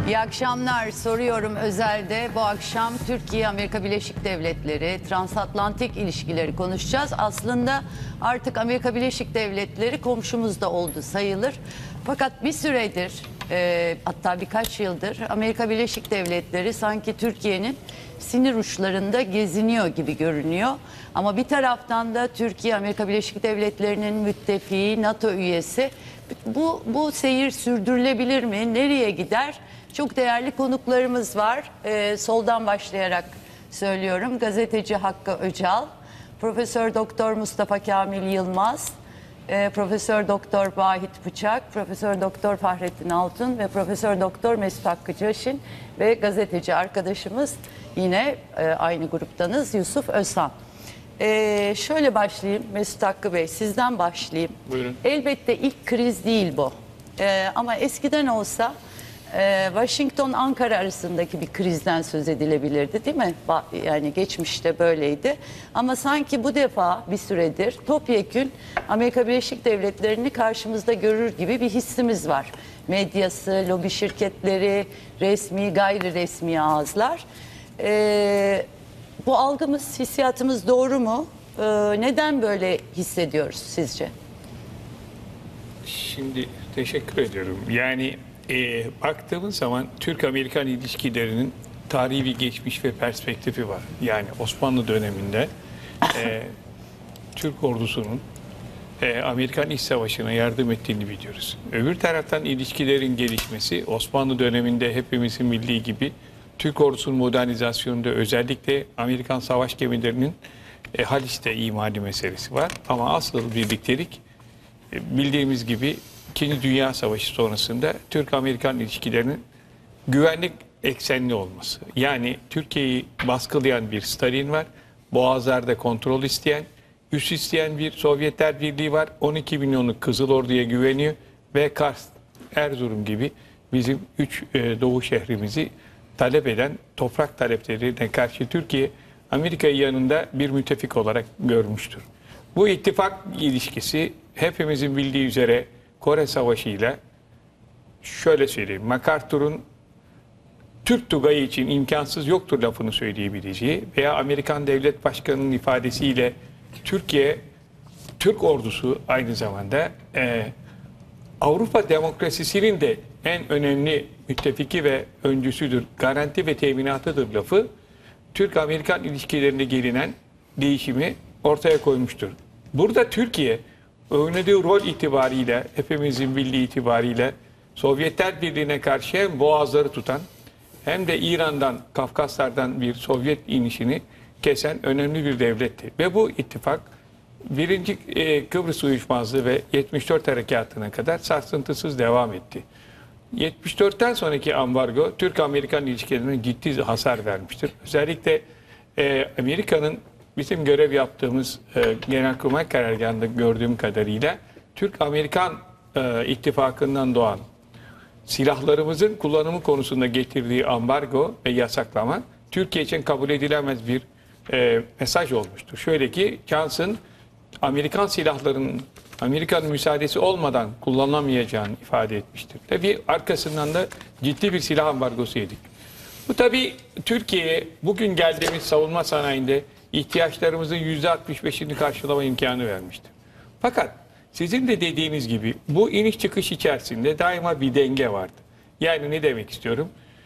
İyi akşamlar. Soruyorum özelde. Bu akşam Türkiye-Amerika Birleşik Devletleri, transatlantik ilişkileri konuşacağız. Aslında artık Amerika Birleşik Devletleri komşumuz da oldu sayılır. Fakat bir süredir, hatta birkaç yıldır Amerika Birleşik Devletleri sanki Türkiye'nin sinir uçlarında geziniyor gibi görünüyor. Ama bir taraftan da Türkiye, Amerika Birleşik Devletleri'nin müttefiği, NATO üyesi. Bu seyir sürdürülebilir mi? Nereye gider? Çok değerli konuklarımız var. Soldan başlayarak söylüyorum. Gazeteci Hakkı Öcal, Profesör Doktor Mustafa Kamil Yılmaz, Profesör Doktor Vahit Bıçak, Profesör Doktor Fahrettin Altun ve Profesör Doktor Mesut Hakkı Caşin ve gazeteci arkadaşımız yine aynı gruptanız Yusuf Özhan. Şöyle başlayayım Mesut Hakkı Bey, sizden başlayayım. Buyurun. Elbette ilk kriz değil bu. Ama eskiden olsa Washington-Ankara arasındaki bir krizden söz edilebilirdi, değil mi? Yani geçmişte böyleydi. Ama sanki bu defa bir süredir topyekün Amerika Birleşik Devletleri'ni karşımızda görür gibi bir hissimiz var. Medyası, lobi şirketleri, resmi, gayri resmi ağızlar. Bu algımız, hissiyatımız doğru mu? Neden böyle hissediyoruz sizce? Şimdi teşekkür ediyorum. Yani baktığımız zaman Türk-Amerikan ilişkilerinin tarihi bir geçmiş ve perspektifi var. Yani Osmanlı döneminde Türk ordusunun Amerikan İç Savaşı'na yardım ettiğini biliyoruz. Öbür taraftan ilişkilerin gelişmesi Osmanlı döneminde hepimizin bildiği gibi Türk ordusunun modernizasyonunda özellikle Amerikan savaş gemilerinin Haliç'te imali meselesi var. Ama asıl birliktelik bildiğimiz gibi İkinci Dünya Savaşı sonrasında Türk-Amerikan ilişkilerinin güvenlik eksenli olması. Yani Türkiye'yi baskılayan bir Stalin var. Boğazlarda kontrol isteyen, üs isteyen bir Sovyetler Birliği var. 12 milyonluk Kızıl Ordu'ya güveniyor ve Kars, Erzurum gibi bizim 3 doğu şehrimizi talep eden toprak taleplerine karşı Türkiye, Amerika'yı yanında bir müttefik olarak görmüştür. Bu ittifak ilişkisi hepimizin bildiği üzere Kore Savaşı ile şöyle söyleyeyim, MacArthur'un Türk Tugayı için imkansız yoktur lafını söyleyebileceği veya Amerikan Devlet Başkanı'nın ifadesiyle Türkiye, Türk ordusu aynı zamanda Avrupa demokrasisinin de en önemli müttefiki ve öncüsüdür, garanti ve teminatıdır lafı Türk-Amerikan ilişkilerinde gelinen değişimi ortaya koymuştur. Burada Türkiye oynadığı rol itibariyle, hepimizin bildiği itibariyle Sovyetler Birliği'ne karşı hem boğazları tutan hem de İran'dan, Kafkaslardan bir Sovyet inişini kesen önemli bir devletti. Ve bu ittifak 1. Kıbrıs Uyuşmazlığı ve 74 harekatına kadar sarsıntısız devam etti. 74'ten sonraki ambargo Türk-Amerikan ilişkilerine ciddi hasar vermiştir. Özellikle Amerika'nın bizim görev yaptığımız Genelkurmay Karargahı'nda gördüğüm kadarıyla Türk-Amerikan ittifakından doğan silahlarımızın kullanımı konusunda getirdiği ambargo ve yasaklama Türkiye için kabul edilemez bir mesaj olmuştur. Şöyle ki Johnson Amerikan silahlarının Amerika'nın müsaadesi olmadan kullanılamayacağını ifade etmiştir. Tabii arkasından da ciddi bir silah ambargosu yedik. Bu tabii Türkiye'ye bugün geldiğimiz savunma sanayinde ihtiyaçlarımızın %65'ini karşılama imkanı vermiştir. Fakat sizin de dediğiniz gibi bu iniş çıkış içerisinde daima bir denge vardı. Yani ne demek istiyorum?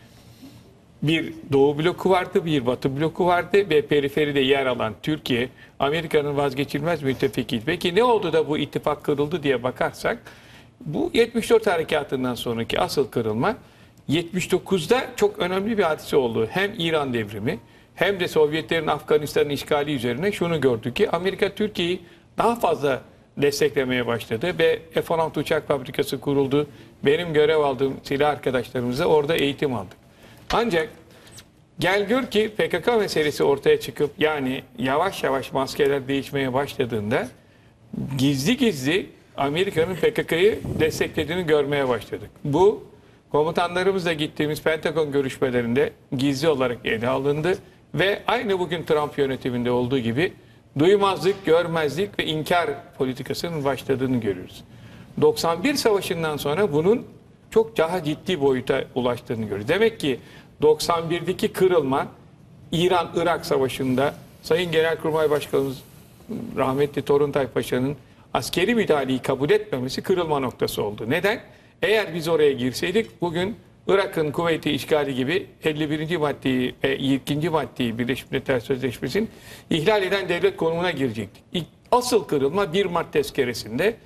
Bir Doğu bloku vardı, bir Batı bloku vardı ve periferide yer alan Türkiye, Amerika'nın vazgeçilmez müttefikiydi. Peki ne oldu da bu ittifak kırıldı diye bakarsak, bu 74 harekatından sonraki asıl kırılma, 79'da çok önemli bir hadise oldu. Hem İran devrimi hem de Sovyetlerin Afganistan'ın işgali üzerine şunu gördük ki Amerika Türkiye'yi daha fazla desteklemeye başladı ve F-16 uçak fabrikası kuruldu. Benim görev aldığım silah arkadaşlarımıza orada eğitim aldık. Ancak gel gör ki PKK meselesi ortaya çıkıp yani yavaş yavaş maskeler değişmeye başladığında gizli gizli Amerika'nın PKK'yı desteklediğini görmeye başladık. Bu komutanlarımızla gittiğimiz Pentagon görüşmelerinde gizli olarak ele alındı ve aynı bugün Trump yönetiminde olduğu gibi duymazlık, görmezlik ve inkar politikasının başladığını görüyoruz. 91 Savaşı'ndan sonra bunun çok daha ciddi boyuta ulaştığını görüyoruz. Demek ki 91'deki kırılma İran-Irak Savaşı'nda Sayın Genelkurmay Başkanımız rahmetli Toruntay Paşa'nın askeri müdahaleyi kabul etmemesi kırılma noktası oldu. Neden? Eğer biz oraya girseydik bugün Irak'ın Kuveyt'i işgali gibi 51. maddeyi ve 2. maddeyi Birleşmiş Milletler Sözleşmesi'nin ihlal eden devlet konumuna girecektik. Asıl kırılma 1 Mart tezkeresinde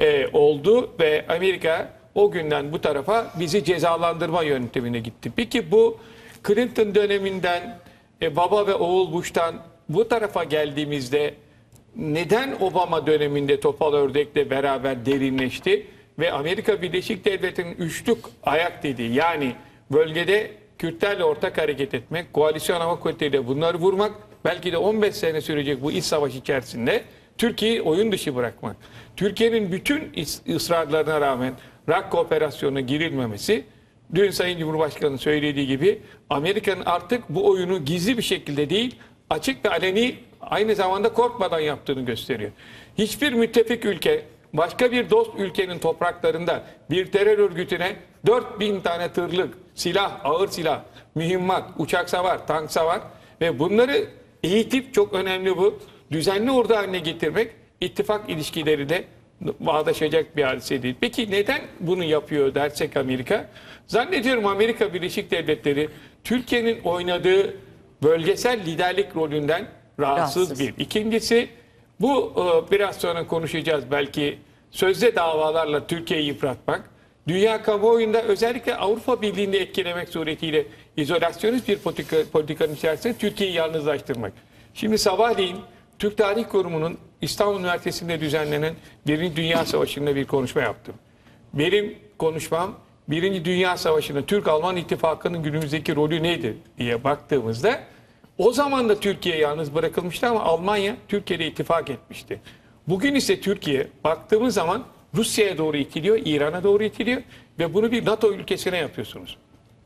oldu ve Amerika o günden bu tarafa bizi cezalandırma yöntemine gitti. Peki bu Clinton döneminden baba ve oğul Bush'tan bu tarafa geldiğimizde neden Obama döneminde topal ördekle beraber derinleşti ve Amerika Birleşik Devletleri'nin üçlük ayak dediği, yani bölgede Kürtlerle ortak hareket etmek, koalisyon hava kuvvetleriyle bunları vurmak, belki de 15 sene sürecek bu iç savaş içerisinde Türkiye'yi oyun dışı bırakmak. Türkiye'nin bütün ısrarlarına rağmen Rakka operasyonuna girilmemesi, dün Sayın Cumhurbaşkanı'nın söylediği gibi Amerika'nın artık bu oyunu gizli bir şekilde değil, açık ve aleni, aynı zamanda korkmadan yaptığını gösteriyor. Hiçbir müttefik ülke başka bir dost ülkenin topraklarında bir terör örgütüne 4000 tane tırlık, silah, ağır silah, mühimmat, uçak savar, tank savar ve bunları eğitip, çok önemli bu, düzenli ordu haline getirmek ittifak ilişkileri de bağdaşacak bir hadise değil. Peki neden bunu yapıyor dersek Amerika? Zannediyorum Amerika Birleşik Devletleri Türkiye'nin oynadığı bölgesel liderlik rolünden rahatsız bir. İkincisi, bu biraz sonra konuşacağız belki, sözde davalarla Türkiye'yi yıpratmak, dünya kamuoyunda özellikle Avrupa Birliği'nde etkilemek suretiyle izolasyonist bir politikanın içerisinde Türkiye'yi yalnızlaştırmak. Şimdi sabahleyin Türk Tarih Kurumu'nun İstanbul Üniversitesi'nde düzenlenen 1. Dünya Savaşı'nda bir konuşma yaptım. Benim konuşmam 1. Dünya Savaşı'nda Türk-Alman İttifakı'nın günümüzdeki rolü neydi diye baktığımızda o zaman da Türkiye yalnız bırakılmıştı ama Almanya Türkiye'de ittifak etmişti. Bugün ise Türkiye baktığımız zaman Rusya'ya doğru itiliyor, İran'a doğru itiliyor ve bunu bir NATO ülkesine yapıyorsunuz.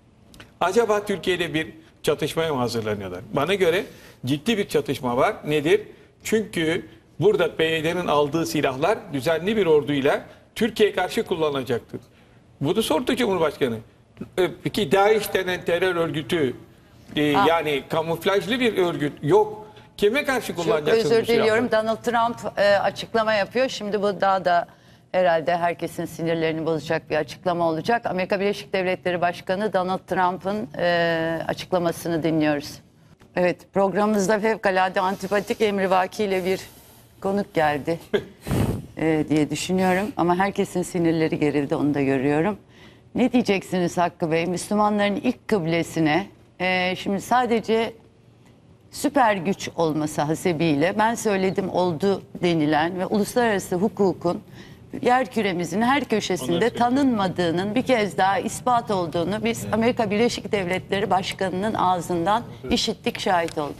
Acaba Türkiye'de bir çatışmaya mı hazırlanıyorlar? Bana göre ciddi bir çatışma var. Nedir? Çünkü burada PYD'nin aldığı silahlar düzenli bir orduyla Türkiye'ye karşı kullanılacaktır. Bunu sordu Cumhurbaşkanı. Peki DAEŞ denen terör örgütü, yani kamuflajlı bir örgüt yok. Kime karşı kullanacaksınız? Çok özür diliyorum. Donald Trump açıklama yapıyor. Şimdi bu daha da herhalde herkesin sinirlerini bozacak bir açıklama olacak. Amerika Birleşik Devletleri Başkanı Donald Trump'ın açıklamasını dinliyoruz. Evet, programımızda fevkalade antipatik emrivaki ile bir konuk geldi diye düşünüyorum. Ama herkesin sinirleri gerildi, onu da görüyorum. Ne diyeceksiniz Hakkı Bey? Müslümanların ilk kıblesine şimdi sadece süper güç olması hasebiyle ben söyledim oldu denilen ve uluslararası hukukun yer küremizin her köşesinde tanınmadığının bir kez daha ispat olduğunu biz Amerika Birleşik Devletleri Başkanı'nın ağzından işittik, şahit olduk.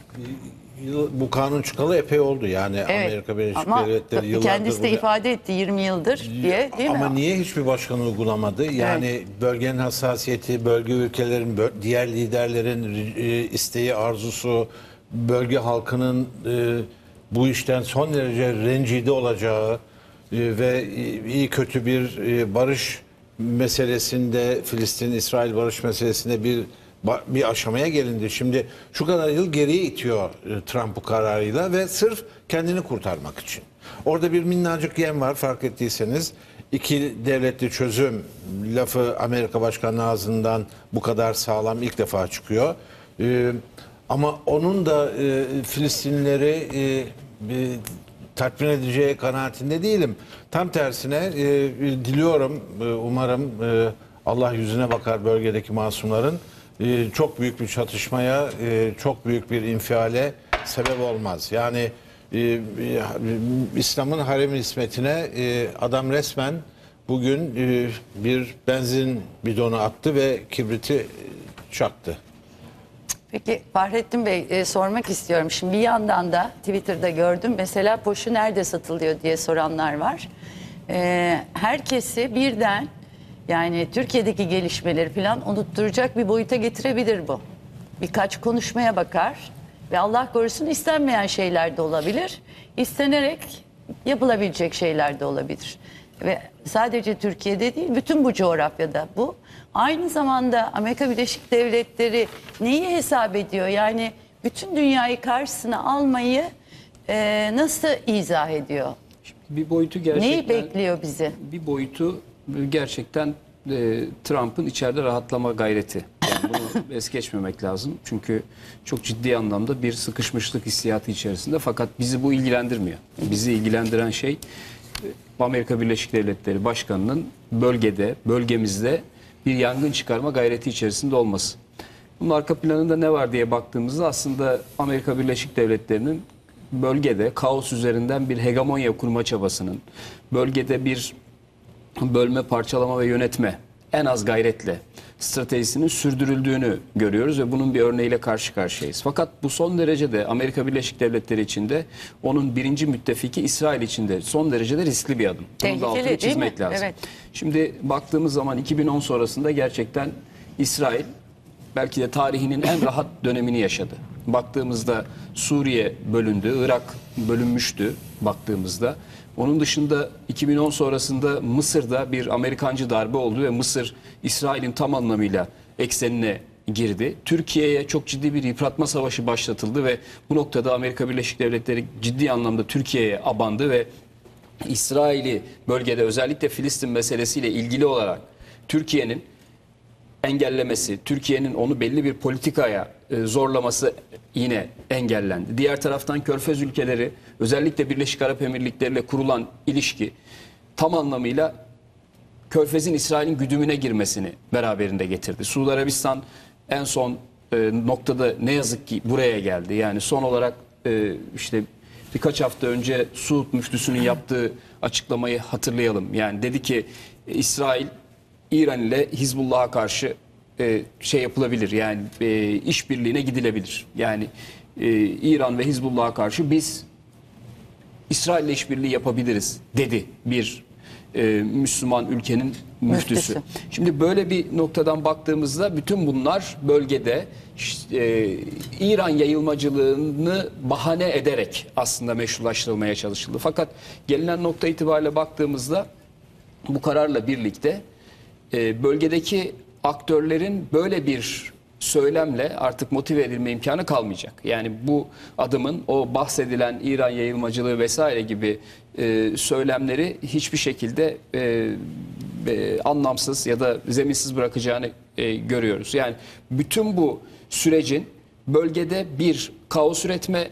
Bu kanun çıkalı epey oldu yani, evet, Amerika Birleşik Devletleri yıllardır. Kendisi de ifade etti 20 yıldır diye, değil mi? Ama niye hiçbir başkan uygulamadı? Yani evet, bölgenin hassasiyeti, bölge ülkelerin, diğer liderlerin isteği, arzusu, bölge halkının bu işten son derece rencide olacağı ve iyi kötü bir barış meselesinde, Filistin-İsrail barış meselesinde bir aşamaya gelindi. Şimdi şu kadar yıl geriye itiyor Trump bu kararıyla ve sırf kendini kurtarmak için. Orada bir minnacık yem var, fark ettiyseniz. İki devletli çözüm lafı Amerika Başkanı ağzından bu kadar sağlam ilk defa çıkıyor. Ama onun da Filistinlileri tatmin edeceği kanaatinde değilim. Tam tersine diliyorum, umarım Allah yüzüne bakar bölgedeki masumların. Çok büyük bir çatışmaya, çok büyük bir infiale sebep olmaz. Yani İslam'ın harem ismetine adam resmen bugün bir benzin bidonu attı ve kibriti çaktı. Peki Fahrettin Bey, sormak istiyorum. Şimdi bir yandan da Twitter'da gördüm. Mesela Poşu nerede satılıyor diye soranlar var. Herkesi birden, yani Türkiye'deki gelişmeleri falan unutturacak bir boyuta getirebilir bu. Birkaç konuşmaya bakar ve Allah korusun istenmeyen şeyler de olabilir. İstenerek yapılabilecek şeyler de olabilir. ve sadece Türkiye'de değil bütün bu coğrafyada bu. Aynı zamanda Amerika Birleşik Devletleri neyi hesap ediyor? Yani bütün dünyayı karşısına almayı nasıl izah ediyor? Bir boyutu gerçekten Neyi bekliyor bizi? bir boyutu gerçekten Trump'ın içeride rahatlama gayreti. Yani bunu es geçmemek lazım. Çünkü çok ciddi anlamda bir sıkışmışlık hissiyatı içerisinde. Fakat bizi bu ilgilendirmiyor. Bizi ilgilendiren şey Amerika Birleşik Devletleri Başkanı'nın bölgemizde bir yangın çıkarma gayreti içerisinde olması. Bunun arka planında ne var diye baktığımızda aslında Amerika Birleşik Devletleri'nin bölgede kaos üzerinden bir hegemonya kurma çabasının, bölgede bir bölme, parçalama ve yönetme en az gayretle stratejisinin sürdürüldüğünü görüyoruz ve bunun bir örneğiyle karşı karşıyayız. Fakat bu son derece de Amerika Birleşik Devletleri içinde onun birinci müttefiki İsrail içinde son derecede riskli bir adım. Bunun da altını Tehlikeli, değil mi? çizmek lazım. Evet. Şimdi baktığımız zaman 2010 sonrasında gerçekten İsrail belki de tarihinin en rahat dönemini yaşadı. Baktığımızda Suriye bölündü, Irak bölünmüştü baktığımızda. Onun dışında 2010 sonrasında Mısır'da bir Amerikancı darbe oldu ve Mısır İsrail'in tam anlamıyla eksenine girdi. Türkiye'ye çok ciddi bir yıpratma savaşı başlatıldı ve bu noktada Amerika Birleşik Devletleri ciddi anlamda Türkiye'ye abandı ve İsrail'i bölgede özellikle Filistin meselesiyle ilgili olarak Türkiye'nin engellemesi, Türkiye'nin onu belli bir politikaya zorlaması yine engellendi. Diğer taraftan Körfez ülkeleri, özellikle Birleşik Arap Emirlikleri ile kurulan ilişki tam anlamıyla Körfez'in İsrail'in güdümüne girmesini beraberinde getirdi. Suudi Arabistan en son noktada ne yazık ki buraya geldi. Yani son olarak işte birkaç hafta önce Suud müftüsünün yaptığı açıklamayı hatırlayalım. Yani dedi ki İsrail İran ile Hizbullah'a karşı şey yapılabilir, yani işbirliğine gidilebilir. Yani İran ve Hizbullah'a karşı biz İsrail ile işbirliği yapabiliriz dedi bir Müslüman ülkenin müftüsü. Şimdi böyle bir noktadan baktığımızda bütün bunlar bölgede İran yayılmacılığını bahane ederek aslında meşrulaştırılmaya çalışıldı. Fakat gelinen nokta itibariyle baktığımızda bu kararla birlikte bölgedeki aktörlerin böyle bir söylemle artık motive edilme imkanı kalmayacak. Yani bu adımın o bahsedilen İran yayılmacılığı vesaire gibi söylemleri hiçbir şekilde anlamsız ya da zeminsiz bırakacağını görüyoruz. Yani bütün bu sürecin bölgede bir kaos üretme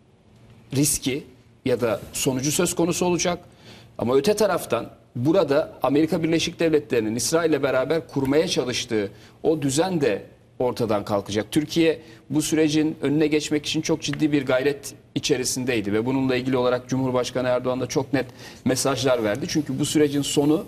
riski ya da sonucu söz konusu olacak. Ama öte taraftan burada Amerika Birleşik Devletleri'nin İsrail ile beraber kurmaya çalıştığı o düzen de ortadan kalkacak. Türkiye bu sürecin önüne geçmek için çok ciddi bir gayret içerisindeydi ve bununla ilgili olarak Cumhurbaşkanı Erdoğan da çok net mesajlar verdi. Çünkü bu sürecin sonu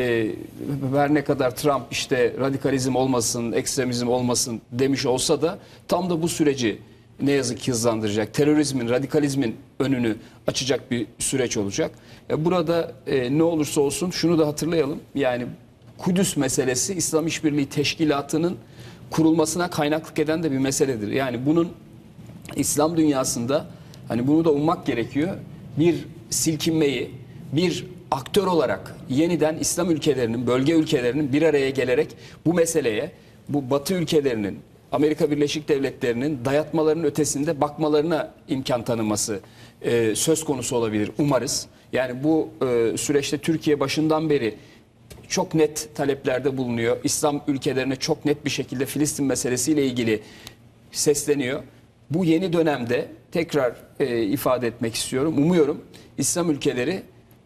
her ne kadar Trump işte radikalizm olmasın, ekstremizm olmasın demiş olsa da tam da bu süreci ne yazık ki hızlandıracak. Terörizmin, radikalizmin önünü açacak bir süreç olacak. Burada ne olursa olsun şunu da hatırlayalım. Yani Kudüs meselesi İslam İşbirliği Teşkilatı'nın kurulmasına kaynaklık eden de bir meseledir. Yani bunun İslam dünyasında, hani bunu da ummak gerekiyor, bir silkinmeyi, bir aktör olarak yeniden İslam ülkelerinin, bölge ülkelerinin bir araya gelerek bu meseleye, bu Batı ülkelerinin, Amerika Birleşik Devletleri'nin dayatmaların ötesinde bakmalarına imkan tanıması söz konusu olabilir umarız. Yani bu süreçte Türkiye başından beri çok net taleplerde bulunuyor. İslam ülkelerine çok net bir şekilde Filistin meselesiyle ilgili sesleniyor. Bu yeni dönemde tekrar ifade etmek istiyorum. Umuyorum İslam ülkeleri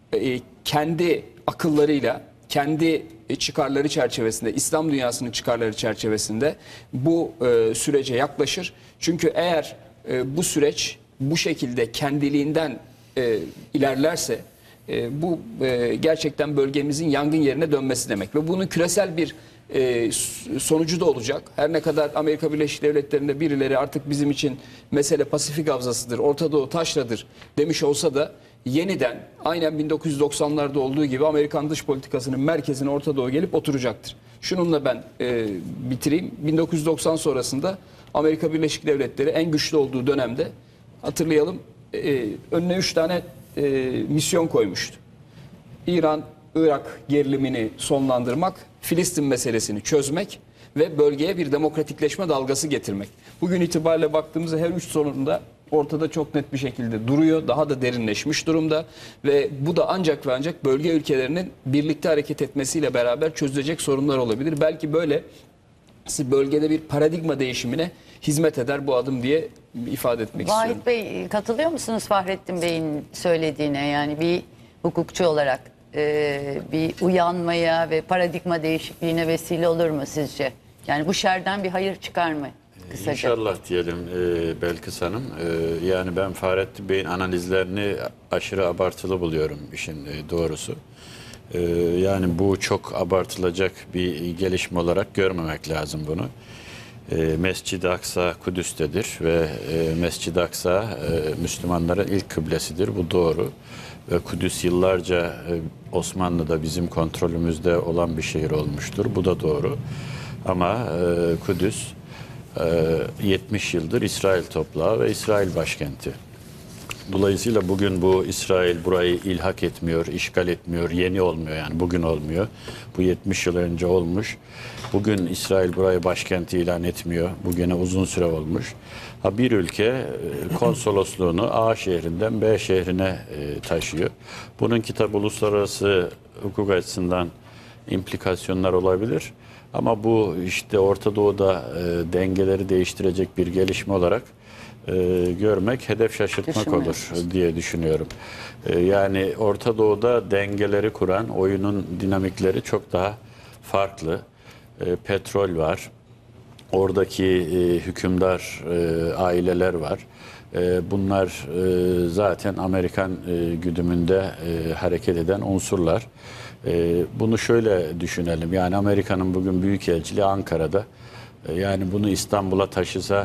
kendi akıllarıyla, kendi çıkarları çerçevesinde, İslam dünyasının çıkarları çerçevesinde bu sürece yaklaşır. Çünkü eğer bu süreç bu şekilde kendiliğinden ilerlerse bu gerçekten bölgemizin yangın yerine dönmesi demek. Ve bunun küresel bir sonucu da olacak. Her ne kadar Amerika Birleşik Devletleri'nde birileri artık bizim için mesele Pasifik Havzası'dır, Orta Doğu taşradır demiş olsa da yeniden aynen 1990'larda olduğu gibi Amerikan dış politikasının merkezine Orta Doğu gelip oturacaktır. Şununla ben bitireyim. 1990 sonrasında Amerika Birleşik Devletleri en güçlü olduğu dönemde hatırlayalım önüne 3 tane misyon koymuştu. İran Irak gerilimini sonlandırmak, Filistin meselesini çözmek ve bölgeye bir demokratikleşme dalgası getirmek. Bugün itibariyle baktığımızda her üç sorununda ortada çok net bir şekilde duruyor. Daha da derinleşmiş durumda ve bu da ancak ve ancak bölge ülkelerinin birlikte hareket etmesiyle beraber çözülecek sorunlar olabilir. Belki böyle bölgede bir paradigma değişimine hizmet eder bu adım diye ifade etmek istiyorum. Vahit Bey, katılıyor musunuz Fahrettin Bey'in söylediğine? Yani bir hukukçu olarak bir uyanmaya ve paradigma değişikliğine vesile olur mu sizce? Yani bu şerden bir hayır çıkar mı? Kısaca. İnşallah diyelim Belkıs Hanım. Yani ben Fahrettin Bey'in analizlerini aşırı abartılı buluyorum işin doğrusu. Yani bu çok abartılacak bir gelişme olarak görmemek lazım bunu. Mescid-i Aksa Kudüs'tedir ve Mescid-i Aksa Müslümanların ilk kıblesidir. Bu doğru. Ve Kudüs yıllarca Osmanlı'da bizim kontrolümüzde olan bir şehir olmuştur. Bu da doğru. Ama Kudüs 70 yıldır İsrail toprağı ve İsrail başkenti. Dolayısıyla bugün bu İsrail burayı ilhak etmiyor, işgal etmiyor, yeni olmuyor yani bugün olmuyor. Bu 70 yıl önce olmuş. Bugün İsrail burayı başkenti ilan etmiyor. Bu gene uzun süre olmuş. Ha, bir ülke konsolosluğunu A şehrinden B şehrine taşıyor. Bunun tabi uluslararası hukuk açısından implikasyonlar olabilir. Ama bu işte Orta Doğu'da dengeleri değiştirecek bir gelişme olarak görmek hedef şaşırtmak olur diye düşünüyorum. Yani Orta Doğu'da dengeleri kuran oyunun dinamikleri çok daha farklı. Petrol var. Oradaki hükümdar aileler var. Bunlar zaten Amerikan güdümünde hareket eden unsurlar. Bunu şöyle düşünelim. Yani Amerika'nın bugün büyükelçiliği Ankara'da. Yani bunu İstanbul'a taşısa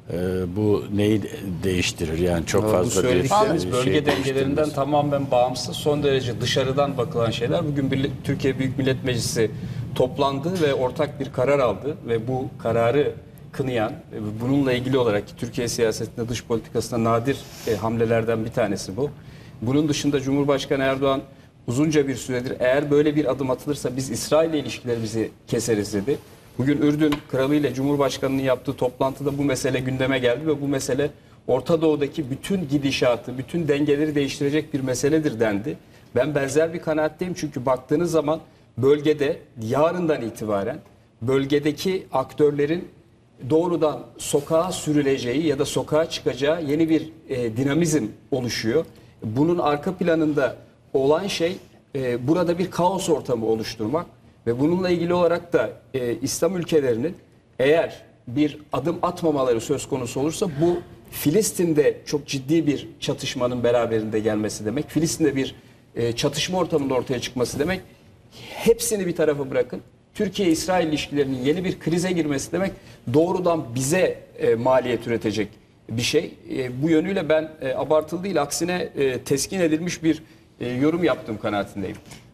bu neyi değiştirir? Yani çok Bu fazla bir söyledikleriniz bölge şey dengelerinden değiştirmez. tamamen bağımsız, son derece dışarıdan bakılan şeyler. Bugün Türkiye Büyük Millet Meclisi toplandı ve ortak bir karar aldı ve bu kararı kınayan, bununla ilgili olarak Türkiye siyasetinde dış politikasında nadir hamlelerden bir tanesi bu. Bunun dışında Cumhurbaşkanı Erdoğan uzunca bir süredir eğer böyle bir adım atılırsa biz İsrail ile ilişkilerimizi keseriz dedi. Bugün Ürdün Kralı ile Cumhurbaşkanı'nın yaptığı toplantıda bu mesele gündeme geldi ve bu mesele Orta Doğu'daki bütün gidişatı, bütün dengeleri değiştirecek bir meseledir dendi. Ben benzer bir kanaatteyim çünkü baktığınız zaman bölgede yarından itibaren bölgedeki aktörlerin doğrudan sokağa sürüleceği ya da sokağa çıkacağı yeni bir dinamizm oluşuyor. Bunun arka planında olan şey burada bir kaos ortamı oluşturmak ve bununla ilgili olarak da İslam ülkelerinin eğer bir adım atmamaları söz konusu olursa bu Filistin'de çok ciddi bir çatışmanın beraberinde gelmesi demek. Filistin'de bir çatışma ortamında ortaya çıkması demek. Hepsini bir tarafa bırakın. Türkiye-İsrail ilişkilerinin yeni bir krize girmesi demek doğrudan bize maliyet üretecek bir şey. Bu yönüyle ben abartılı değil, aksine teskin edilmiş bir yorum yaptığım kanaatindeyim.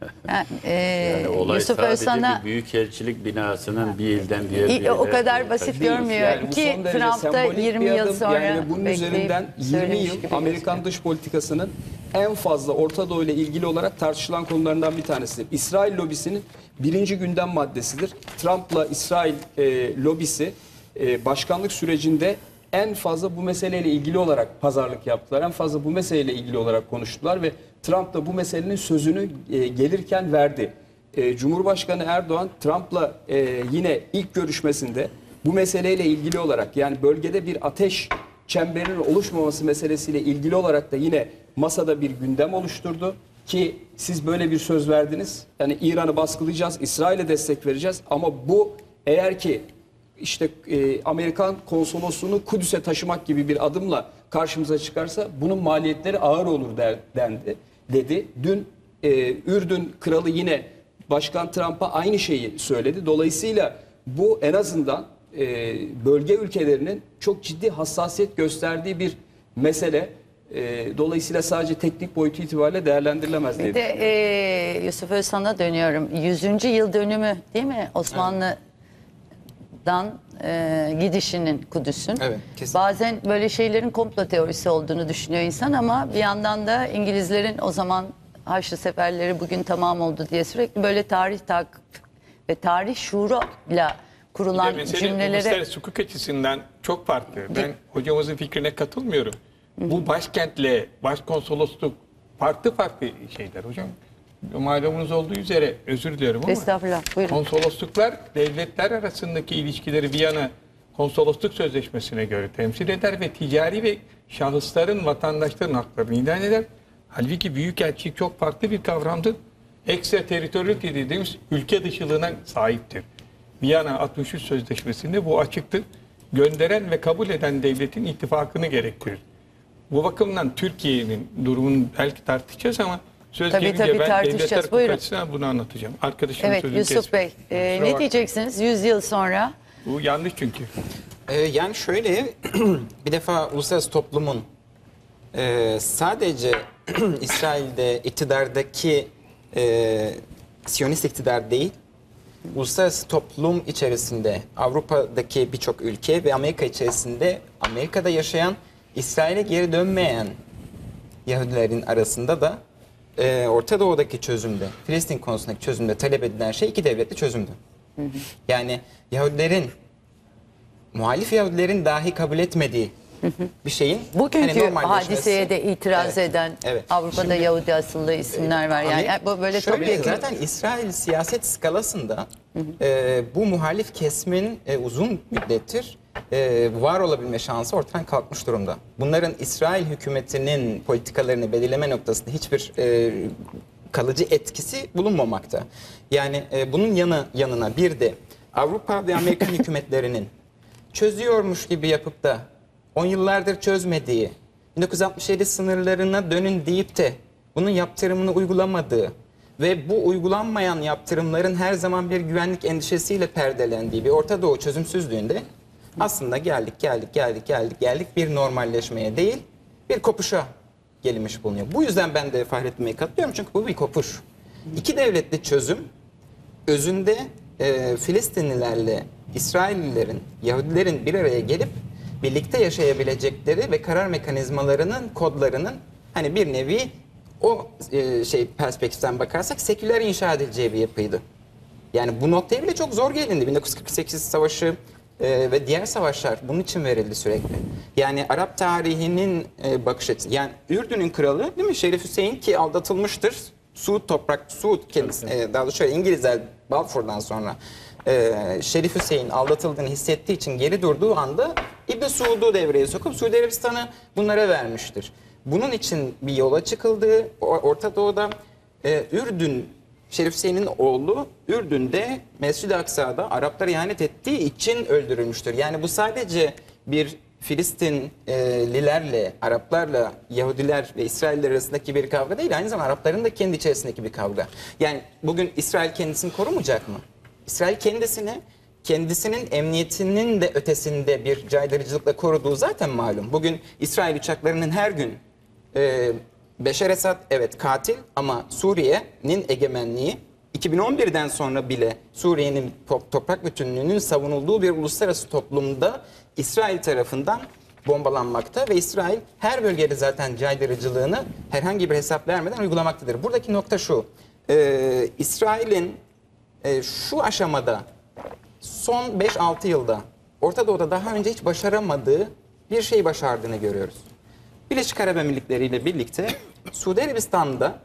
Yani olay Yusuf sadece Özsan'a bir büyükelçilik binasının bir ilden diğer bir o ile kadar basit Değil. görmüyor Yani bu ki son derece Trump'ta sembolik 20 bir yıl adım. sonra Yani bunun bekleyip üzerinden 20 söylemiş yıl gibi Amerikan gözüküyor. dış politikasının en fazla Orta Doğu ile ilgili olarak tartışılan konularından bir tanesidir. İsrail lobisinin birinci gündem maddesidir. Trump'la İsrail lobisi başkanlık sürecinde en fazla bu meseleyle ilgili olarak pazarlık yaptılar. En fazla bu meseleyle ilgili olarak konuştular ve Trump da bu meselenin sözünü gelirken verdi. Cumhurbaşkanı Erdoğan Trump'la yine ilk görüşmesinde bu meseleyle ilgili olarak yani bölgede bir ateş çemberinin oluşmaması meselesiyle ilgili olarak da yine masada bir gündem oluşturdu ki siz böyle bir söz verdiniz. Yani İran'ı baskılayacağız, İsrail'e destek vereceğiz ama bu eğer ki işte Amerikan konsolosluğunu Kudüs'e taşımak gibi bir adımla karşımıza çıkarsa bunun maliyetleri ağır olur dedi. Dün Ürdün kralı yine Başkan Trump'a aynı şeyi söyledi. Dolayısıyla bu en azından bölge ülkelerinin çok ciddi hassasiyet gösterdiği bir mesele. Dolayısıyla sadece teknik boyutu itibariyle değerlendirilemez diye Bir de Yusuf Özsan'a dönüyorum. 100. yıl dönümü değil mi Osmanlı'dan gidişinin Kudüs'ün. Evet, kesinlikle. Bazen böyle şeylerin komplo teorisi olduğunu düşünüyor insan ama bir yandan da İngilizlerin o zaman Haçlı seferleri bugün tamam oldu diye sürekli böyle tarih takip ve tarih şuuruyla kurulan Mesele cümleleri uluslararası hukuk açısından çok farklı. Ben hocamızın fikrine katılmıyorum. Bu başkentle başkonsolosluk farklı şeyler hocam. Malumunuz olduğu üzere, özür diliyorum ama Estağfurullah, buyurun. konsolosluklar devletler arasındaki ilişkileri Viyana Konsolosluk Sözleşmesi'ne göre temsil eder ve ticari ve şahısların, vatandaşların haklarını ilan eder. Halbuki büyükelçilik çok farklı bir kavramdır. Extraterritoriality dediğimiz ülke dışılığına sahiptir. Viyana 63 Sözleşmesi'nde bu açıktır. Gönderen ve kabul eden devletin ittifakını gerektirir. Bu bakımdan Türkiye'nin durumunu belki tartışacağız ama söz Tabii, gelince tabii ben tartışacağız. devletler hukuku Buyurun. açısından bunu anlatacağım. Arkadaşımın Evet sözünü Yusuf Bey, kesmeyin. Kusura ne bakmayın. diyeceksiniz 100 yıl sonra? Bu yanlış çünkü. Yani şöyle bir defa uluslararası toplumun sadece İsrail'de iktidardaki Siyonist iktidar değil, uluslararası toplum içerisinde Avrupa'daki birçok ülke ve Amerika içerisinde Amerika'da yaşayan İsrail'e geri dönmeyen Yahudilerin arasında da Orta Doğu'daki çözümde, Filistin konusundaki çözümde talep edilen şey iki devletli çözümdü. Yani Yahudilerin, muhalif Yahudilerin dahi kabul etmediği bir şeyin Bugünkü hani normalleşmesi- hadiseye de itiraz Evet, eden evet. Avrupa'da Şimdi, Yahudi asıllı isimler var. Yani bu böyle şöyle, topyekun. zaten İsrail siyaset skalasında bu muhalif kesmin uzun müddettir var olabilme şansı ortadan kalkmış durumda. Bunların İsrail hükümetinin politikalarını belirleme noktasında hiçbir kalıcı etkisi bulunmamakta. Yani bunun yanına bir de Avrupa ve Amerikan hükümetlerinin çözüyormuş gibi yapıp da 10 yıllardır çözmediği, 1967 sınırlarına dönün deyip de bunun yaptırımını uygulamadığı ve bu uygulanmayan yaptırımların her zaman bir güvenlik endişesiyle perdelendiği bir Orta Doğu çözümsüzlüğünde aslında geldik bir normalleşmeye değil, bir kopuşa gelinmiş bulunuyor. Bu yüzden ben de Fahrettin Bey'e katılıyorum çünkü bu bir kopuş. İki devletli çözüm özünde Filistinlilerle İsraillilerin, Yahudilerin bir araya gelip birlikte yaşayabilecekleri ve karar mekanizmalarının kodlarının hani bir nevi o perspektiften bakarsak seküler inşa edileceği bir yapıydı. Yani bu noktaya bile çok zor gelindi. 1948 Savaşı ve diğer savaşlar bunun için verildi sürekli. Yani Arap tarihinin bakış açısı. Yani Ürdün'ün kralı değil mi? Şerif Hüseyin ki aldatılmıştır. Suud kendisi. Daha doğrusu şöyle İngilizler Balfour'dan sonra Şerif Hüseyin aldatıldığını hissettiği için geri durduğu anda İbn Suud'u devreye sokup Suudi Arabistan'ı bunlara vermiştir. Bunun için bir yola çıkıldı. Orta Doğu'da Ürdün, Şerif Hüseyin'in oğlu Ürdün'de Mescid-i Aksa'da Araplara ihanet ettiği için öldürülmüştür. Yani bu sadece bir Filistinlilerle, Araplarla, Yahudiler ve İsrailler arasındaki bir kavga değil. Aynı zamanda Arapların da kendi içerisindeki bir kavga. Yani bugün İsrail kendisini korumayacak mı? İsrail kendisinin emniyetinin de ötesinde bir caydırıcılıkla koruduğu zaten malum. Bugün İsrail uçaklarının her gün Beşar Esad evet katil ama Suriye'nin egemenliği 2011'den sonra bile Suriye'nin toprak bütünlüğünün savunulduğu bir uluslararası toplumda İsrail tarafından bombalanmakta ve İsrail her bölgede zaten caydırıcılığını herhangi bir hesap vermeden uygulamaktadır. Buradaki nokta şu, İsrail'in şu aşamada son 5-6 yılda Orta Doğu'da daha önce hiç başaramadığı bir şey başardığını görüyoruz. Birleşik Arap Emirlikleri ile birlikte Suudi Arabistan'da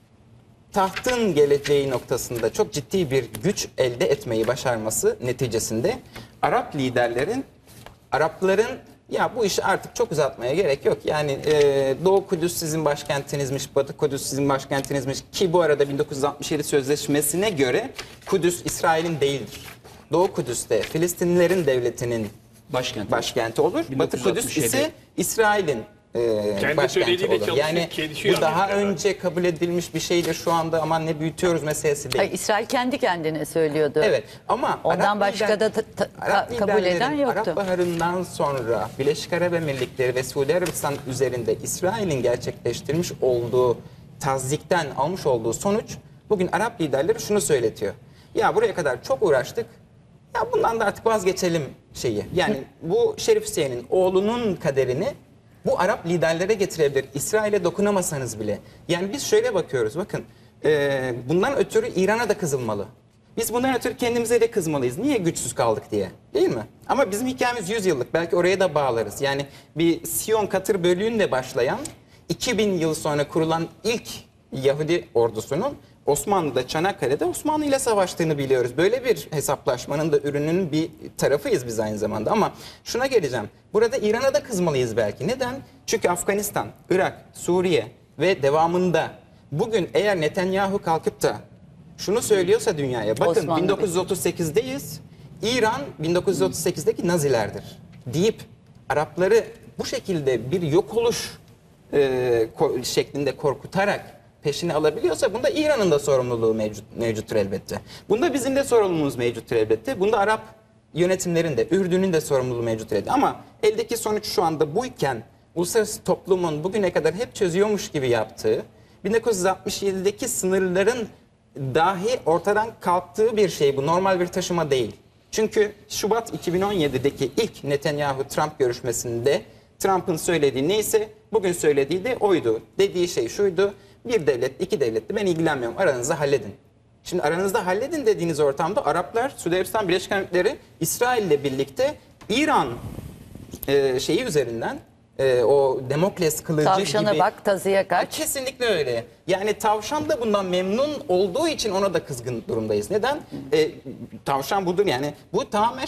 tahtın geleceği noktasında çok ciddi bir güç elde etmeyi başarması neticesinde Arap liderlerin, Arapların ya bu işi artık çok uzatmaya gerek yok. Yani Doğu Kudüs sizin başkentinizmiş, Batı Kudüs sizin başkentinizmiş ki bu arada 1967 Sözleşmesi'ne göre Kudüs İsrail'in değildir. Doğu Kudüs'te Filistinlilerin devletinin başkenti olur. Batı Kudüs ise İsrail'in başkenti söylediğiyle olur. Yani çelişiyor bu daha Amerika'da. önce kabul edilmiş bir şeydir şu anda aman ne büyütüyoruz meselesi değil. Hayır, İsrail kendi kendine söylüyordu. Evet ama Ondan Arap başka da Arap kabul eden liderlerin yoktu. Arap Baharı'ndan sonra Birleşik Arap Emirlikleri ve Suudi Arabistan üzerinde İsrail'in gerçekleştirmiş olduğu tazyikten almış olduğu sonuç bugün Arap liderleri şunu söyletiyor. Ya buraya kadar çok uğraştık. Ya bundan da artık vazgeçelim şeyi. Yani bu Şerif Hüseyin'in oğlunun kaderini bu Arap liderlere getirebilir. İsrail'e dokunamasanız bile. Yani biz şöyle bakıyoruz, bakın bundan ötürü İran'a da kızılmalı. Biz bundan ötürü kendimize de kızmalıyız. Niye güçsüz kaldık diye. Değil mi? Ama bizim hikayemiz 100 yıllık. Belki oraya da bağlarız. Yani bir Siyon Katır bölüğünle başlayan 2000 yıl sonra kurulan ilk Yahudi ordusunun Osmanlı'da, Çanakkale'de Osmanlı ile savaştığını biliyoruz. Böyle bir hesaplaşmanın da ürünün bir tarafıyız biz aynı zamanda. Ama şuna geleceğim. Burada İran'a da kızmalıyız belki. Neden? Çünkü Afganistan, Irak, Suriye ve devamında bugün eğer Netanyahu kalkıp da şunu söylüyorsa dünyaya, bakın Osmanlı 1938'deyiz, İran 1938'deki Nazilerdir deyip Arapları bu şekilde bir yok oluş şeklinde korkutarak peşine alabiliyorsa bunda İran'ın da sorumluluğu mevcuttur elbette. Bunda bizim de sorumluluğumuz mevcuttur elbette. Bunda Arap yönetimlerin de, Ürdün'ün de sorumluluğu mevcuttur elbette. Ama eldeki sonuç şu anda buyken uluslararası toplumun bugüne kadar hep çözüyormuş gibi yaptığı 1967'deki sınırların dahi ortadan kalktığı bir şey bu. Normal bir taşıma değil. Çünkü Şubat 2017'deki ilk Netanyahu-Trump görüşmesinde Trump'ın söylediği neyse bugün söylediği de oydu. Dediği şey şuydu: bir devlet, iki devletti, ben ilgilenmiyorum, aranızda halledin. Şimdi aranızda halledin dediğiniz ortamda Araplar, Suudi Arabistan Birleşik Devletleri İsrail ile birlikte İran şeyi üzerinden o Demokles kılıcı Tavşana gibi. bak, tazıya kaç. Kesinlikle öyle. Yani tavşan da bundan memnun olduğu için ona da kızgın durumdayız. Neden? Tavşan budur yani. Bu tamamen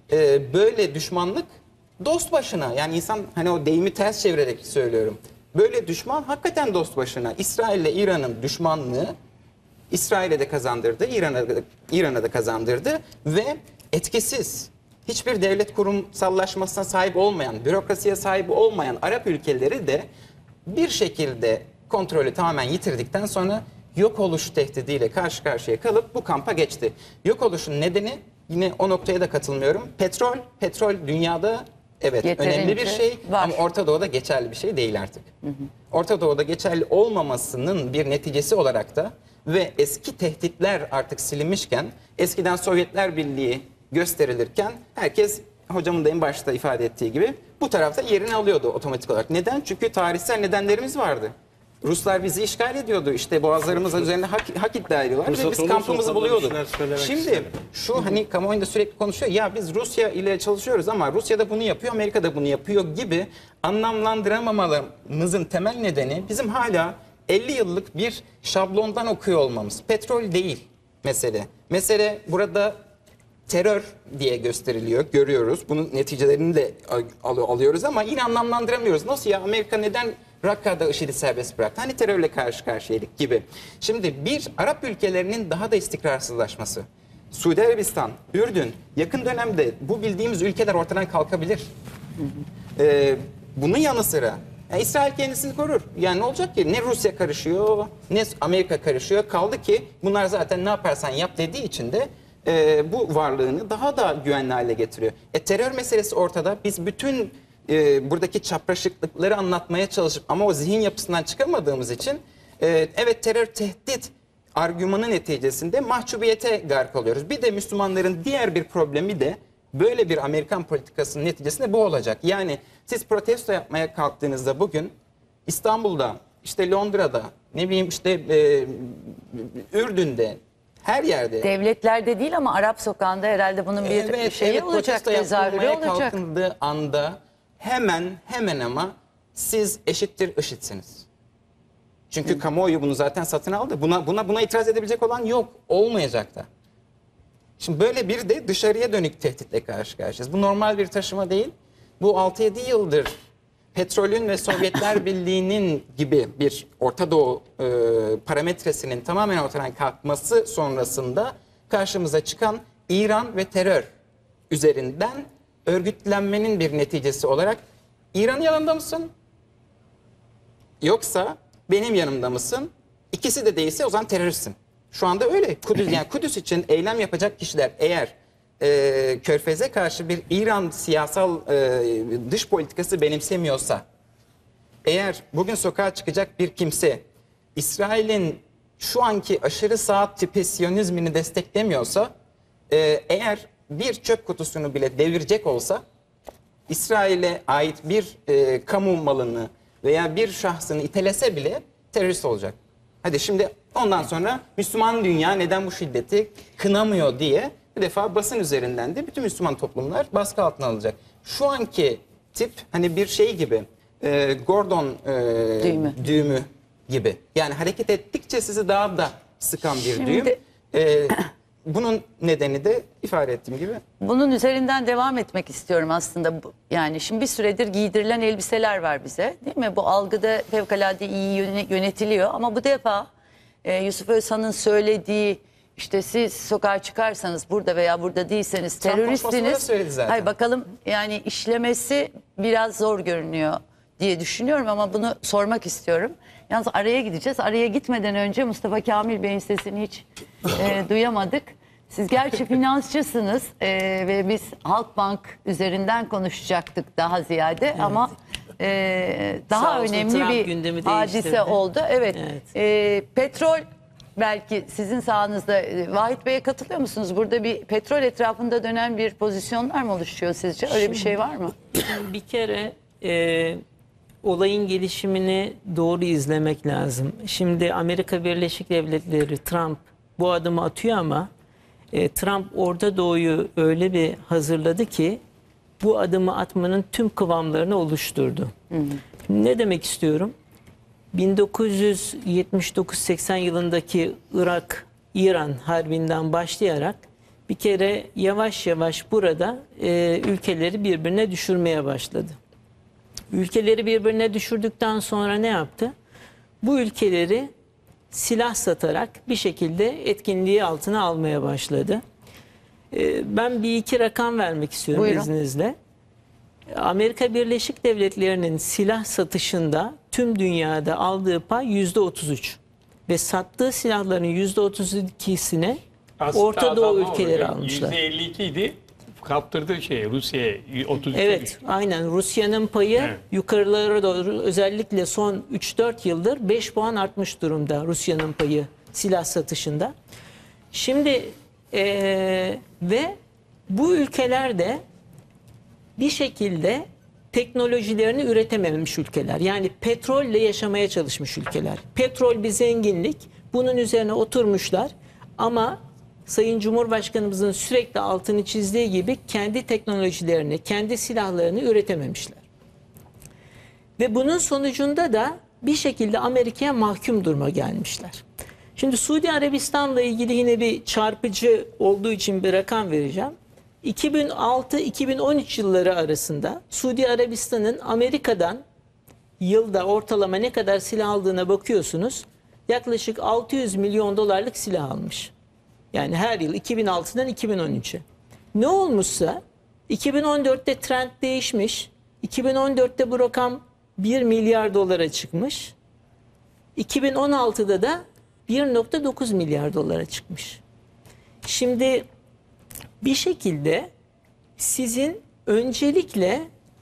böyle düşmanlık dost başına. Yani insan, hani o deyimi ters çevirerek söylüyorum. Böyle düşman hakikaten dost başına. İsrail ile İran'ın düşmanlığı İsrail'e de kazandırdı, İran'a da kazandırdı ve etkisiz, hiçbir devlet kurumsallaşmasına sahip olmayan, bürokrasiye sahip olmayan Arap ülkeleri de bir şekilde kontrolü tamamen yitirdikten sonra yok oluş tehdidiyle karşı karşıya kalıp bu kampa geçti. Yok oluşun nedeni, yine o noktaya da katılmıyorum. Petrol dünyada evet Yeterince önemli bir şey var. ama Orta Doğu'da geçerli bir şey değil artık. Orta Doğu'da geçerli olmamasının bir neticesi olarak da ve eski tehditler artık silinmişken, eskiden Sovyetler Birliği gösterilirken herkes, hocamın da en başta ifade ettiği gibi, bu tarafta yerini alıyordu otomatik olarak. Neden? Çünkü tarihsel nedenlerimiz vardı. Ruslar bizi işgal ediyordu. İşte boğazlarımız üzerinde hak iddia ediyorlar ve biz kampımızı buluyorduk. Şimdi şu hani kamuoyunda sürekli konuşuyor. Ya biz Rusya ile çalışıyoruz ama Rusya da bunu yapıyor, Amerika da bunu yapıyor gibi anlamlandıramamamızın temel nedeni bizim hala 50 yıllık bir şablondan okuyor olmamız. Petrol değil mesele. Mesele burada terör diye gösteriliyor, görüyoruz. Bunun neticelerini de alıyoruz ama yine anlamlandıramıyoruz. Nasıl ya, Amerika neden Rakka'da IŞİD'i serbest bıraktı? Hani terörle karşı karşıyaydık gibi. Şimdi bir, Arap ülkelerinin daha da istikrarsızlaşması. Suudi Arabistan, Ürdün, yakın dönemde bu bildiğimiz ülkeler ortadan kalkabilir. Bunun yanı sıra İsrail kendisini korur. Yani ne olacak ki? Ne Rusya karışıyor, ne Amerika karışıyor. Kaldı ki bunlar zaten ne yaparsan yap dediği için de bu varlığını daha da güvenli hale getiriyor. Terör meselesi ortada. Biz bütün buradaki çapraşıklıkları anlatmaya çalışıp ama o zihin yapısından çıkamadığımız için evet, terör tehdit argümanı neticesinde mahcubiyete gark oluyoruz. Bir de Müslümanların diğer bir problemi de böyle bir Amerikan politikasının neticesinde bu olacak. Yani siz protesto yapmaya kalktığınızda bugün İstanbul'da, işte Londra'da, ne bileyim işte Ürdün'de, her yerde. Devletlerde değil ama Arap sokağında herhalde bunun bir şeyi olacak, tezahürü olacak. Kalkındığı anda hemen ama siz eşittir IŞİD'siniz. Çünkü kamuoyu bunu zaten satın aldı. Buna itiraz edebilecek olan yok. Olmayacak da. Şimdi böyle bir de dışarıya dönük tehditle karşı karşıyayız. Bu normal bir taşıma değil. Bu 6-7 yıldır petrolün ve Sovyetler Birliği'nin gibi bir Orta Doğu parametresinin tamamen ortadan kalkması sonrasında karşımıza çıkan İran ve terör üzerinden örgütlenmenin bir neticesi olarak İran'ın yanında mısın? Yoksa benim yanımda mısın? İkisi de değilse o zaman teröristsin. Şu anda öyle. Kudüs için eylem yapacak kişiler eğer Körfez'e karşı bir İran siyasal dış politikası benimsemiyorsa, eğer bugün sokağa çıkacak bir kimse İsrail'in şu anki aşırı sağ tipi Siyonizmini desteklemiyorsa, eğer bir çöp kutusunu bile devirecek olsa İsrail'e ait bir kamu malını veya bir şahsını itelese bile terörist olacak. Hadi şimdi ondan sonra Müslüman dünya neden bu şiddeti kınamıyor diye bir defa basın üzerinden de bütün Müslüman toplumlar baskı altına alacak. Şu anki tip hani bir şey gibi Gordon düğümü gibi. Yani hareket ettikçe sizi daha da sıkan bir Şimdi- düğüm. Bunun nedeni de ifade ettiğim gibi. Bunun üzerinden devam etmek istiyorum aslında. Yani şimdi bir süredir giydirilen elbiseler var bize, değil mi? Bu algıda fevkalade iyi yönetiliyor ama bu defa Yusuf Özhan'ın söylediği, işte siz sokağa çıkarsanız burada veya burada değilseniz Trump konuşmasında da teröristsiniz. söyledi zaten. Hayır, bakalım yani işlemesi biraz zor görünüyor diye düşünüyorum ama bunu sormak istiyorum. Yalnız araya gideceğiz. Araya gitmeden önce Mustafa Kamil Bey'in sesini hiç duyamadık. Siz gerçi finansçısınız ve biz Halkbank üzerinden konuşacaktık daha ziyade ama daha Sağ olsun, önemli Trump bir gündemi hadise değiştirdi. oldu. Evet. Evet. Petrol belki sizin sahanızda. Vahit Bey'e katılıyor musunuz? Burada bir petrol etrafında dönen bir pozisyonlar mı oluşuyor sizce? Öyle bir şey var mı? Bir kere olayın gelişimini doğru izlemek lazım. Şimdi Amerika Birleşik Devletleri, Trump bu adımı atıyor ama Trump Orta Doğu'yu öyle bir hazırladı ki bu adımı atmanın tüm kıvamlarını oluşturdu. Ne demek istiyorum? 1979-80 yılındaki Irak-İran harbinden başlayarak bir kere yavaş yavaş burada ülkeleri birbirine düşürmeye başladı. Ülkeleri birbirine düşürdükten sonra ne yaptı? Bu ülkeleri silah satarak bir şekilde etkinliği altına almaya başladı. Ben bir iki rakam vermek istiyorum Buyurun. izninizle. Amerika Birleşik Devletleri'nin silah satışında tüm dünyada aldığı pay %33 ve sattığı silahların %32'sine Orta Doğu ülkeleri almışlar. %52 idi. Kaptırdığı Rusya'ya 32. Evet, aynen. Rusya'nın payı Evet. yukarılara doğru özellikle son 3-4 yıldır 5 puan artmış durumda Rusya'nın payı silah satışında. Şimdi ve bu ülkeler de bir şekilde teknolojilerini üretememiş ülkeler. Yani petrolle yaşamaya çalışmış ülkeler. Petrol bir zenginlik. Bunun üzerine oturmuşlar ama Sayın Cumhurbaşkanımızın sürekli altını çizdiği gibi kendi teknolojilerini, kendi silahlarını üretememişler. Ve bunun sonucunda da bir şekilde Amerika'ya mahkum duruma gelmişler. Şimdi Suudi Arabistan'la ilgili yine bir çarpıcı olduğu için bir rakam vereceğim. 2006-2013 yılları arasında Suudi Arabistan'ın Amerika'dan yılda ortalama ne kadar silah aldığına bakıyorsunuz. Yaklaşık 600 milyon dolarlık silah almış. Yani her yıl 2006'dan 2013'e. Ne olmuşsa 2014'te trend değişmiş. 2014'te bu rakam 1 milyar dolara çıkmış. 2016'da da 1,9 milyar dolara çıkmış. Şimdi bir şekilde sizin öncelikle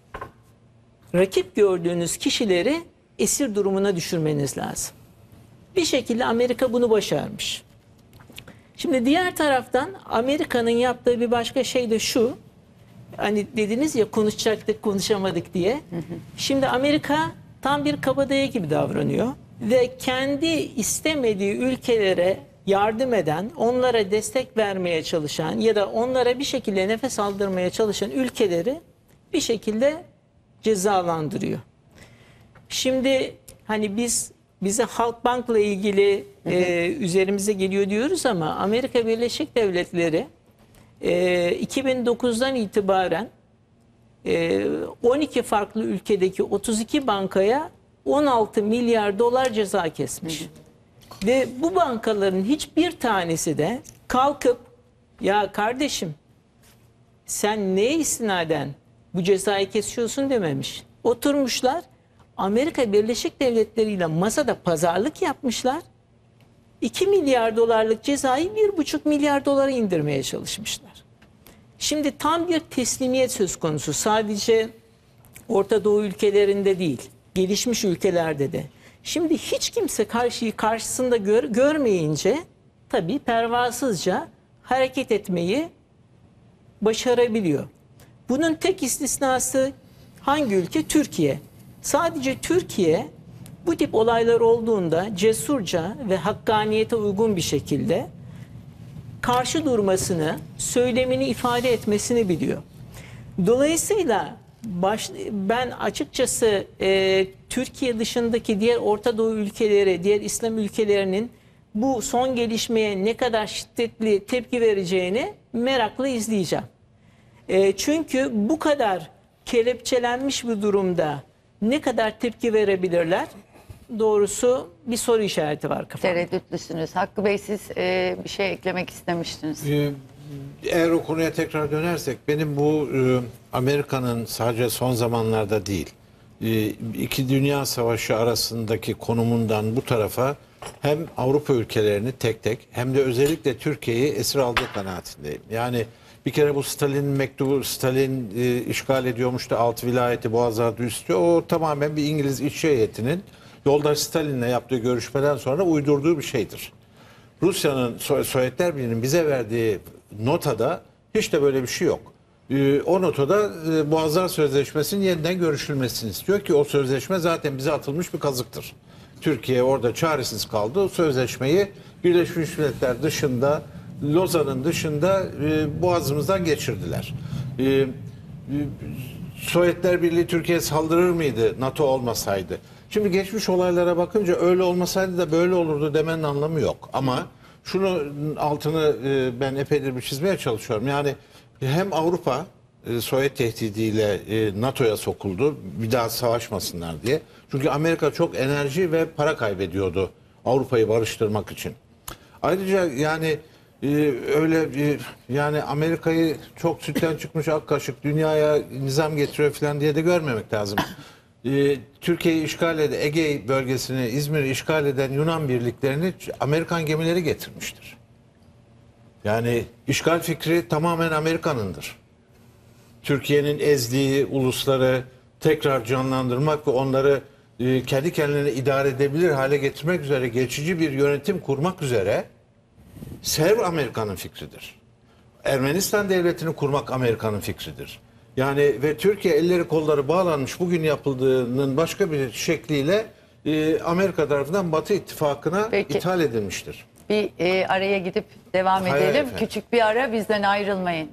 rakip gördüğünüz kişileri esir durumuna düşürmeniz lazım. Bir şekilde Amerika bunu başarmış. Şimdi diğer taraftan Amerika'nın yaptığı bir başka şey de şu. Hani dediniz ya konuşacaktık konuşamadık diye. Şimdi Amerika tam bir kabadayı gibi davranıyor. Ve kendi istemediği ülkelere yardım eden, onlara destek vermeye çalışan ya da onlara bir şekilde nefes aldırmaya çalışan ülkeleri bir şekilde cezalandırıyor. Şimdi hani bize Halkbank'la ilgili üzerimize geliyor diyoruz ama Amerika Birleşik Devletleri 2009'dan itibaren 12 farklı ülkedeki 32 bankaya 16 milyar dolar ceza kesmiş. Ve bu bankaların hiçbir tanesi de kalkıp ya kardeşim sen neye istinaden bu cezayı kesiyorsun dememiş. Oturmuşlar Amerika Birleşik Devletleri ile masada pazarlık yapmışlar. 2 milyar dolarlık cezayı 1,5 milyar dolara indirmeye çalışmışlar. Şimdi tam bir teslimiyet söz konusu. Sadece Orta Doğu ülkelerinde değil, gelişmiş ülkelerde de. Şimdi hiç kimse karşısında görmeyince tabii pervasızca hareket etmeyi başarabiliyor. Bunun tek istisnası hangi ülke? Türkiye. Sadece Türkiye bu tip olaylar olduğunda cesurca ve hakkaniyete uygun bir şekilde karşı durmasını, söylemini ifade etmesini biliyor. Dolayısıyla ben açıkçası Türkiye dışındaki diğer Orta Doğu ülkeleri, diğer İslam ülkelerinin bu son gelişmeye ne kadar şiddetli tepki vereceğini merakla izleyeceğim. Çünkü bu kadar kelepçelenmiş bir durumda ne kadar tepki verebilirler? Doğrusu bir soru işareti var kafamda. Tereddütlüsünüz. Hakkı Bey, siz bir şey eklemek istemiştiniz. Eğer o konuya tekrar dönersek, benim bu Amerika'nın sadece son zamanlarda değil, iki dünya savaşı arasındaki konumundan bu tarafa hem Avrupa ülkelerini tek tek hem de özellikle Türkiye'yi esir aldığı kanaatindeyim. Yani bir kere bu Stalin'in mektubu, Stalin işgal ediyormuş da 6 vilayeti Boğazlar'da istiyor. O tamamen bir İngiliz işçi heyetinin yoldaş Stalin'le yaptığı görüşmeden sonra uydurduğu bir şeydir. Rusya'nın, Sovyetler Birliği'nin bize verdiği notada hiç de böyle bir şey yok. O notada Boğazlar Sözleşmesi'nin yeniden görüşülmesini istiyor ki o sözleşme zaten bize atılmış bir kazıktır. Türkiye orada çaresiz kaldı. O sözleşmeyi Birleşmiş Milletler dışında, Lozan'ın dışında boğazımızdan geçirdiler. Sovyetler Birliği Türkiye'ye saldırır mıydı NATO olmasaydı? Şimdi geçmiş olaylara bakınca öyle olmasaydı da böyle olurdu demenin anlamı yok. Ama şunun altını ben epeydir bir çizmeye çalışıyorum. Yani hem Avrupa Sovyet tehdidiyle NATO'ya sokuldu, bir daha savaşmasınlar diye. Çünkü Amerika çok enerji ve para kaybediyordu Avrupa'yı barıştırmak için. Ayrıca yani öyle yani Amerika'yı çok sütten çıkmış ak kaşık, dünyaya nizam getiriyor falan diye de görmemek lazım. Türkiye'yi işgal eden, Ege bölgesini, İzmir'i işgal eden Yunan birliklerini Amerikan gemileri getirmiştir. Yani işgal fikri tamamen Amerika'nındır. Türkiye'nin ezdiği ulusları tekrar canlandırmak ve onları kendi kendilerine idare edebilir hale getirmek üzere geçici bir yönetim kurmak üzere Serv Amerika'nın fikridir. Ermenistan devletini kurmak Amerika'nın fikridir. Yani ve Türkiye elleri kolları bağlanmış, bugün yapıldığının başka bir şekliyle Amerika tarafından Batı ittifakına ithal edilmiştir. Bir araya gidip devam Hayır edelim. efendim. Küçük bir ara, bizden ayrılmayın.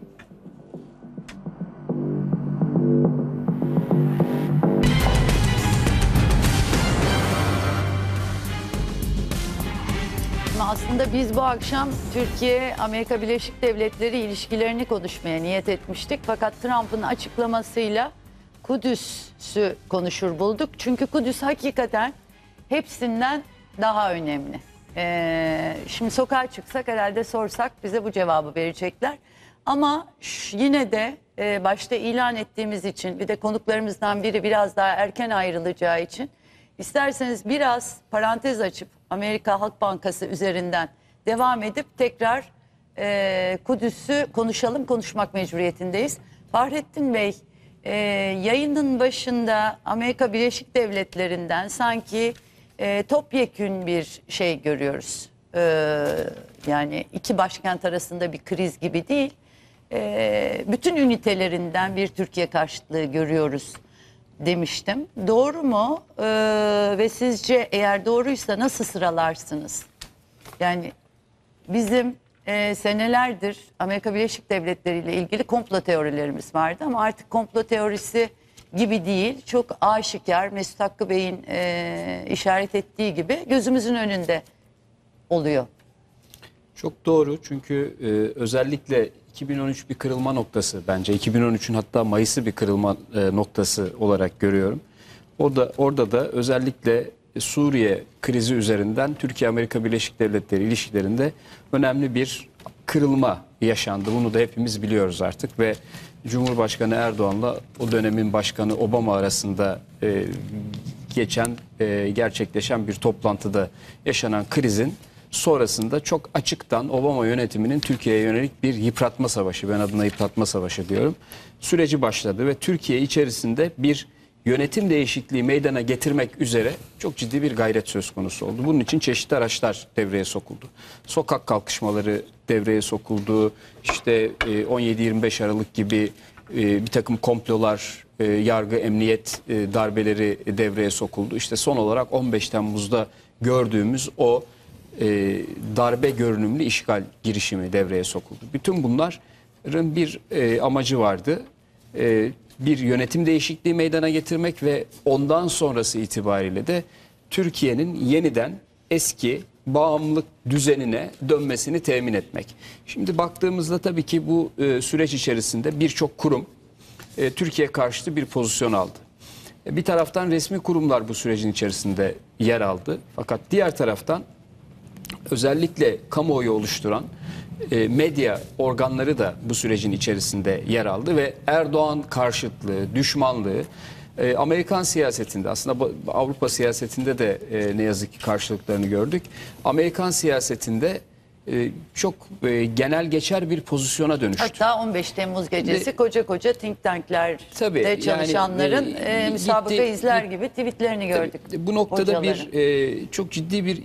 Aslında biz bu akşam Türkiye-Amerika Birleşik Devletleri ilişkilerini konuşmaya niyet etmiştik. Fakat Trump'ın açıklamasıyla Kudüs'ü konuşur bulduk. Çünkü Kudüs hakikaten hepsinden daha önemli. Şimdi sokağa çıksak herhalde sorsak bize bu cevabı verecekler. Ama yine de başta ilan ettiğimiz için, bir de konuklarımızdan biri biraz daha erken ayrılacağı için isterseniz biraz parantez açıp Amerika Halk Bankası üzerinden devam edip tekrar Kudüs'ü konuşmak mecburiyetindeyiz. Fahrettin Bey, yayının başında Amerika Birleşik Devletleri'nden sanki topyekün bir şey görüyoruz. Yani iki başkent arasında bir kriz gibi değil. Bütün ünitelerinden bir Türkiye karşıtlığı görüyoruz demiştim. Doğru mu? Ve sizce eğer doğruysa nasıl sıralarsınız? Yani bizim senelerdir Amerika Birleşik Devletleri ile ilgili komplo teorilerimiz vardı ama artık komplo teorisi gibi değil, çok aşikar, Mesut Hakkı Bey'in işaret ettiği gibi gözümüzün önünde oluyor. Çok doğru, çünkü özellikle 2013 bir kırılma noktası bence. 2013'ün hatta Mayıs'ı bir kırılma noktası olarak görüyorum. Orada da özellikle Suriye krizi üzerinden Türkiye-Amerika Birleşik Devletleri ilişkilerinde önemli bir kırılma yaşandı. Bunu da hepimiz biliyoruz artık ve Cumhurbaşkanı Erdoğan'la o dönemin başkanı Obama arasında gerçekleşen bir toplantıda yaşanan krizin sonrasında çok açıktan Obama yönetiminin Türkiye'ye yönelik bir yıpratma savaşı, ben adına yıpratma savaşı diyorum, süreci başladı ve Türkiye içerisinde bir yönetim değişikliği meydana getirmek üzere çok ciddi bir gayret söz konusu oldu. Bunun için çeşitli araçlar devreye sokuldu. Sokak kalkışmaları devreye sokuldu. İşte 17-25 Aralık gibi bir takım komplolar, yargı, emniyet darbeleri devreye sokuldu. İşte son olarak 15 Temmuz'da gördüğümüz o darbe görünümlü işgal girişimi devreye sokuldu. Bütün bunların bir amacı vardı. Bir yönetim değişikliği meydana getirmek ve ondan sonrası itibariyle de Türkiye'nin yeniden eski bağımlılık düzenine dönmesini temin etmek. Şimdi baktığımızda tabii ki bu süreç içerisinde birçok kurum Türkiye karşıtı bir pozisyon aldı. Bir taraftan resmi kurumlar bu sürecin içerisinde yer aldı. Fakat diğer taraftan özellikle kamuoyu oluşturan medya organları da bu sürecin içerisinde yer aldı ve Erdoğan karşıtlığı, düşmanlığı Amerikan siyasetinde, aslında Avrupa siyasetinde de ne yazık ki karşılıklarını gördük. Amerikan siyasetinde çok genel geçer bir pozisyona dönüştü. Hatta 15 Temmuz gecesi koca think tanklerde yani, çalışanların müsabaka izler gibi tweetlerini gördük. Bu noktada hocaların. çok ciddi bir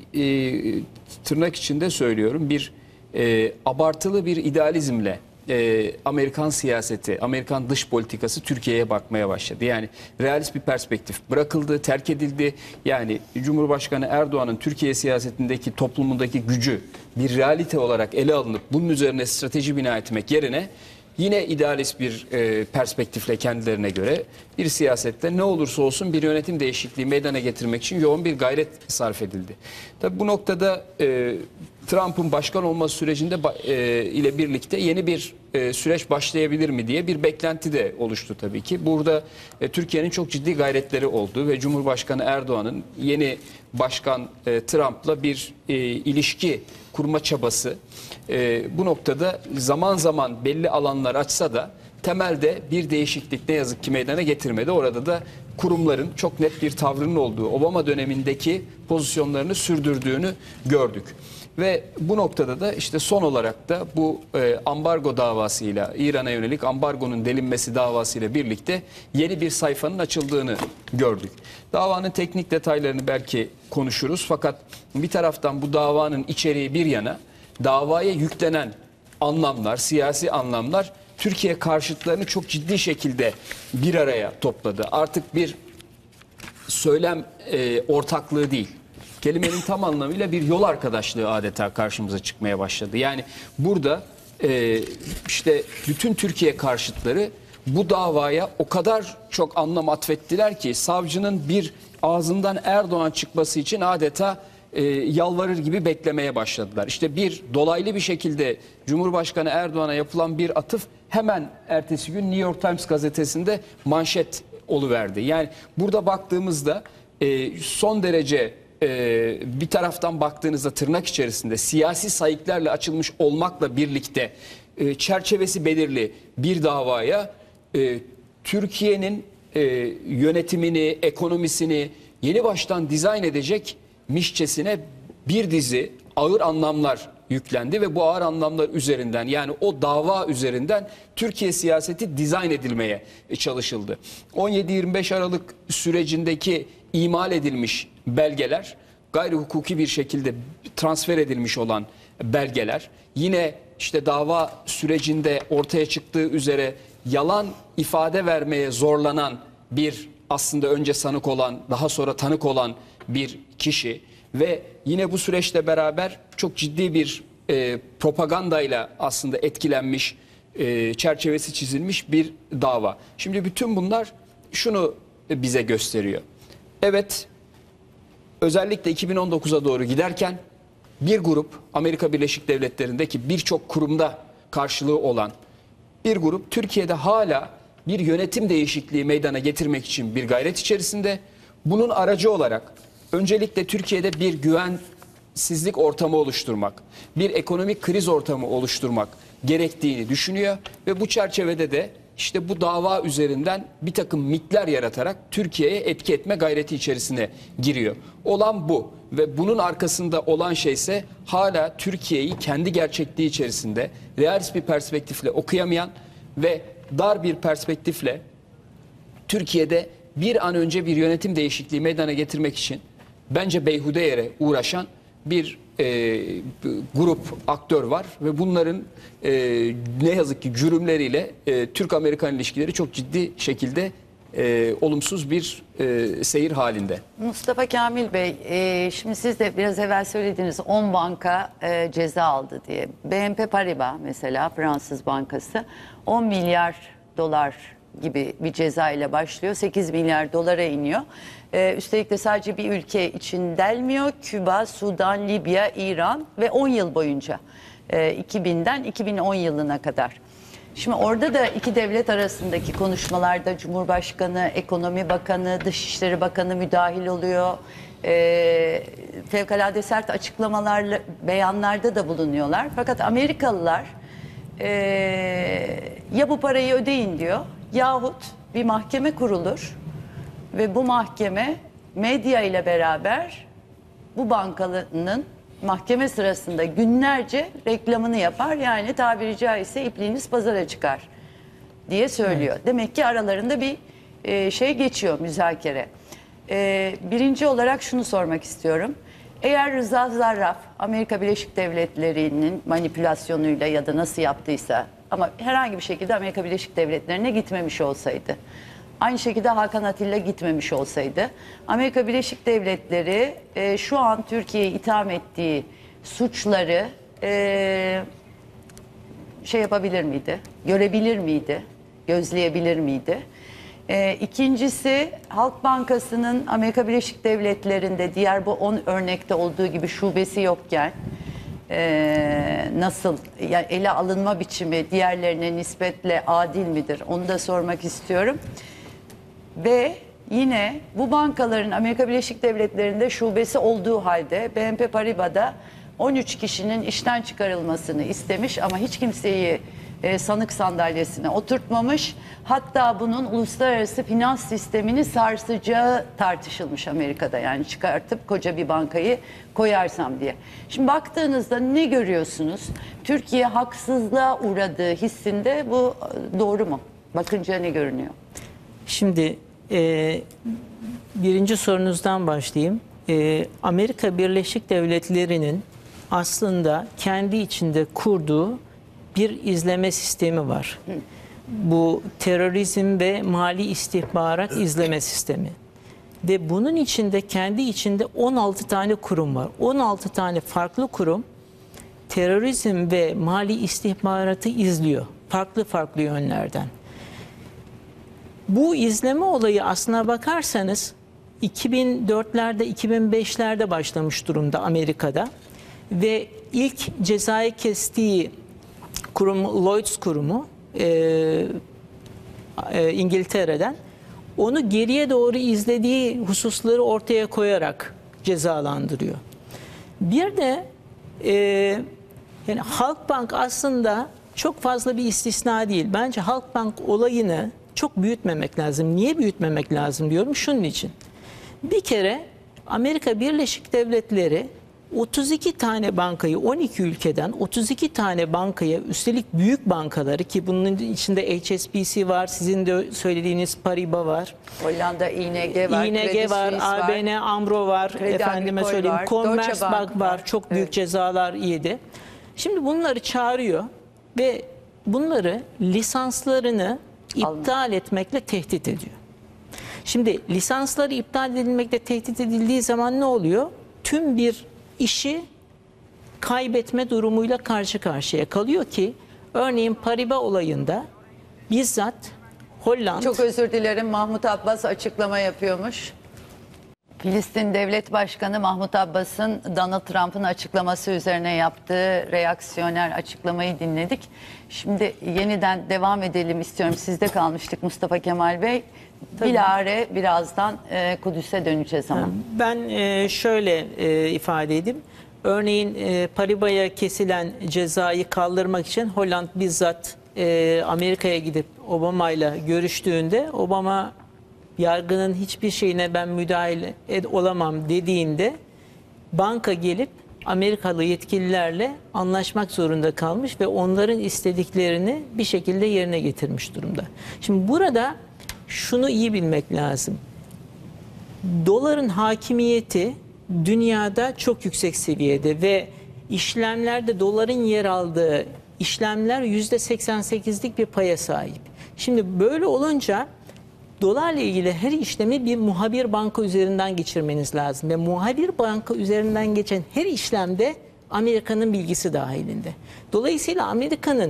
tırnak içinde söylüyorum, bir abartılı bir idealizmle Amerikan siyaseti, Amerikan dış politikası Türkiye'ye bakmaya başladı. Yani realist bir perspektif bırakıldı, terk edildi. Yani Cumhurbaşkanı Erdoğan'ın Türkiye siyasetindeki, toplumundaki gücü bir realite olarak ele alınıp bunun üzerine strateji bina etmek yerine yine idealist bir perspektifle kendilerine göre bir siyasette ne olursa olsun bir yönetim değişikliği meydana getirmek için yoğun bir gayret sarf edildi. Tabii bu noktada Trump'ın başkan olması sürecinde ile birlikte yeni bir süreç başlayabilir mi diye bir beklenti de oluştu tabii ki. Burada Türkiye'nin çok ciddi gayretleri oldu ve Cumhurbaşkanı Erdoğan'ın yeni başkan Trump'la bir ilişki kurma çabası bu noktada zaman zaman belli alanlar açsa da temelde bir değişiklik ne yazık ki meydana getirmedi. Orada da kurumların çok net bir tavrının olduğu, Obama dönemindeki pozisyonlarını sürdürdüğünü gördük. Ve bu noktada da işte son olarak da bu ambargo davasıyla, İran'a yönelik ambargonun delinmesi davasıyla birlikte yeni bir sayfanın açıldığını gördük. Davanın teknik detaylarını belki konuşuruz, fakat bir taraftan bu davanın içeriği bir yana, davaya yüklenen anlamlar, siyasi anlamlar Türkiye karşıtlarını çok ciddi şekilde bir araya topladı. Artık bir söylem ortaklığı değil, kelimenin tam anlamıyla bir yol arkadaşlığı adeta karşımıza çıkmaya başladı. Yani burada işte bütün Türkiye karşıtları bu davaya o kadar çok anlam atfettiler ki savcının bir ağzından Erdoğan çıkması için adeta yalvarır gibi beklemeye başladılar. İşte bir dolaylı bir şekilde Cumhurbaşkanı Erdoğan'a yapılan bir atıf hemen ertesi gün New York Times gazetesinde manşet oluverdi. Yani burada baktığımızda son derece bir taraftan baktığınızda tırnak içerisinde siyasi sayıklarla açılmış olmakla birlikte çerçevesi belirli bir davaya Türkiye'nin yönetimini, ekonomisini yeni baştan dizayn edecek mişçesine bir dizi ağır anlamlar yüklendi ve bu ağır anlamlar üzerinden, yani o dava üzerinden Türkiye siyaseti dizayn edilmeye çalışıldı. 17-25 Aralık sürecindeki imal edilmiş belgeler, gayri hukuki bir şekilde transfer edilmiş olan belgeler, yine işte dava sürecinde ortaya çıktığı üzere yalan ifade vermeye zorlanan bir, aslında önce sanık olan, daha sonra tanık olan bir kişi ve yine bu süreçle beraber çok ciddi bir propagandayla aslında etkilenmiş, çerçevesi çizilmiş bir dava. Şimdi bütün bunlar şunu bize gösteriyor. Evet, özellikle 2019'a doğru giderken bir grup, Amerika Birleşik Devletleri'ndeki birçok kurumda karşılığı olan bir grup Türkiye'de hala bir yönetim değişikliği meydana getirmek için bir gayret içerisinde. Bunun aracı olarak öncelikle Türkiye'de bir güvensizlik ortamı oluşturmak, bir ekonomik kriz ortamı oluşturmak gerektiğini düşünüyor ve bu çerçevede de işte bu dava üzerinden bir takım mitler yaratarak Türkiye'ye etki etme gayreti içerisine giriyor. Olan bu ve bunun arkasında olan şey ise hala Türkiye'yi kendi gerçekliği içerisinde realist bir perspektifle okuyamayan ve dar bir perspektifle Türkiye'de bir an önce bir yönetim değişikliği meydana getirmek için bence beyhude yere uğraşan bir grup aktör var ve bunların ne yazık ki cürümleriyle Türk-Amerikan ilişkileri çok ciddi şekilde olumsuz bir seyir halinde. Mustafa Kamil Bey, şimdi siz de biraz evvel söylediğiniz 10 banka ceza aldı diye. BNP Paribas mesela, Fransız bankası 10 milyar dolar gibi bir ceza ile başlıyor. 8 milyar dolara iniyor. Üstelik de sadece bir ülke için delmiyor. Küba, Sudan, Libya, İran ve 10 yıl boyunca 2000'den 2010 yılına kadar. Şimdi orada da iki devlet arasındaki konuşmalarda Cumhurbaşkanı, Ekonomi Bakanı, Dışişleri Bakanı müdahil oluyor. Fevkalade sert açıklamalarla, beyanlarda da bulunuyorlar. Fakat Amerikalılar ya bu parayı ödeyin diyor yahut bir mahkeme kurulur ve bu mahkeme medya ile beraber bu bankanın mahkeme sırasında günlerce reklamını yapar. Yani tabiri caizse ipliğiniz pazara çıkar diye söylüyor. Evet. Demek ki aralarında bir şey geçiyor, müzakere. Birinci olarak şunu sormak istiyorum. Eğer Rıza Zarrab Amerika Birleşik Devletleri'nin manipülasyonuyla ya da nasıl yaptıysa ama herhangi bir şekilde Amerika Birleşik Devletleri'ne gitmemiş olsaydı, aynı şekilde Hakan Atilla gitmemiş olsaydı, Amerika Birleşik Devletleri şu an Türkiye'yi itham ettiği suçları şey yapabilir miydi? Görebilir miydi? Gözleyebilir miydi? İkincisi, Halk Bankası'nın Amerika Birleşik Devletleri'nde diğer bu 10 örnekte olduğu gibi şubesi yokken nasıl yani ele alınma biçimi diğerlerine nispetle adil midir? Onu da sormak istiyorum. Ve yine bu bankaların Amerika Birleşik Devletleri'nde şubesi olduğu halde BNP Paribas'da 13 kişinin işten çıkarılmasını istemiş ama hiç kimseyi sanık sandalyesine oturtmamış. Hatta bunun uluslararası finans sistemini sarsacağı tartışılmış Amerika'da. Yani çıkartıp koca bir bankayı koyarsam diye. Şimdi baktığınızda ne görüyorsunuz? Türkiye haksızlığa uğradığı hissinde bu doğru mu? Bakınca ne görünüyor? Şimdi birinci sorunuzdan başlayayım. Amerika Birleşik Devletleri'nin aslında kendi içinde kurduğu bir izleme sistemi var. Bu terörizm ve mali istihbarat izleme sistemi. Ve bunun içinde kendi içinde 16 tane kurum var. 16 tane farklı kurum terörizm ve mali istihbaratı izliyor. Farklı farklı yönlerden. Bu izleme olayı aslına bakarsanız 2004'lerde 2005'lerde başlamış durumda Amerika'da ve ilk cezayı kestiği kurum Lloyds kurumu İngiltere'den onu geriye doğru izlediği hususları ortaya koyarak cezalandırıyor. Bir de yani Halkbank aslında çok fazla bir istisna değil. Bence Halkbank olayını çok büyütmemek lazım. Niye büyütmemek lazım diyorum? Şunun için. Bir kere Amerika Birleşik Devletleri 32 tane bankayı 12 ülkeden 32 tane bankaya üstelik büyük bankaları ki bunun içinde HSBC var, sizin de söylediğiniz Paribas var. Hollanda ING var, ING var, ABN AMRO var, Kredi efendime Agricole söyleyeyim, var, Commerzbank var, çok büyük cezalar yedi. Şimdi bunları çağırıyor ve bunları lisanslarını iptal etmekle tehdit ediyor. Şimdi lisansları iptal edilmekle tehdit edildiği zaman ne oluyor? Tüm bir işi kaybetme durumuyla karşı karşıya kalıyor ki örneğin Paribas olayında bizzat Hollanda... Çok özür dilerim, Mahmut Abbas açıklama yapıyormuş. Filistin Devlet Başkanı Mahmut Abbas'ın Donald Trump'ın açıklaması üzerine yaptığı reaksiyoner açıklamayı dinledik. Şimdi yeniden devam edelim istiyorum. Sizde kalmıştık Mustafa Kemal Bey. Bilahare birazdan Kudüs'e döneceğiz ama. Ben şöyle ifade edeyim. Örneğin Paribas'a kesilen cezayı kaldırmak için Hollanda bizzat Amerika'ya gidip Obama'yla görüştüğünde Obama yargının hiçbir şeyine ben müdahale olamam dediğinde banka gelip Amerikalı yetkililerle anlaşmak zorunda kalmış ve onların istediklerini bir şekilde yerine getirmiş durumda. Şimdi burada şunu iyi bilmek lazım. Doların hakimiyeti dünyada çok yüksek seviyede ve işlemlerde doların yer aldığı işlemler %88'lik bir paya sahip. Şimdi böyle olunca dolarla ilgili her işlemi bir muhabir banka üzerinden geçirmeniz lazım. Ve muhabir banka üzerinden geçen her işlemde Amerika'nın bilgisi dahilinde. Dolayısıyla Amerika'nın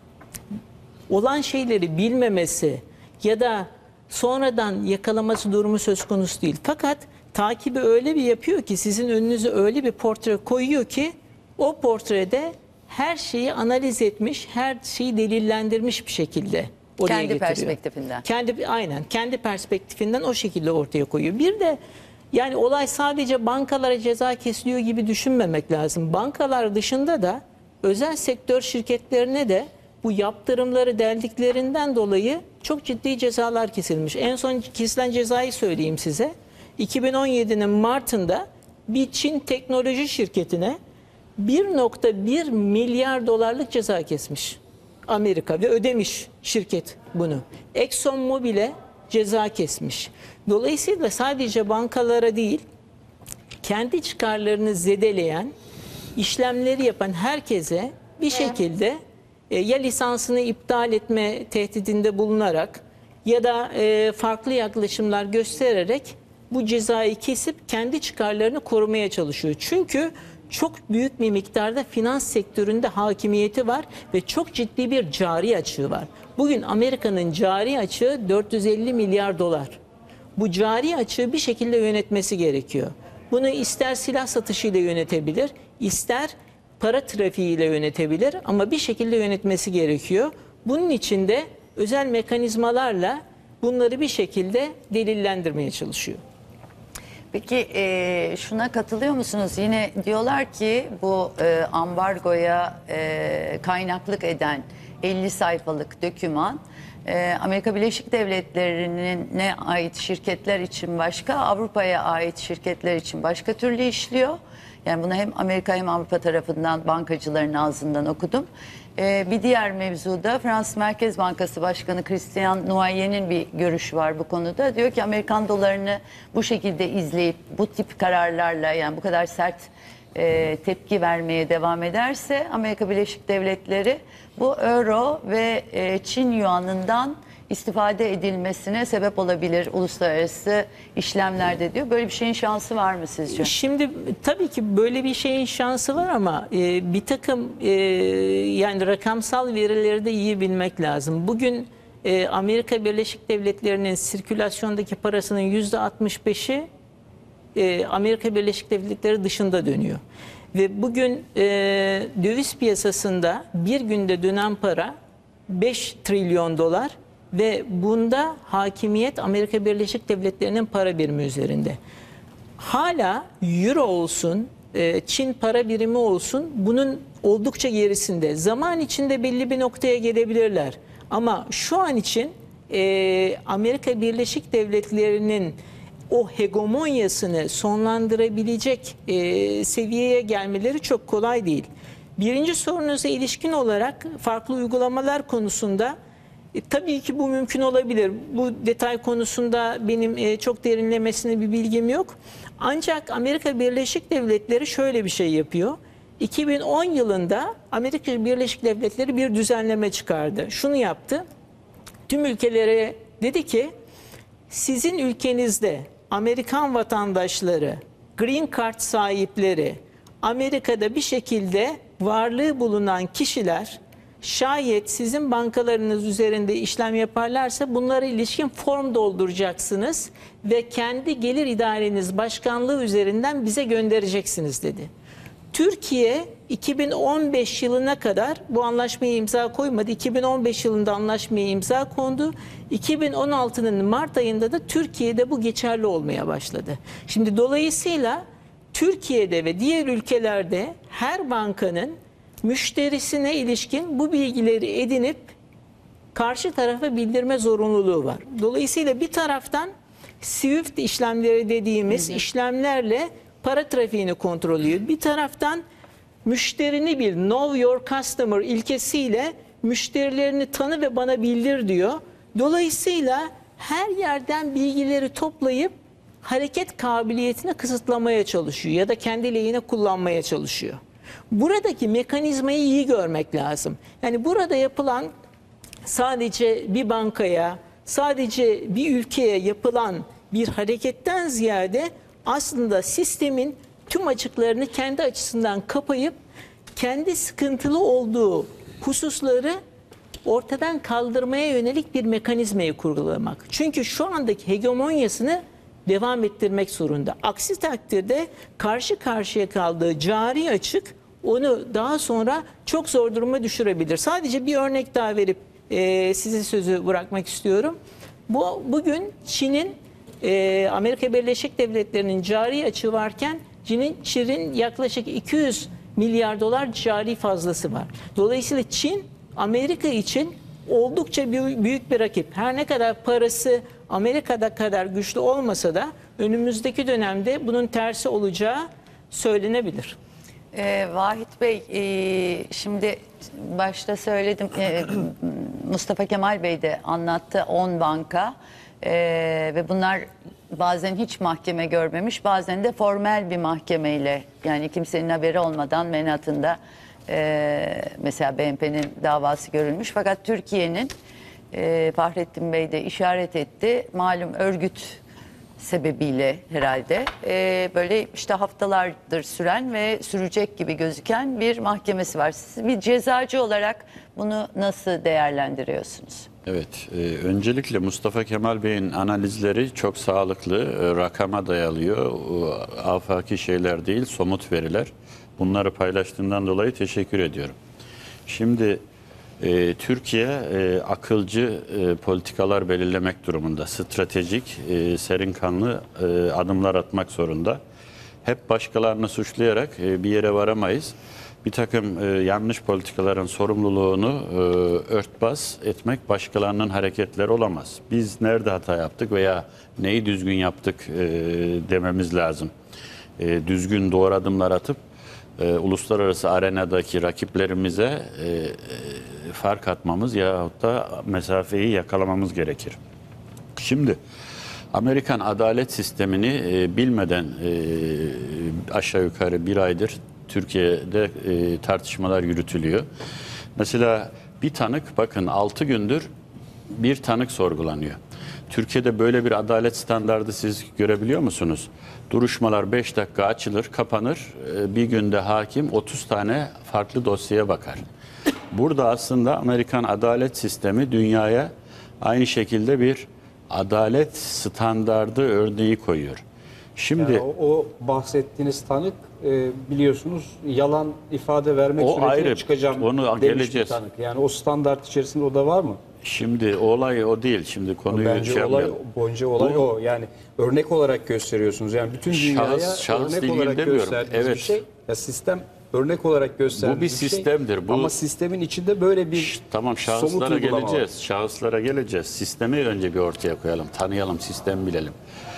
olan şeyleri bilmemesi ya da sonradan yakalaması durumu söz konusu değil. Fakat takibi öyle bir yapıyor ki sizin önünüze öyle bir portre koyuyor ki o portrede her şeyi analiz etmiş, her şeyi delillendirmiş bir şekilde oraya Kendi getiriyor. perspektifinden. Kendi perspektifinden o şekilde ortaya koyuyor. Bir de yani olay sadece bankalara ceza kesiliyor gibi düşünmemek lazım. Bankalar dışında da özel sektör şirketlerine de bu yaptırımları deldiklerinden dolayı çok ciddi cezalar kesilmiş. En son kesilen cezayı söyleyeyim size. 2017'nin Mart'ında bir Çin teknoloji şirketine 1,1 milyar dolarlık ceza kesmiş Amerika ve ödemiş şirket bunu. ExxonMobil'e ceza kesmiş. Dolayısıyla sadece bankalara değil, kendi çıkarlarını zedeleyen, işlemleri yapan herkese bir şekilde ya lisansını iptal etme tehdidinde bulunarak ya da farklı yaklaşımlar göstererek bu cezayı kesip kendi çıkarlarını korumaya çalışıyor. Çünkü çok büyük bir miktarda finans sektöründe hakimiyeti var ve çok ciddi bir cari açığı var. Bugün Amerika'nın cari açığı 450 milyar dolar. Bu cari açığı bir şekilde yönetmesi gerekiyor. Bunu ister silah satışıyla yönetebilir, ister para trafiğiyle yönetebilir ama bir şekilde yönetmesi gerekiyor. Bunun için de özel mekanizmalarla bunları bir şekilde delillendirmeye çalışıyor. Peki şuna katılıyor musunuz? Yine diyorlar ki bu ambargoya kaynaklık eden 50 sayfalık doküman Amerika Birleşik Devletleri'ne ait şirketler için başka, Avrupa'ya ait şirketler için başka türlü işliyor. Yani bunu hem Amerika hem Avrupa tarafından bankacıların ağzından okudum. Bir diğer mevzuda Fransız Merkez Bankası Başkanı Christian Noyen'in bir görüşü var bu konuda. Diyor ki Amerikan dolarını bu şekilde izleyip bu tip kararlarla, yani bu kadar sert tepki vermeye devam ederse Amerika Birleşik Devletleri bu euro ve Çin yuanından istifade edilmesine sebep olabilir uluslararası işlemlerde diyor. Böyle bir şeyin şansı var mı sizce? Şimdi tabii ki böyle bir şeyin şansı var ama bir takım yani rakamsal verileri de iyi bilmek lazım. Bugün Amerika Birleşik Devletleri'nin sirkülasyondaki parasının %65'i Amerika Birleşik Devletleri dışında dönüyor. Ve bugün döviz piyasasında bir günde dönen para 5 trilyon dolar ve bunda hakimiyet Amerika Birleşik Devletleri'nin para birimi üzerinde. Hala euro olsun, Çin para birimi olsun bunun oldukça gerisinde. Zaman içinde belli bir noktaya gelebilirler. Ama şu an için Amerika Birleşik Devletleri'nin o hegemonyasını sonlandırabilecek seviyeye gelmeleri çok kolay değil. Birinci sorunuza ilişkin olarak farklı uygulamalar konusunda tabii ki bu mümkün olabilir. Bu detay konusunda benim çok derinlemesine bir bilgim yok. Ancak Amerika Birleşik Devletleri şöyle bir şey yapıyor. 2010 yılında Amerika Birleşik Devletleri bir düzenleme çıkardı. Şunu yaptı. Tüm ülkelere dedi ki sizin ülkenizde Amerikan vatandaşları, green card sahipleri, Amerika'da bir şekilde varlığı bulunan kişiler şayet sizin bankalarınız üzerinde işlem yaparlarsa bunlara ilişkin form dolduracaksınız ve kendi gelir idareniz başkanlığı üzerinden bize göndereceksiniz dedi. Türkiye 2015 yılına kadar bu anlaşmaya imza koymadı. 2015 yılında anlaşmaya imza kondu. 2016'nın Mart ayında da Türkiye'de bu geçerli olmaya başladı. Şimdi dolayısıyla Türkiye'de ve diğer ülkelerde her bankanın müşterisine ilişkin bu bilgileri edinip karşı tarafa bildirme zorunluluğu var. Dolayısıyla bir taraftan SWIFT işlemleri dediğimiz işlemlerle para trafiğini kontrol ediyor. Bir taraftan müşterini bil, know your customer ilkesiyle müşterilerini tanı ve bana bildir diyor. Dolayısıyla her yerden bilgileri toplayıp hareket kabiliyetini kısıtlamaya çalışıyor ya da kendi lehine kullanmaya çalışıyor. Buradaki mekanizmayı iyi görmek lazım. Yani burada yapılan sadece bir bankaya, sadece bir ülkeye yapılan bir hareketten ziyade aslında sistemin tüm açıklarını kendi açısından kapayıp kendi sıkıntılı olduğu hususları ortadan kaldırmaya yönelik bir mekanizmayı kurgulamak. Çünkü şu andaki hegemonyasını devam ettirmek zorunda. Aksi takdirde karşı karşıya kaldığı cari açık onu daha sonra çok zor duruma düşürebilir. Sadece bir örnek daha verip size sözü bırakmak istiyorum. Bugün Çin'in Amerika Birleşik Devletleri'nin cari açığı varken Çin'in yaklaşık 200 milyar dolar cari fazlası var. Dolayısıyla Çin Amerika için oldukça büyük bir rakip. Her ne kadar parası Amerika'da kadar güçlü olmasa da önümüzdeki dönemde bunun tersi olacağı söylenebilir. Vahit Bey, şimdi başta söyledim, Mustafa Kemal Bey de anlattı 10 banka ve bunlar bazen hiç mahkeme görmemiş, bazen de formel bir mahkemeyle, yani kimsenin haberi olmadan Manhattan'da mesela BNP'nin davası görülmüş. Fakat Türkiye'nin Fahrettin Bey de işaret etti, malum örgüt sebebiyle herhalde böyle işte haftalardır süren ve sürecek gibi gözüken bir mahkemesi var. Siz bir cezacı olarak bunu nasıl değerlendiriyorsunuz? Evet, öncelikle Mustafa Kemal Bey'in analizleri çok sağlıklı, rakama dayalıyor. Afaki şeyler değil, somut veriler. Bunları paylaştığından dolayı teşekkür ediyorum. Şimdi Türkiye akılcı politikalar belirlemek durumunda. Stratejik, serin kanlı adımlar atmak zorunda. Hep başkalarını suçlayarak bir yere varamayız. Bir takım yanlış politikaların sorumluluğunu örtbas etmek başkalarının hareketleri olamaz. Biz nerede hata yaptık veya neyi düzgün yaptık dememiz lazım. Düzgün doğru adımlar atıp uluslararası arenadaki rakiplerimize fark atmamız yahut da mesafeyi yakalamamız gerekir. Şimdi Amerikan adalet sistemini bilmeden aşağı yukarı bir aydır Türkiye'de tartışmalar yürütülüyor. Mesela bir tanık, bakın 6 gündür bir tanık sorgulanıyor. Türkiye'de böyle bir adalet standardı siz görebiliyor musunuz? Duruşmalar 5 dakika açılır, kapanır. Bir günde hakim 30 tane farklı dosyaya bakar. Burada aslında Amerikan adalet sistemi dünyaya aynı şekilde bir adalet standardı örneği koyuyor. Şimdi yani o bahsettiğiniz tanık biliyorsunuz yalan ifade vermek o suretiyle ayrı, çıkacağım onu demiş bir geleceğiz. tanık. Yani o standart içerisinde o da var mı? Şimdi olay o değil. Şimdi konuyu Bence olay Bu- o. Yani örnek olarak gösteriyorsunuz. Yani bütün dünyaya şahıs örnek ilgili olarak demiyorum. gösterdiğiniz bir Evet. şey. Ya sistem örnek olarak gösterdiğiniz Bu bir sistemdir. Bu- Ama sistemin içinde böyle bir Tamam, somut şahıslara uygulama var. geleceğiz. Şahıslara geleceğiz. Sistemi önce bir ortaya koyalım. Tanıyalım, sistemi bilelim.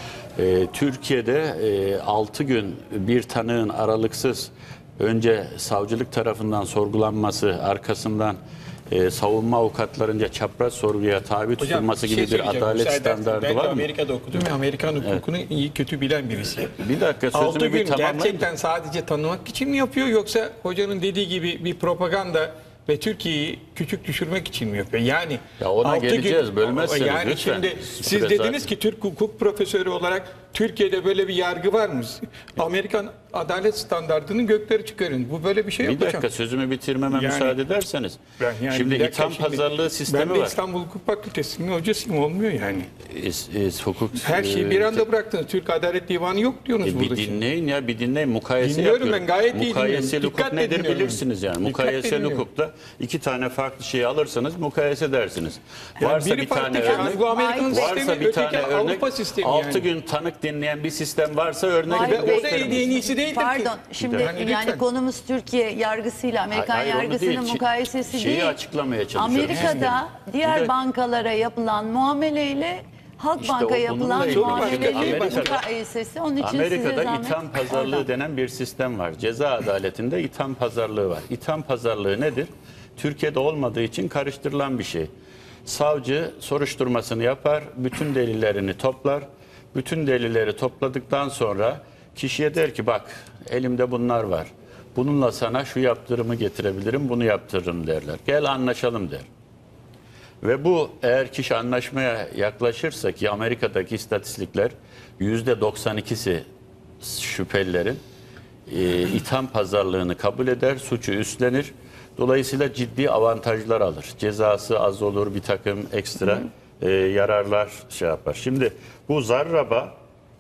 Türkiye'de 6 gün bir tanığın aralıksız önce savcılık tarafından sorgulanması, arkasından savunma avukatlarınca çapraz sorguya tabi tutulması gibi bir adalet standardı ben de var mı? Amerika'da okudum ve Amerikan hukukunu iyi kötü bilen birisi. Bir dakika 6 sözümü bir gün tamamlayayım. gerçekten sadece tanımak için mi yapıyor, yoksa hocanın dediği gibi bir propaganda ve Türkiye'yi küçük düşürmek için mi yapıyor? Yani Ya ona 6 geleceğiz, bölmezseniz yani lütfen. şimdi siz Süre dediniz zaten. ki Türk hukuk profesörü olarak Türkiye'de böyle bir yargı var mı? Amerikan adalet standartını gökleri çıkarın. Bu böyle bir şey yok Bir dakika hocam. sözümü bitirmeme Yani- müsaade ederseniz. Yani Şimdi bir dakika, itham şimdi pazarlığı sistemi ben de var. İstanbul Hukuk Fakültesi'nin hocasıyım, olmuyor yani. Hukuk Her şeyi bir anda bıraktınız. Türk Adalet Divanı yok diyorsunuz bir burada. şimdi. dinleyin ya, bir dinleyin. Mukayese Dinliyorum yapıyorum. ben, gayet iyi Mukayeseli dinliyorum. hukuk Dikkatle nedir dinliyorum. bilirsiniz yani. Dikkatle Mukayeseli dinliyorum. hukukta 2 tane farklı şeyi alırsanız mukayese dersiniz. Yani Varsa biri bir tane farklı, örnek. bu Amerikan sistemi, Varsa bir öteki tane örnek. Avrupa sistemi 6 yani. gün tanık dinleyen bir sistem varsa örnek Hayır, Ve o da gösterin. en iyisi değildir ki. Pardon, şimdi Yani yani lütfen. konumuz Türkiye yargısıyla Amerikan Hayır, onu yargısının değil. mukayesesi Şeyi değil. açıklamaya çalışıyorum. Amerika'da diğer de- bankalara yapılan muameleyle Halk İşte Banka o bununla yapılan ilgili. muamelenin Amerika'da- mukayesesi. Onun için size Amerika'da zahmet. itham pazarlığı Pardon. denen bir sistem var. Ceza adaletinde itham pazarlığı var. İtham pazarlığı nedir? Türkiye'de olmadığı için karıştırılan bir şey. Savcı soruşturmasını yapar, bütün delillerini toplar. Bütün delilleri topladıktan sonra kişiye der ki bak elimde bunlar var. Bununla sana şu yaptırımı getirebilirim, bunu yaptırırım derler. Gel anlaşalım der. Ve bu eğer kişi anlaşmaya yaklaşırsa ki Amerika'daki istatistikler %92'si şüphelilerin itham pazarlığını kabul eder, suçu üstlenir. Dolayısıyla ciddi avantajlar alır. Cezası az olur, bir takım ekstra yararlar şey yapar. Şimdi bu Zarrab'a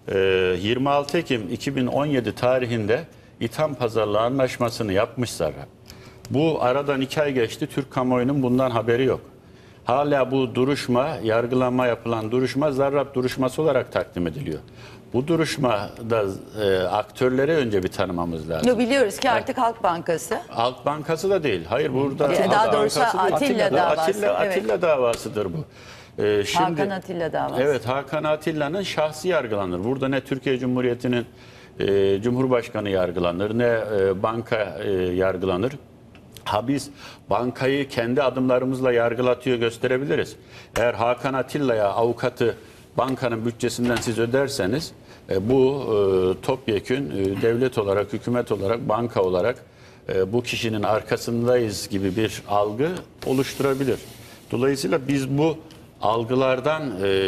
26 Ekim 2017 tarihinde itham pazarlığı anlaşmasını yapmış Zarrab. Bu aradan 2 ay geçti. Türk kamuoyunun bundan haberi yok. Hala bu duruşma, yargılama yapılan duruşma Zarrab duruşması olarak takdim ediliyor. Bu duruşmada aktörleri önce bir tanımamız lazım. Yo, biliyoruz ki artık Halk Bankası. Halk Bankası da değil. Hayır burada Daha Halk doğrusu Bankası değil. Atilla davası. Atilla davasıdır bu. Hakan Atilla davası. Evet, Hakan Atilla'nın şahsi yargılanır. Burada ne Türkiye Cumhuriyeti'nin Cumhurbaşkanı yargılanır, ne banka yargılanır. Ha biz bankayı kendi adımlarımızla yargılatıyor gösterebiliriz. Eğer Hakan Atilla'ya avukatı bankanın bütçesinden siz öderseniz bu topyekün devlet olarak, hükümet olarak, banka olarak bu kişinin arkasındayız gibi bir algı oluşturabilir. Dolayısıyla biz bu algılardan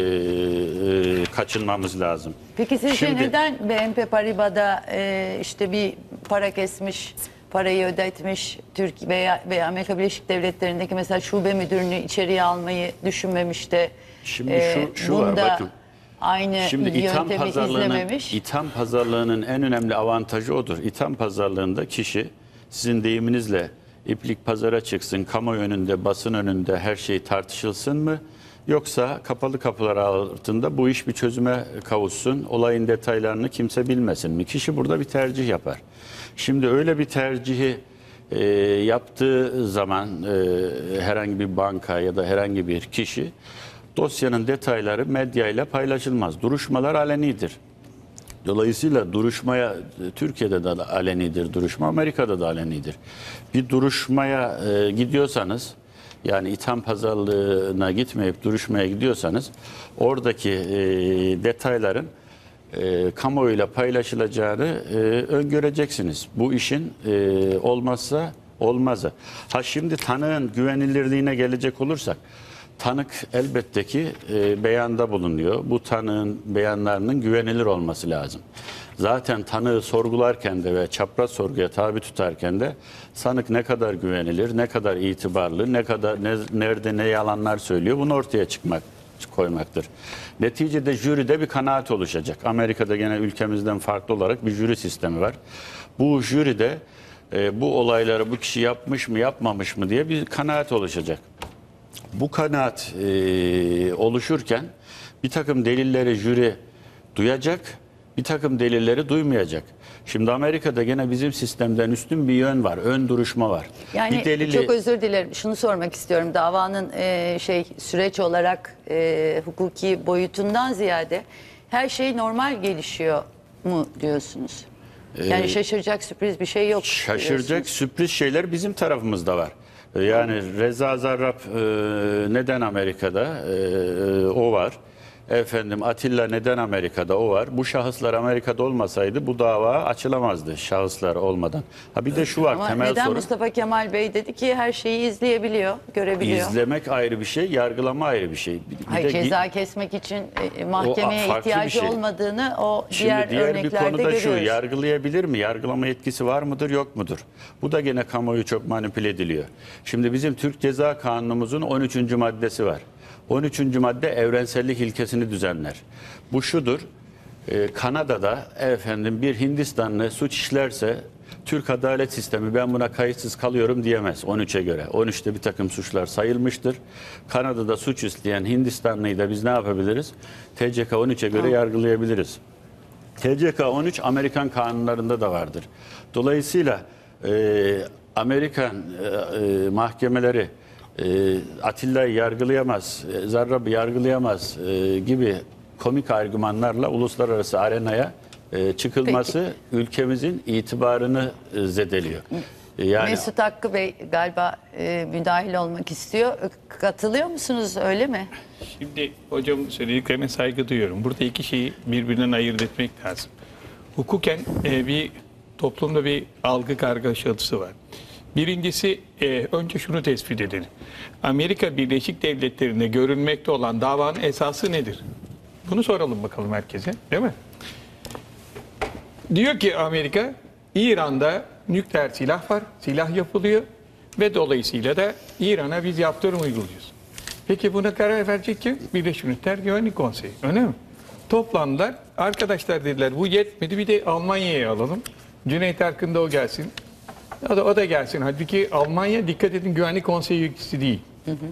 kaçınmamız lazım. Peki sizce neden BNP Paribas'da işte bir para kesmiş, parayı ödetmiş Türkiye veya Amerika Birleşik Devletleri'ndeki mesela şube müdürünü içeriye almayı düşünmemiş de Şimdi şu var bunda bakın. aynı yöntemi izlememiş? İtham pazarlığının en önemli avantajı odur. İtham pazarlığında kişi sizin deyiminizle iplik pazara çıksın, kamuoyu önünde, basın önünde her şey tartışılsın mı? Yoksa kapalı kapılar altında bu iş bir çözüme kavuşsun, olayın detaylarını kimse bilmesin mi? Kişi burada bir tercih yapar. Şimdi öyle bir tercihi yaptığı zaman herhangi bir banka ya da herhangi bir kişi dosyanın detayları medyayla paylaşılmaz. Duruşmalar alenidir. Dolayısıyla duruşmaya Türkiye'de de alenidir duruşma, Amerika'da da alenidir. Bir duruşmaya gidiyorsanız yani itham pazarlığına gitmeyip duruşmaya gidiyorsanız oradaki detayların kamuoyuyla paylaşılacağını öngöreceksiniz. Bu işin olmazsa olmazı. Ha şimdi tanığın güvenilirliğine gelecek olursak tanık elbette ki beyanda bulunuyor. Bu tanığın beyanlarının güvenilir olması lazım. Zaten tanığı sorgularken de ve çapraz sorguya tabi tutarken de sanık ne kadar güvenilir, ne kadar itibarlı, nerede ne yalanlar söylüyor bunu ortaya koymaktır. Neticede jüride bir kanaat oluşacak. Amerika'da gene ülkemizden farklı olarak bir jüri sistemi var. Bu jüride bu olayları bu kişi yapmış mı yapmamış mı diye bir kanaat oluşacak. Bu kanaat oluşurken bir takım delilleri jüri duyacak, bir takım delilleri duymayacak. Şimdi Amerika'da gene bizim sistemden üstün bir yön var, ön duruşma var. Yani bir delili... çok özür dilerim, şunu sormak istiyorum. Davanın süreç olarak hukuki boyutundan ziyade her şey normal gelişiyor mu diyorsunuz? Yani şaşıracak sürpriz bir şey yok. Şaşıracak sürpriz şeyler bizim tarafımızda var. Yani Reza Zarrab neden Amerika'da? O var. Efendim Atilla neden Amerika'da? O var. Bu şahıslar Amerika'da olmasaydı bu dava açılamazdı şahıslar olmadan. Ha bir de şu var Ama temel neden sorun. Mustafa Kemal Bey dedi ki her şeyi izleyebiliyor, görebiliyor? İzlemek ayrı bir şey, yargılama ayrı bir şey. Hayır, ceza kesmek için mahkemeye farklı bir ihtiyacı şey. olmadığını o Şimdi diğer bir örneklerde konu da görüyoruz. şu, yargılayabilir mi? Yargılama yetkisi var mıdır, yok mudur? Bu da gene kamuoyu çok manipüle ediliyor. Şimdi bizim Türk Ceza Kanunumuzun 13. maddesi var. 13. madde evrensellik ilkesini düzenler. Bu şudur, Kanada'da efendim bir Hindistanlı suç işlerse Türk adalet sistemi ben buna kayıtsız kalıyorum diyemez 13'e göre. 13'te bir takım suçlar sayılmıştır. Kanada'da suç işleyen Hindistanlıyı da biz ne yapabiliriz? TCK 13'e göre yargılayabiliriz. TCK 13 Amerikan kanunlarında da vardır. Dolayısıyla Amerikan mahkemeleri Atilla'yı yargılayamaz, Zarrab'ı yargılayamaz gibi komik argümanlarla uluslararası arenaya çıkılması ülkemizin itibarını zedeliyor. Yani Mesut Hakkı Bey galiba müdahil olmak istiyor. Katılıyor musunuz, öyle mi? Şimdi hocam söylediklerine saygı duyuyorum. Burada iki şeyi birbirinden ayırt etmek lazım. Hukuken bir toplumda bir algı kargaşası var. Birincisi önce şunu tespit edelim. Amerika Birleşik Devletleri'nde görülmekte olan davanın esası nedir? Bunu soralım bakalım herkese, değil mi? Diyor ki Amerika, İran'da nükleer silah var, silah yapılıyor ve dolayısıyla da İran'a biz yaptırım uyguluyoruz. Peki buna karar verecek kim? Birleşmiş Milletler Güvenlik Konseyi, öyle mi? Toplandılar, arkadaşlar dediler bu yetmedi, bir de Almanya'ya alalım. Cüneyt Arkın da o gelsin. O da gelsin. Halbuki Almanya, dikkat edin, Güvenlik Konseyi üyesi değil.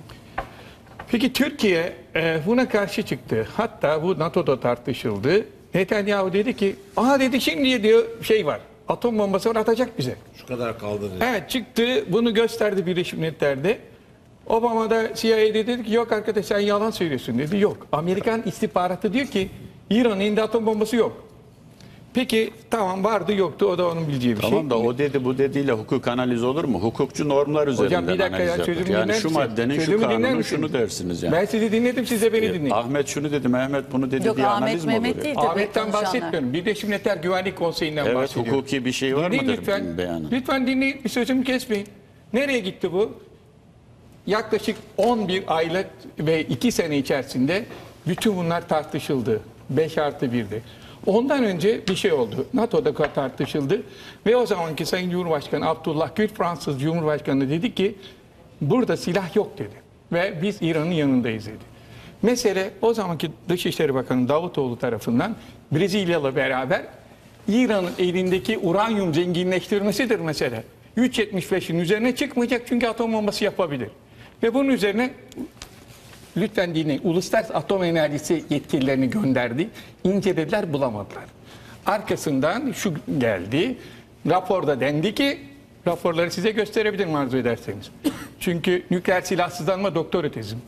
Peki Türkiye buna karşı çıktı. Hatta bu NATO'da tartışıldı. Netanyahu dedi ki, dedi şimdi diyor şey var, atom bombası var, atacak bize. Şu kadar kaldı dedi. Evet, çıktı, bunu gösterdi Birleşmiş Milletler'de. Obama da CIA'de dedi ki yok arkadaş sen yalan söylüyorsun dedi. Yok. Amerikan istihbaratı diyor ki İran'ın elinde atom bombası yok. Peki tamam, vardı yoktu, o da onun bileceği bir şey. tamam da o dedi bu dediğiyle hukuk analiz olur mu? Hukukçu normlar üzerinden bir dakika ya, analiz yapar. sözümü Yani dinler şu misin? maddenin şu Sözümü dinler kanunun misin? şunu dersiniz yani. Ben sizi dinledim, siz de beni dinleyin. Ahmet şunu dedi, Mehmet bunu dedi Yok, diye Ahmet, analiz mi olur? Mehmet ya? değil. Tabii, Ahmet'ten konuşanlar. bahsetmiyorum. Birleşmiş Milletler Güvenlik Konseyi'nden Evet, bahsediyorum. hukuki bir şey var Dinleyin mıdır lütfen. beyanı? Lütfen dinleyin, bir sözümü kesmeyin. Nereye gitti bu? Yaklaşık 11 aylık ve 2 sene içerisinde bütün bunlar tartışıldı. 5+1'de. Ondan önce bir şey oldu. NATO'da tartışıldı ve o zamanki Sayın Cumhurbaşkanı Abdullah Gül, Fransız Cumhurbaşkanı dedi ki burada silah yok dedi ve biz İran'ın yanındayız dedi. Mesele o zamanki Dışişleri Bakanı Davutoğlu tarafından Brezilya'la beraber İran'ın elindeki uranyum zenginleştirmesidir mesele. 3.75'in üzerine çıkmayacak çünkü atom bombası yapabilir. Ve bunun üzerine lütfen dinleyin. Uluslararası Atom Enerjisi yetkililerini gönderdi. İncelediler, bulamadılar. Arkasından şu geldi. Raporda dendi ki, raporları size gösterebilirim arzu ederseniz. Çünkü nükleer silahsızlanma doktora tezim.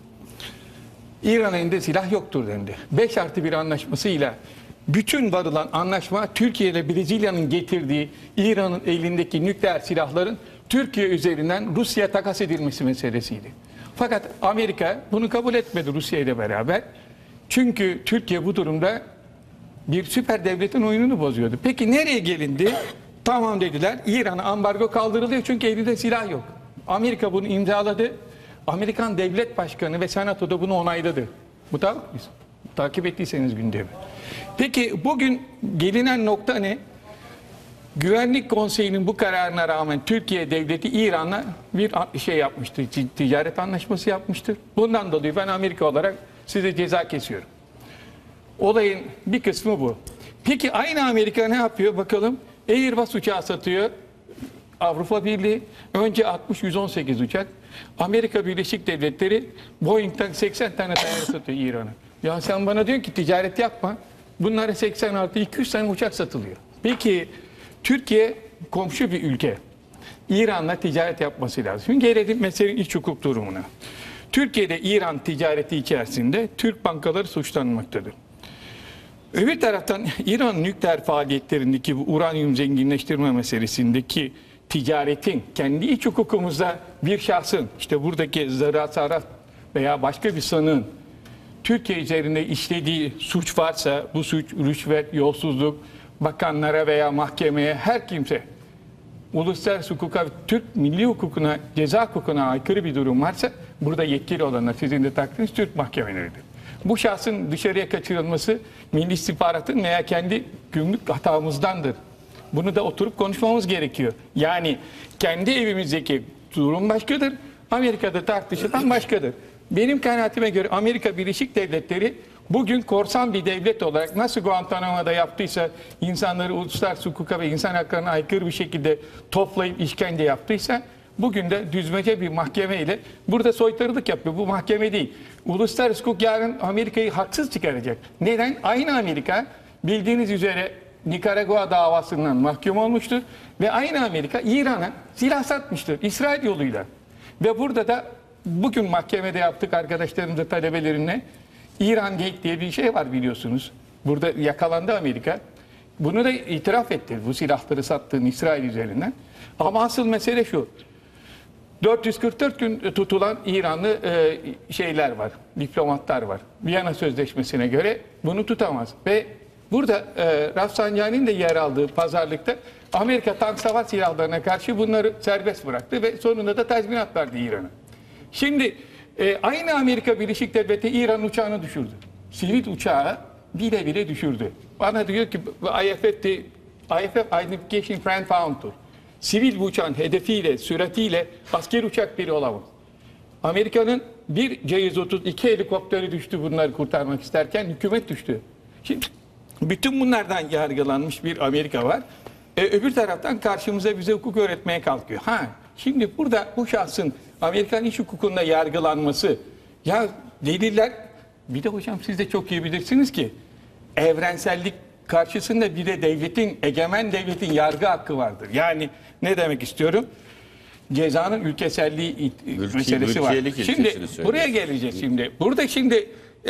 İran'ın elinde silah yoktur dendi. 5+1 anlaşmasıyla bütün varılan anlaşma Türkiye ile Brezilya'nın getirdiği İran'ın elindeki nükleer silahların Türkiye üzerinden Rusya'ya takas edilmesi meselesiydi. Fakat Amerika bunu kabul etmedi Rusya ile beraber. Çünkü Türkiye bu durumda bir süper devletin oyununu bozuyordu. Peki nereye gelindi? Tamam dediler. İran'a ambargo kaldırılıyor çünkü elinde silah yok. Amerika bunu imzaladı. Amerikan Devlet Başkanı ve Senato'da bunu onayladı. Mutabık mıyız? Takip ettiyseniz gündemi. Peki bugün gelinen nokta ne? Güvenlik Konseyi'nin bu kararına rağmen Türkiye Devleti İran'la bir şey yapmıştır, ticaret anlaşması yapmıştır. Bundan dolayı ben Amerika olarak size ceza kesiyorum. Olayın bir kısmı bu. Peki aynı Amerika ne yapıyor bakalım? Airbus uçağı satıyor. Avrupa Birliği önce 60-118 uçak. Amerika Birleşik Devletleri Boeing'den 80 tane tayyare satıyor İran'a. Ya sen bana diyorsun ki ticaret yapma. Bunlara 86-200 tane uçak satılıyor. Peki Türkiye komşu bir ülke. İran'la ticaret yapması lazım. Şimdi gelelim meselenin iç hukuk durumuna. Türkiye'de İran ticareti içerisinde Türk bankaları suçlanmaktadır. Öbür taraftan İran nükleer faaliyetlerindeki bu uranyum zenginleştirme meselesindeki ticaretin kendi iç hukukumuzda bir şahsın, işte buradaki Ziraat Sarraf veya başka bir sanığın Türkiye üzerinde işlediği suç varsa bu suç rüşvet, yolsuzluk, bakanlara veya mahkemeye her kimse uluslararası hukuka, Türk milli hukukuna, ceza hukukuna aykırı bir durum varsa burada yetkili olanlar sizin de takdiriz Türk mahkemeleridir. Bu şahsın dışarıya kaçırılması Milli İstihbarat'ın veya kendi gümrük hatamızdandır. Bunu da oturup konuşmamız gerekiyor. Yani kendi evimizdeki durum başkadır, Amerika'da tartışılan başkadır. Benim kanaatime göre Amerika Birleşik Devletleri bugün korsan bir devlet olarak nasıl Guantanamo'da yaptıysa, insanları uluslararası hukuka ve insan haklarına aykırı bir şekilde toplayıp işkence yaptıysa, bugün de düzmece bir mahkemeyle burada soytarılık yapıyor. Bu mahkeme değil. Uluslararası hukuk yarın Amerika'yı haksız çıkaracak. Neden? Aynı Amerika bildiğiniz üzere Nikaragua davasından mahkum olmuştur ve aynı Amerika İran'a silah satmıştır İsrail yoluyla. Ve burada da bugün mahkemede yaptık arkadaşlarımızla, talebelerimle, İran Gate diye bir şey var biliyorsunuz. Burada yakalandı Amerika. Bunu da itiraf etti. Bu silahları sattığın İsrail üzerinden. Ama asıl mesele şu. 444 gün tutulan İranlı şeyler var, diplomatlar var. Viyana Sözleşmesi'ne göre bunu tutamaz. Ve burada Rafsanjani'nin de yer aldığı pazarlıkta Amerika tank savaş silahlarına karşı bunları serbest bıraktı ve sonunda da tazminat verdi İran'a. Şimdi aynı Amerika Birleşik Devletleri İran uçağını düşürdü. Sivil uçağı bile düşürdü. Bana diyor ki IFF Identification Friend Found'tur. Sivil bu uçağın hedefiyle, süratiyle asker uçak biri olamaz. Amerika'nın bir C-132 helikopteri düştü bunları kurtarmak isterken, hükümet düştü. Şimdi bütün bunlardan yargılanmış bir Amerika var. Öbür taraftan karşımıza bize hukuk öğretmeye kalkıyor. Şimdi burada bu şahsın Amerikan iş hukukunda yargılanması, ya deliller, bir de hocam siz de çok iyi bilirsiniz ki evrensellik karşısında bir de devletin, egemen devletin yargı hakkı vardır. Yani ne demek istiyorum? Cezanın ülkeselliği meselesi var. Şimdi buraya geleceğiz şimdi. Burada şimdi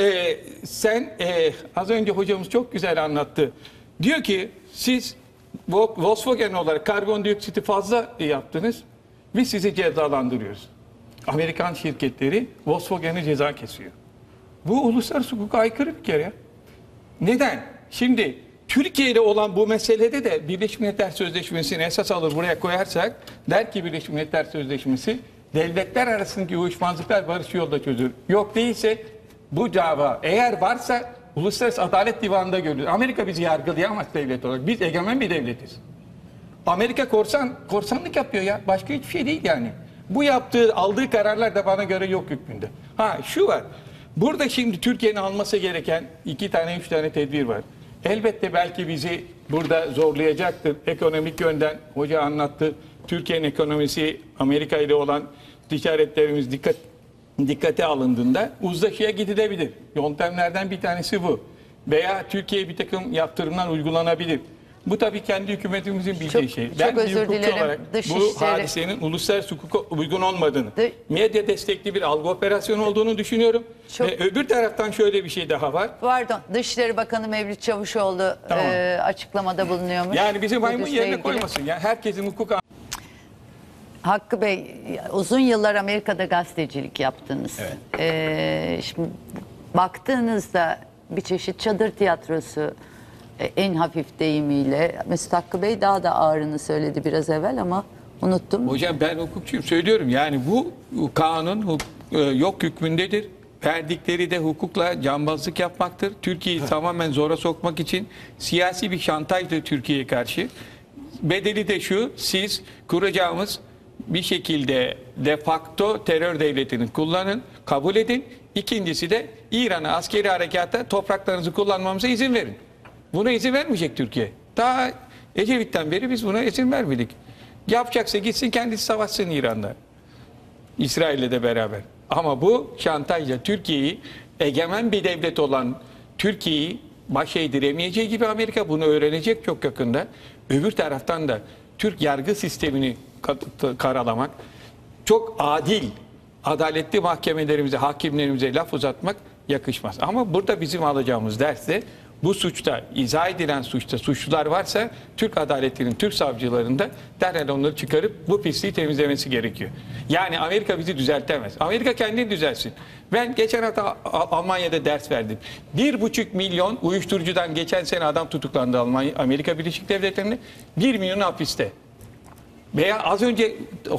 sen az önce hocamız çok güzel anlattı. Diyor ki siz Volkswagen olarak karbondioksiti fazla yaptınız. Biz sizi cezalandırıyoruz. Amerikan şirketleri Volkswagen'e ceza kesiyor. Bu uluslararası hukuka aykırı bir kere ya. Neden? Şimdi Türkiye ile olan bu meselede de Birleşmiş Milletler Sözleşmesi'ni esas alır buraya koyarsak, der ki Birleşmiş Milletler Sözleşmesi devletler arasındaki uyuşmazlıklar barış yolda çözülür. Yok değilse bu dava eğer varsa Uluslararası Adalet Divanı'nda görülür. Amerika bizi yargılayamaz devlet olarak. Biz egemen bir devletiz. Amerika korsanlık yapıyor ya. Başka hiçbir şey değil yani. Bu aldığı kararlar da bana göre yok hükmünde. Şu var. Burada şimdi Türkiye'nin alması gereken 2 tane 3 tane tedbir var. Elbette belki bizi burada zorlayacaktır. Ekonomik yönden hoca anlattı. Türkiye'nin ekonomisi Amerika ile olan ticaretlerimiz dikkate alındığında uzlaşıya gidilebilir. Yöntemlerden bir tanesi bu. Veya Türkiye'ye bir takım yaptırımlar uygulanabilir. Bu tabii kendi hükümetimizin bildiği şey. Ben bir hukukçu olarak bu hadisenin uluslararası hukuka uygun olmadığını, medya destekli bir algı operasyonu olduğunu düşünüyorum. Ve öbür taraftan şöyle bir şey daha var. Pardon, Dışişleri Bakanı Mevlüt Çavuşoğlu açıklamada bulunuyormuş. Yani bizi maymun yerine koymasın. Yani herkesin hukuk... Hakkı Bey, uzun yıllar Amerika'da gazetecilik yaptınız. Evet. Şimdi baktığınızda bir çeşit çadır tiyatrosu, en hafif deyimiyle. Mesut Hakkı Bey daha da ağırını söyledi biraz evvel ama unuttum. Hocam ben hukukçuyum, söylüyorum. Yani bu kanun yok hükmündedir. Verdikleri de hukukla cambazlık yapmaktır. Türkiye'yi tamamen zora sokmak için siyasi bir şantajdır Türkiye'ye karşı. Bedeli de şu: siz kuracağımız bir şekilde de facto terör devletini kullanın, kabul edin. İkincisi de İran'a askeri harekata topraklarınızı kullanmamıza izin verin. Buna izin vermeyecek Türkiye. Daha Ecevit'ten beri biz buna izin vermedik. Yapacaksa gitsin kendisi savaşsın İran'da. İsrail'le de beraber. Ama bu şantajla Türkiye'yi, egemen bir devlet olan Türkiye'yi baş eğdiremeyeceği gibi Amerika bunu öğrenecek çok yakında. Öbür taraftan da Türk yargı sistemini karalamak, çok adil, adaletli mahkemelerimize, hakimlerimize laf uzatmak yakışmaz. Ama burada bizim alacağımız ders de bu suçta, izah edilen suçta suçlular varsa Türk adaletinin, Türk savcılarında derhal onları çıkarıp bu pisliği temizlemesi gerekiyor. Yani Amerika bizi düzeltemez. Amerika kendini düzelsin. Ben geçen hafta Almanya'da ders verdim. 1,5 milyon uyuşturucudan geçen sene adam tutuklandı Amerika Birleşik Devletleri'nde. 1 milyon hapiste. Veya az önce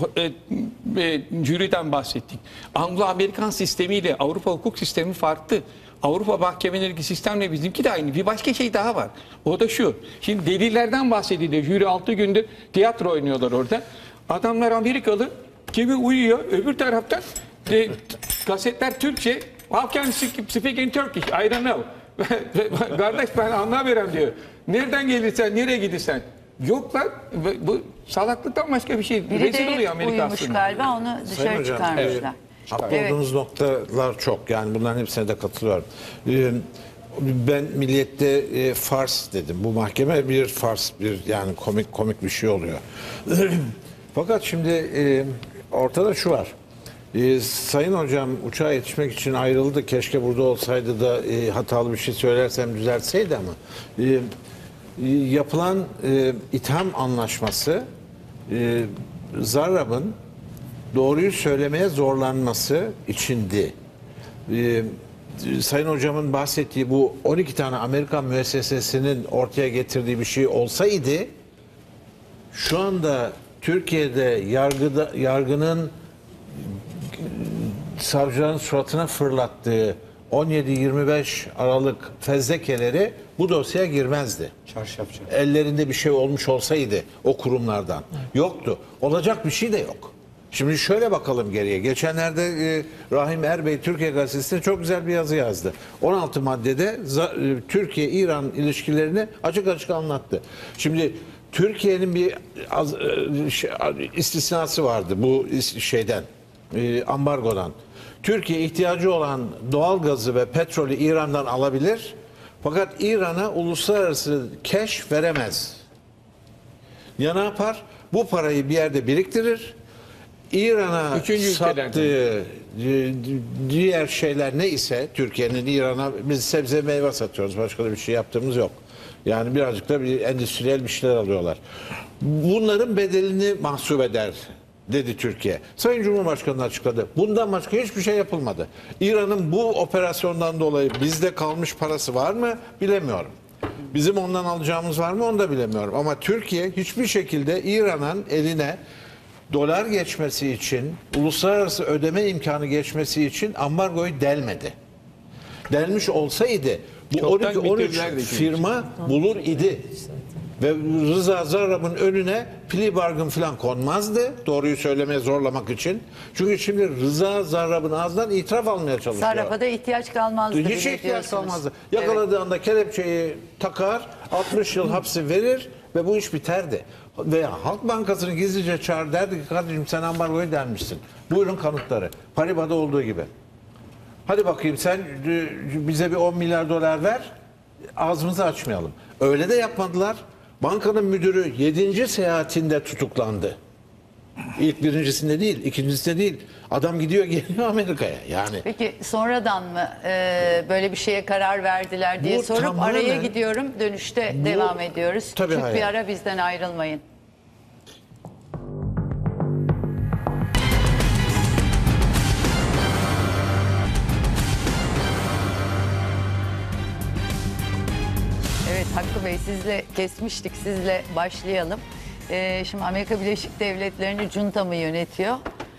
jüriden bahsettik. Anglo-Amerikan sistemiyle Avrupa hukuk sistemi farklı. Avrupa mahkemelerindeki sistemle bizimki de aynı. Bir başka şey daha var. O da şu. Şimdi delillerden bahsedildi. Jüri 6 gündür tiyatro oynuyorlar orada. Adamlar Amerikalı. Kimi uyuyor. Öbür taraftan gazetler Türkçe. How can you speak in Turkish? I don't know. Kardeş ben anlamıyorum diyor. Nereden gelirsen, nereye gidersen. Yok lan. Bu salaklıktan başka bir şey. Biri Rezil oluyor Amerika uyumuş aslında. galiba, onu dışarı hocam, çıkarmışlar. Haklı olduğunuz noktalar çok. Yani bunların hepsine de katılıyorum. Ben Milliyet'te fars dedim. Bu mahkeme bir fars, bir yani komik bir şey oluyor. Fakat şimdi ortada şu var. Sayın hocam uçağa yetişmek için ayrıldı. Keşke burada olsaydı da hatalı bir şey söylersem düzeltseydi ama yapılan itham anlaşması Zarrab'ın doğruyu söylemeye zorlanması içindi. Sayın hocamın bahsettiği bu 12 tane Amerikan müessesesinin ortaya getirdiği bir şey olsaydı şu anda Türkiye'de yargının savcıların suratına fırlattığı 17-25 Aralık fezlekeleri bu dosyaya girmezdi. Çarşafçı. Ellerinde bir şey olmuş olsaydı o kurumlardan. Yoktu. Olacak bir şey de yok. Şimdi şöyle bakalım geriye. Geçenlerde Rahim Erbey Türkiye Gazetesi'nde çok güzel bir yazı yazdı. 16 maddede Türkiye-İran ilişkilerini açık açık anlattı. Şimdi Türkiye'nin bir istisnası vardı bu şeyden, ambargodan. Türkiye ihtiyacı olan doğal gazı ve petrolü İran'dan alabilir. Fakat İran'a uluslararası cash veremez. Ya ne yapar? Bu parayı bir yerde biriktirir. İran'a Üçüncü ülkelerden. sattığı diğer şeyler ne ise Türkiye'nin İran'a biz sebze meyve satıyoruz. Başka da bir şey yaptığımız yok. Yani birazcık da bir endüstriyel bir şeyler alıyorlar. Bunların bedelini mahsup eder dedi Türkiye. Sayın Cumhurbaşkanı açıkladı. Bundan başka hiçbir şey yapılmadı. İran'ın bu operasyondan dolayı bizde kalmış parası var mı bilemiyorum. Bizim ondan alacağımız var mı onu da bilemiyorum. Ama Türkiye hiçbir şekilde İran'ın eline dolar geçmesi için, uluslararası ödeme imkanı geçmesi için ambargoyu delmedi. Delmiş olsaydı bu Çoktan 12-13 bitirdiler de firma bulur idi. Ve Rıza Zarrab'ın önüne plea bargain falan konmazdı. Doğruyu söylemeye zorlamak için. Çünkü şimdi Rıza Zarrab'ın ağzından itiraf almaya çalışıyor. Sarrafa da ihtiyaç kalmazdı. Hiç bile ihtiyaç diyorsunuz. kalmazdı. Yakaladığı anda kelepçeyi takar, 60 yıl hapsi verir ve bu iş biterdi. Veya Halk Bankası'nı gizlice çağır derdi ki kardeşim sen ambargoyu delmişsin. Buyurun kanıtları. Pariba'da olduğu gibi. Hadi bakayım sen bize bir 10 milyar dolar ver, ağzımızı açmayalım. Öyle de yapmadılar. Bankanın müdürü 7. seyahatinde tutuklandı. İlk birincisinde değil, ikincisinde değil. Adam gidiyor geliyor Amerika'ya. Yani Peki sonradan mı böyle bir şeye karar verdiler diye Bu sorup tamamen- araya gidiyorum. Dönüşte Bu- devam ediyoruz. Tabii, Küçük bir hayır. ara, bizden ayrılmayın. Evet Hakkı Bey, sizle kesmiştik, sizle başlayalım. Şimdi Amerika Birleşik Devletleri'ni junta mı yönetiyor?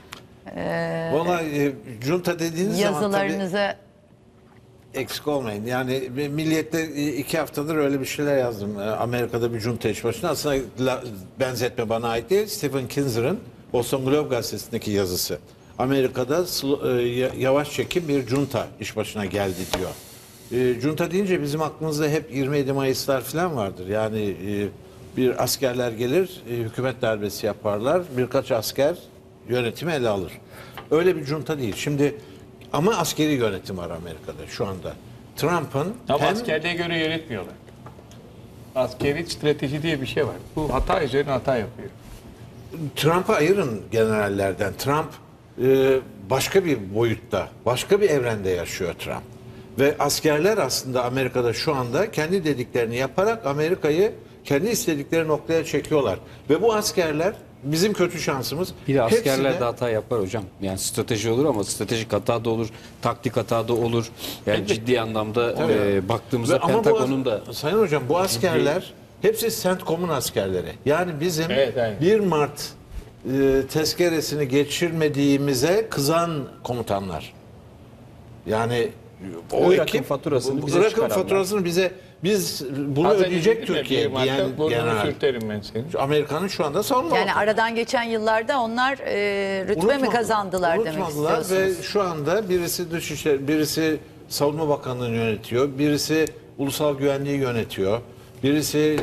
vallahi junta dediğiniz zaman tabii Yazılarınıza eksik olmayın. Yani Milliyet'te 2 haftadır öyle bir şeyler yazdım. Amerika'da bir junta iş başına. Aslında benzetme bana ait değil. Stephen Kinzer'ın Boston Globe gazetesindeki yazısı. Amerika'da yavaş çekim bir junta iş başına geldi diyor. Junta deyince bizim aklımızda hep 27 Mayıslar falan vardır. Yani bir askerler gelir, hükümet darbesi yaparlar. Birkaç asker yönetimi ele alır. Öyle bir junta değil. Şimdi ama askeri yönetim var Amerika'da şu anda. Trump'ın Ama hem askerliğe göre yönetmiyorlar. Askeri strateji diye bir şey var. Bu hata üzerine hata yapıyor. Trump'ı ayırın generallerden. Trump başka bir boyutta, başka bir evrende yaşıyor Trump. Ve askerler aslında Amerika'da şu anda kendi dediklerini yaparak Amerika'yı kendi istedikleri noktaya çekiyorlar. Ve bu askerler bizim kötü şansımız. Bir de hepsi askerler de- de hata yapar hocam. Yani strateji olur ama stratejik hata da olur, taktik hata da olur. Yani ciddi anlamda baktığımızda ama Pentagon'un da Sayın Hocam bu askerler hepsi CENTCOM'un askerleri. Yani bizim Evet, aynen. 1 Mart tezkeresini geçirmediğimize kızan komutanlar. Yani o Irak'ın ekip faturasını bize Irak'ın çıkaranlar. faturasını biz bunu Az önce ödeyecek dedim ya, Türkiye bir diyen madde, burnunu general. sürterim ben seni. Amerika'nın şu anda savunma yani aradan geçen yıllarda onlar rütbe mi kazandılar demek Unutmadılar istiyorsunuz? ve şu anda birisi Dışişleri, birisi Savunma Bakanlığı'nı yönetiyor, birisi Ulusal Güvenliği yönetiyor, birisi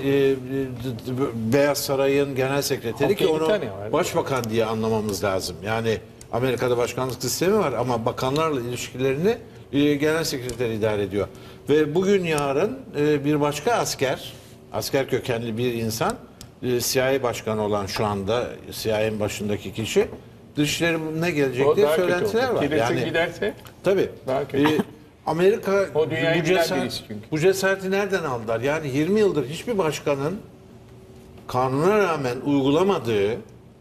Beyaz Saray'ın Genel Sekreteri ki Halkta iki onu tane var. Başbakan diye anlamamız lazım. Yani Amerika'da başkanlık sistemi var ama bakanlarla ilişkilerini Genel Sekreter idare ediyor. Ve bugün yarın bir başka asker kökenli bir insan, CIA başkanı olan şu anda CIA'nin başındaki kişi Dışişleri ne gelecek O diye daha kötü söylentiler oldu. var. Kilitsin Yani giderse tabii. daha kötü. Amerika O dünyayı bu, bilen cesaret, birisi çünkü. bu cesareti nereden aldılar? Yani 20 yıldır hiçbir başkanın kanuna rağmen uygulamadığı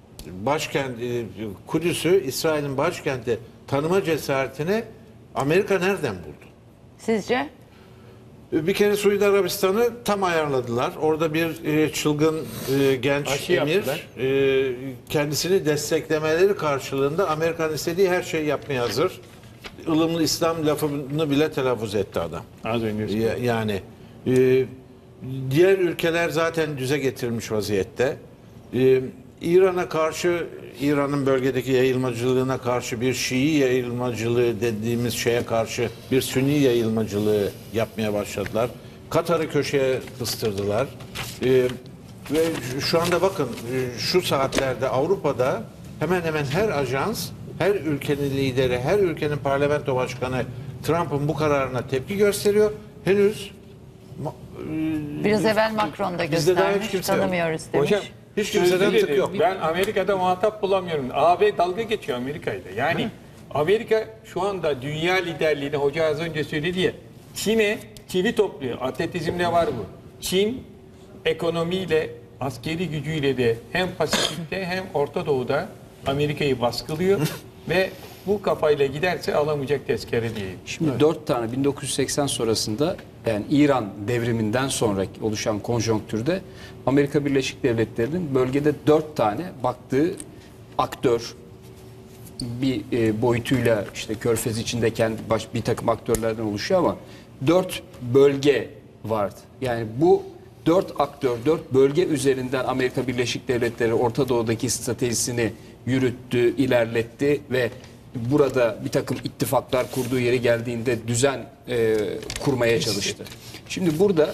Kudüs'ü, İsrail'in başkenti tanıma cesaretini Amerika nereden buldu? Sizce? Bir kere Suudi Arabistan'ı tam ayarladılar. Orada bir çılgın genç Aşı emir yaptılar. kendisini desteklemeleri karşılığında Amerika'nın istediği her şeyi yapmaya hazır. Ilımlı İslam lafını bile telaffuz etti adam. Az önce Yani diğer ülkeler zaten düze getirilmiş vaziyette. İran'a karşı, İran'ın bölgedeki yayılmacılığına karşı bir Şii yayılmacılığı dediğimiz şeye karşı bir Sünni yayılmacılığı yapmaya başladılar. Katar'ı köşeye kıstırdılar. Ve şu anda bakın şu saatlerde Avrupa'da hemen hemen her ajans, her ülkenin lideri, her ülkenin parlamento başkanı Trump'ın bu kararına tepki gösteriyor. Henüz Biraz evvel Macron da Bizde daha hiç göstermiş. kimse yok. Tanımıyoruz demiş. Hocam hiç kimseden sözlü tık dedi, yok. Ben Amerika'da muhatap bulamıyorum. AB dalga geçiyor Amerika'yla. Yani Amerika şu anda dünya liderliğini hoca az önce söyledi ya. Çin'e çivi topluyor. Atletizmde var bu. Çin ekonomiyle, askeri gücüyle de hem Pasifik'te hem Orta Doğu'da Amerika'yı baskılıyor ve bu kafayla giderse alamayacak tezkere değil. Şimdi 4 tane 1980 sonrasında yani İran devriminden sonra oluşan konjonktürde Amerika Birleşik Devletleri'nin bölgede 4 tane baktığı aktör bir boyutuyla işte Körfez içinde bir takım aktörlerden oluşuyor ama 4 bölge vardı. Yani bu 4 aktör, 4 bölge üzerinden Amerika Birleşik Devletleri Orta Doğu'daki stratejisini yürüttü, ilerletti ve burada bir takım ittifaklar kurduğu yeri geldiğinde düzen kurmaya çalıştı. Şimdi burada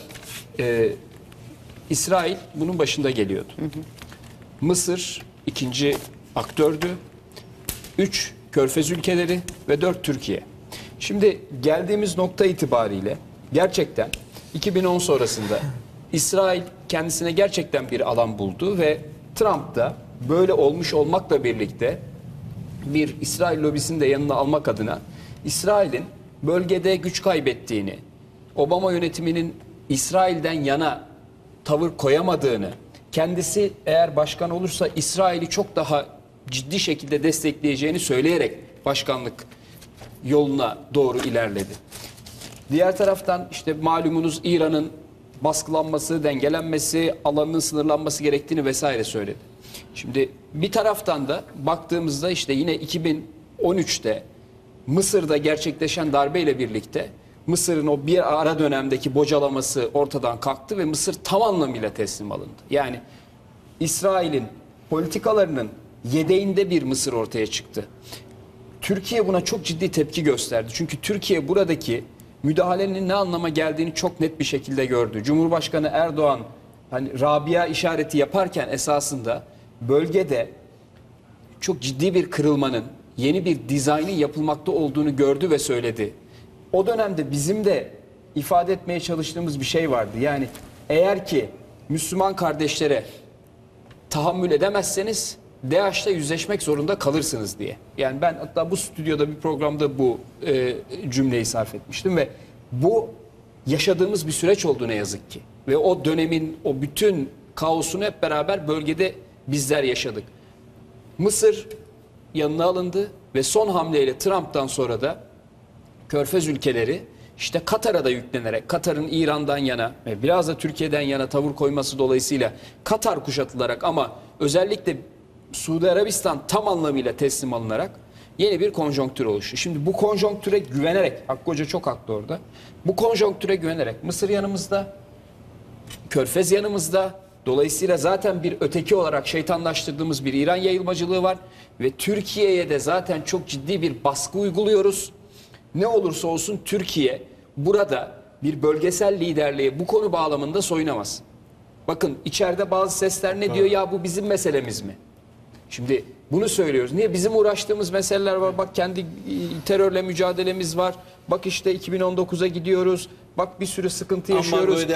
İsrail bunun başında geliyordu. Mısır ikinci aktördü. 3 Körfez ülkeleri ve 4 Türkiye. Şimdi geldiğimiz nokta itibariyle gerçekten 2010 sonrasında İsrail kendisine gerçekten bir alan buldu ve Trump da böyle olmuş olmakla birlikte bir İsrail lobisini de yanına almak adına İsrail'in bölgede güç kaybettiğini, Obama yönetiminin İsrail'den yana tavır koyamadığını, kendisi eğer başkan olursa İsrail'i çok daha ciddi şekilde destekleyeceğini söyleyerek başkanlık yoluna doğru ilerledi. Diğer taraftan işte malumunuz İran'ın baskılanması, dengelenmesi, alanının sınırlanması gerektiğini vesaire söyledi. Şimdi bir taraftan da baktığımızda işte yine 2013'te Mısır'da gerçekleşen darbeyle birlikte Mısır'ın o bir ara dönemdeki bocalaması ortadan kalktı ve Mısır tam anlamıyla teslim alındı. Yani İsrail'in politikalarının yedeğinde bir Mısır ortaya çıktı. Türkiye buna çok ciddi tepki gösterdi. Çünkü Türkiye buradaki müdahalenin ne anlama geldiğini çok net bir şekilde gördü. Cumhurbaşkanı Erdoğan hani Rabia işareti yaparken esasında bölgede çok ciddi bir kırılmanın, yeni bir dizaynın yapılmakta olduğunu gördü ve söyledi. O dönemde bizim de ifade etmeye çalıştığımız bir şey vardı. Yani eğer ki Müslüman kardeşlere tahammül edemezseniz DAEŞ'le yüzleşmek zorunda kalırsınız diye. Yani ben hatta bu stüdyoda bir programda bu cümleyi sarf etmiştim ve bu yaşadığımız bir süreç oldu ne yazık ki. Ve o dönemin o bütün kaosunu hep beraber bölgede bizler yaşadık. Mısır yanına alındı ve son hamleyle Trump'tan sonra da Körfez ülkeleri işte Katar'a da yüklenerek Katar'ın İran'dan yana ve biraz da Türkiye'den yana tavır koyması dolayısıyla Katar kuşatılarak ama özellikle Suudi Arabistan tam anlamıyla teslim alınarak yeni bir konjonktür oluştu. Şimdi bu konjonktüre güvenerek, Hakkı Hoca çok haklı orada, bu konjonktüre güvenerek Mısır yanımızda, Körfez yanımızda, dolayısıyla zaten bir öteki olarak şeytanlaştırdığımız bir İran yayılmacılığı var ve Türkiye'ye de zaten çok ciddi bir baskı uyguluyoruz. Ne olursa olsun Türkiye burada bir bölgesel liderliğe bu konu bağlamında soyunamaz. Bakın içeride bazı sesler ne diyor ya bu bizim meselemiz mi? Şimdi bunu söylüyoruz. Niye? Bizim uğraştığımız meseleler var. Bak kendi terörle mücadelemiz var. Bak işte 2019'a gidiyoruz. Bak bir sürü sıkıntı yaşıyoruz.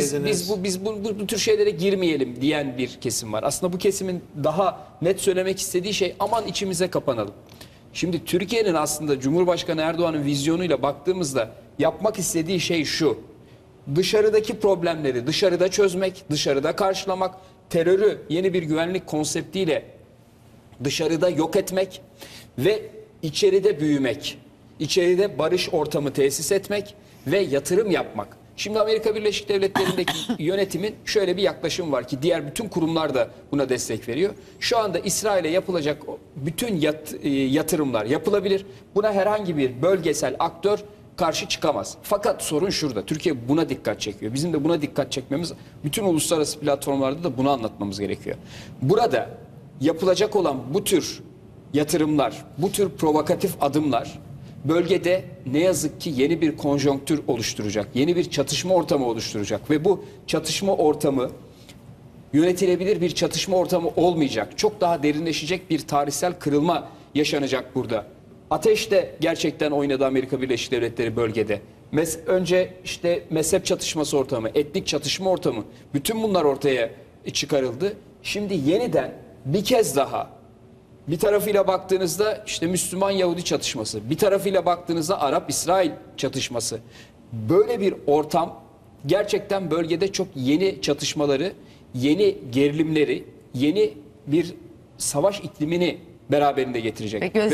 Biz bu tür şeylere girmeyelim diyen bir kesim var. Aslında bu kesimin daha net söylemek istediği şey aman içimize kapanalım. Şimdi Türkiye'nin aslında Cumhurbaşkanı Erdoğan'ın vizyonuyla baktığımızda yapmak istediği şey şu: dışarıdaki problemleri dışarıda çözmek, dışarıda karşılamak, terörü yeni bir güvenlik konseptiyle dışarıda yok etmek ve içeride büyümek, içeride barış ortamı tesis etmek ve yatırım yapmak. Şimdi Amerika Birleşik Devletleri'ndeki yönetimin şöyle bir yaklaşım var ki diğer bütün kurumlar da buna destek veriyor. Şu anda İsrail'e yapılacak bütün yatırımlar yapılabilir. Buna herhangi bir bölgesel aktör karşı çıkamaz. Fakat sorun şurada. Türkiye buna dikkat çekiyor. Bizim de buna dikkat çekmemiz, bütün uluslararası platformlarda da bunu anlatmamız gerekiyor. Burada yapılacak olan bu tür yatırımlar, bu tür provokatif adımlar bölgede ne yazık ki yeni bir konjonktür oluşturacak, yeni bir çatışma ortamı oluşturacak ve bu çatışma ortamı yönetilebilir bir çatışma ortamı olmayacak. Çok daha derinleşecek bir tarihsel kırılma yaşanacak burada. Ateş de gerçekten oynadı Amerika Birleşik Devletleri bölgede. Önce işte mezhep çatışması ortamı, etnik çatışma ortamı, bütün bunlar ortaya çıkarıldı. Şimdi yeniden bir kez daha bir tarafıyla baktığınızda işte Müslüman-Yahudi çatışması, bir tarafıyla baktığınızda Arap-İsrail çatışması. Böyle bir ortam gerçekten bölgede çok yeni çatışmaları, yeni gerilimleri, yeni bir savaş iklimini beraberinde getirecek. Ve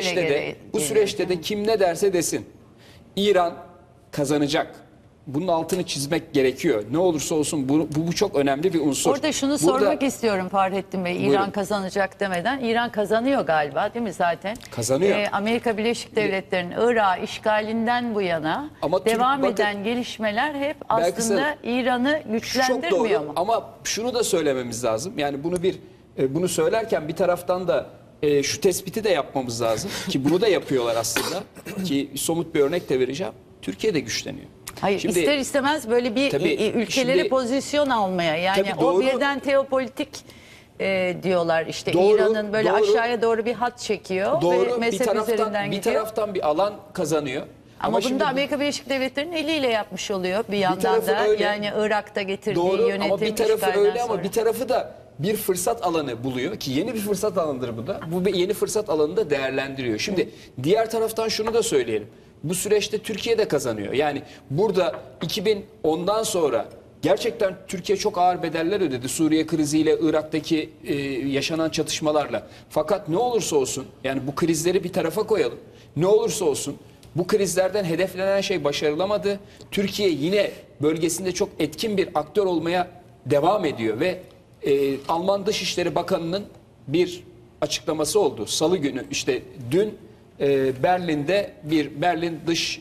bu süreçte de kim ne derse desin, İran kazanacak. Bunun altını çizmek gerekiyor. Ne olursa olsun bu çok önemli bir unsur. Orada şunu sormak istiyorum Fahrettin Bey. İran kazanacak demeden. İran kazanıyor galiba değil mi zaten? Kazanıyor. Amerika Birleşik Devletleri'nin Irak'ı işgalinden bu yana devam eden gelişmeler hep aslında İran'ı güçlendirmiyor mu? Ama şunu da söylememiz lazım. Yani bunu söylerken bir taraftan da şu tespiti de yapmamız lazım. Ki bunu da yapıyorlar aslında. Ki somut bir örnek de vereceğim. Türkiye de güçleniyor. Hayır, şimdi, ister istemez böyle bir ülkeleri pozisyon almaya, yani o birden teopolitik diyorlar işte, İran'ın böyle aşağıya doğru bir hat çekiyor ve mezhep üzerinden gidiyor. Bir taraftan bir alan kazanıyor. Ama bunu da Amerika Birleşik Devletleri'nin eliyle yapmış oluyor bir yandan da öyle. Yani Irak'ta getirdiği yönetim ama bir tarafı öyle sonra. Ama bir tarafı da bir fırsat alanı buluyor ki yeni bir fırsat alanıdır bu da. Bu yeni fırsat alanını da değerlendiriyor. Şimdi diğer taraftan şunu da söyleyelim. Bu süreçte Türkiye de kazanıyor. Yani burada 2010'dan sonra gerçekten Türkiye çok ağır bedeller ödedi. Suriye kriziyle, Irak'taki yaşanan çatışmalarla. Fakat ne olursa olsun, yani bu krizleri bir tarafa koyalım. Ne olursa olsun bu krizlerden hedeflenen şey başarılamadı. Türkiye yine bölgesinde çok etkin bir aktör olmaya devam ediyor ve Alman Dışişleri Bakanı'nın bir açıklaması oldu. Salı günü işte dün Berlin'de bir Berlin Dış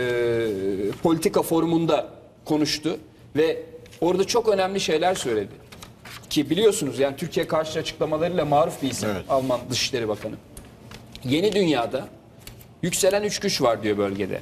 Politika Forumu'nda konuştu ve orada çok önemli şeyler söyledi. Ki biliyorsunuz yani Türkiye karşı açıklamalarıyla maruf bir isim, evet. Alman Dışişleri Bakanı. Yeni dünyada yükselen 3 güç var diyor bölgede.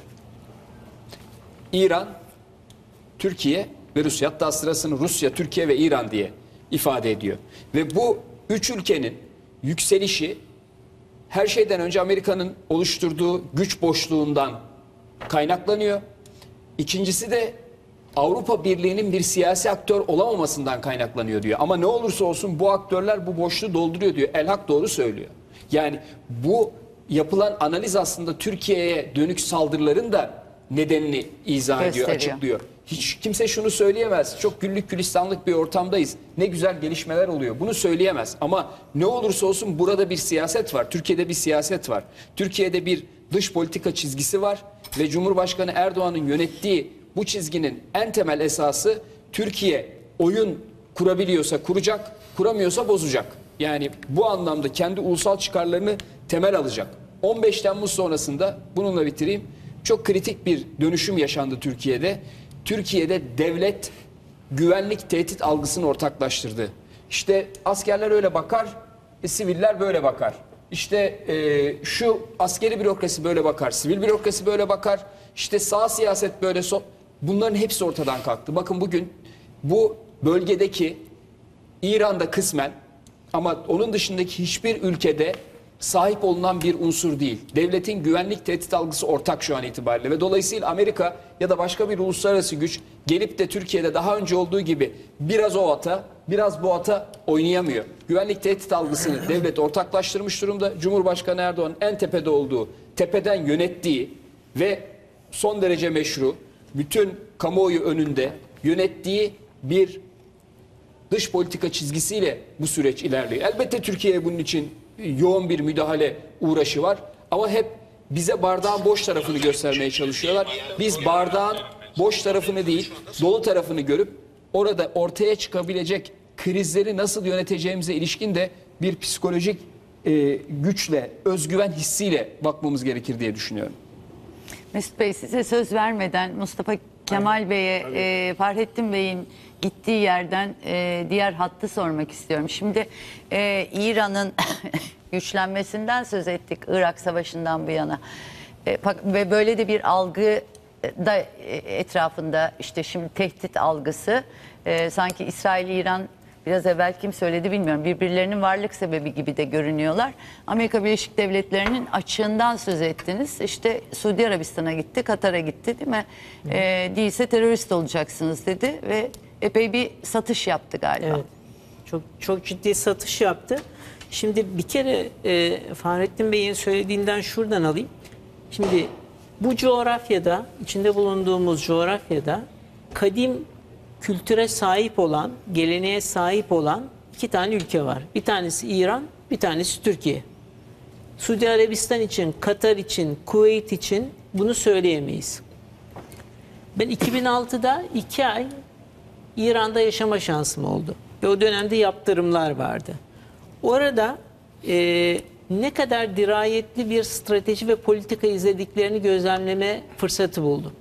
İran, Türkiye ve Rusya. Hatta sırasını Rusya, Türkiye ve İran diye ifade ediyor. Ve bu 3 ülkenin yükselişi her şeyden önce Amerika'nın oluşturduğu güç boşluğundan kaynaklanıyor. İkincisi de Avrupa Birliği'nin bir siyasi aktör olamamasından kaynaklanıyor diyor. Ama ne olursa olsun bu aktörler bu boşluğu dolduruyor diyor. Elhak doğru söylüyor. Yani bu yapılan analiz aslında Türkiye'ye dönük saldırıların da nedenini izah ediyor, açıklıyor. Hiç kimse şunu söyleyemez. Çok güllük gülistanlık bir ortamdayız. Ne güzel gelişmeler oluyor. Bunu söyleyemez. Ama ne olursa olsun burada bir siyaset var. Türkiye'de bir siyaset var. Türkiye'de bir dış politika çizgisi var. Ve Cumhurbaşkanı Erdoğan'ın yönettiği bu çizginin en temel esası Türkiye oyun kurabiliyorsa kuracak, kuramıyorsa bozacak. Yani bu anlamda kendi ulusal çıkarlarını temel alacak. 15 Temmuz sonrasında bununla bitireyim. Çok kritik bir dönüşüm yaşandı Türkiye'de. Türkiye'de devlet güvenlik tehdit algısını ortaklaştırdı. İşte askerler öyle bakar, siviller böyle bakar. İşte şu askeri bürokrasi böyle bakar, sivil bürokrasi böyle bakar. İşte sağ siyaset böyle, bunların hepsi ortadan kalktı. Bakın bugün bu bölgedeki İran'da kısmen ama onun dışındaki hiçbir ülkede sahip olunan bir unsur değil. Devletin güvenlik tehdit algısı ortak şu an itibariyle ve dolayısıyla Amerika ya da başka bir uluslararası güç gelip de Türkiye'de daha önce olduğu gibi biraz o ata, biraz bu ata oynayamıyor. Güvenlik tehdit algısını devlet ortaklaştırmış durumda. Cumhurbaşkanı Erdoğan'ın en tepede olduğu, tepeden yönettiği ve son derece meşru, bütün kamuoyu önünde yönettiği bir dış politika çizgisiyle bu süreç ilerliyor. Elbette Türkiye'ye bunun için yoğun bir müdahale uğraşı var ama hep bize bardağın boş tarafını göstermeye çalışıyorlar. Biz bardağın boş tarafını değil, dolu tarafını görüp orada ortaya çıkabilecek krizleri nasıl yöneteceğimize ilişkin de bir psikolojik güçle, özgüven hissiyle bakmamız gerekir diye düşünüyorum. Mesut Bey, size söz vermeden Mustafa Kemal Bey'e, Fahrettin Bey'in gittiği yerden diğer hattı sormak istiyorum. Şimdi İran'ın güçlenmesinden söz ettik Irak Savaşı'ndan bu yana. Ve böyle de bir algı da etrafında, işte şimdi tehdit algısı, sanki İsrail-İran, biraz evvel kim söyledi bilmiyorum, birbirlerinin varlık sebebi gibi de görünüyorlar. Amerika Birleşik Devletleri'nin açığından söz ettiniz. İşte Suudi Arabistan'a gitti, Katar'a gitti, değil mi? Değilse terörist olacaksınız dedi ve epey bir satış yaptı galiba. Evet. Çok ciddi satış yaptı. Şimdi bir kere Fahrettin Bey'in söylediğinden şuradan alayım. Şimdi bu coğrafyada, içinde bulunduğumuz coğrafyada kadim kültüre sahip olan, geleneğe sahip olan iki tane ülke var. Bir tanesi İran, bir tanesi Türkiye. Suudi Arabistan için, Katar için, Kuveyt için bunu söyleyemeyiz. Ben 2006'da 2 ay İran'da yaşama şansım oldu. Ve o dönemde yaptırımlar vardı. Orada ne kadar dirayetli bir strateji ve politika izlediklerini gözlemleme fırsatı buldum.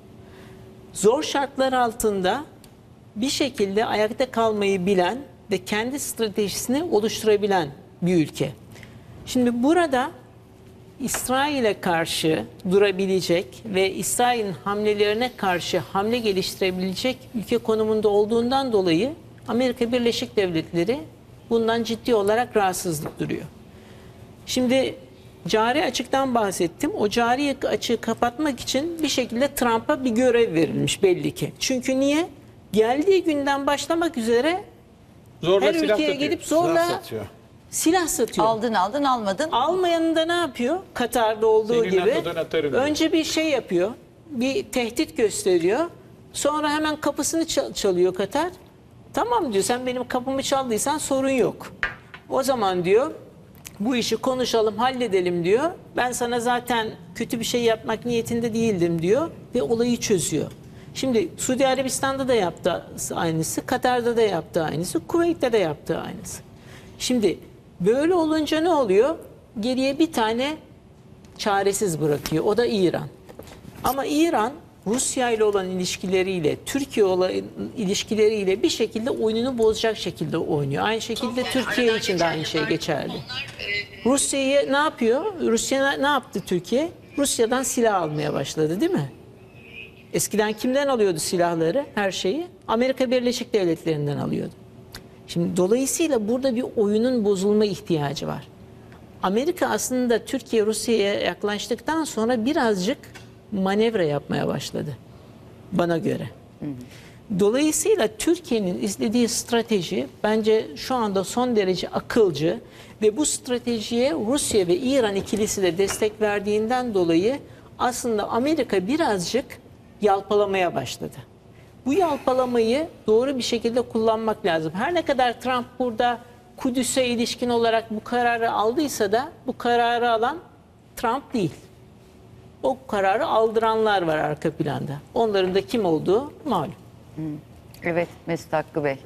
Zor şartlar altında bir şekilde ayakta kalmayı bilen ve kendi stratejisini oluşturabilen bir ülke. Şimdi burada İsrail'e karşı durabilecek ve İsrail'in hamlelerine karşı hamle geliştirebilecek ülke konumunda olduğundan dolayı Amerika Birleşik Devletleri bundan ciddi olarak rahatsızlık duyuyor. Şimdi cari açıktan bahsettim. O cari açığı kapatmak için bir şekilde Trump'a bir görev verilmiş belli ki. Çünkü niye? Geldiği günden başlamak üzere Zorla her silah ülkeye satıyor. gidip zorla satıyor. silah satıyor. Aldın almadın. Almayanın da ne yapıyor? Katar'da olduğu Senin gibi NATO'dan atarım diyor. önce bir şey yapıyor. Bir tehdit gösteriyor. Sonra hemen kapısını çalıyor Katar. Tamam diyor, sen benim kapımı çaldıysan sorun yok. O zaman diyor bu işi konuşalım, halledelim diyor. Ben sana zaten kötü bir şey yapmak niyetinde değildim diyor ve olayı çözüyor. Şimdi Suudi Arabistan'da da yaptı aynısı, Katar'da da yaptı aynısı, Kuveyt'te de yaptı aynısı. Şimdi böyle olunca ne oluyor? Geriye bir tane çaresiz bırakıyor. O da İran. Ama İran Rusya ile olan ilişkileriyle, Türkiye olan ilişkileriyle bir şekilde oyununu bozacak şekilde oynuyor. Aynı şekilde Türkiye için de aynı şey geçerli. Rusya'yı ne yapıyor? Rusya ne yaptı Türkiye? Rusya'dan silah almaya başladı, değil mi? Eskiden kimden alıyordu silahları, her şeyi? Amerika Birleşik Devletleri'nden alıyordu. Şimdi dolayısıyla burada bir oyunun bozulma ihtiyacı var. Amerika aslında Türkiye Rusya'ya yaklaştıktan sonra birazcık manevra yapmaya başladı bana göre. Dolayısıyla Türkiye'nin izlediği strateji bence şu anda son derece akılcı ve bu stratejiye Rusya ve İran ikilisi de destek verdiğinden dolayı aslında Amerika birazcık yalpalamaya başladı. Bu yalpalamayı doğru bir şekilde kullanmak lazım. Her ne kadar Trump burada Kudüs'e ilişkin olarak bu kararı aldıysa da bu kararı alan Trump değil. O kararı aldıranlar var arka planda. Onların da kim olduğu malum. Evet Mesut Hakkı Bey.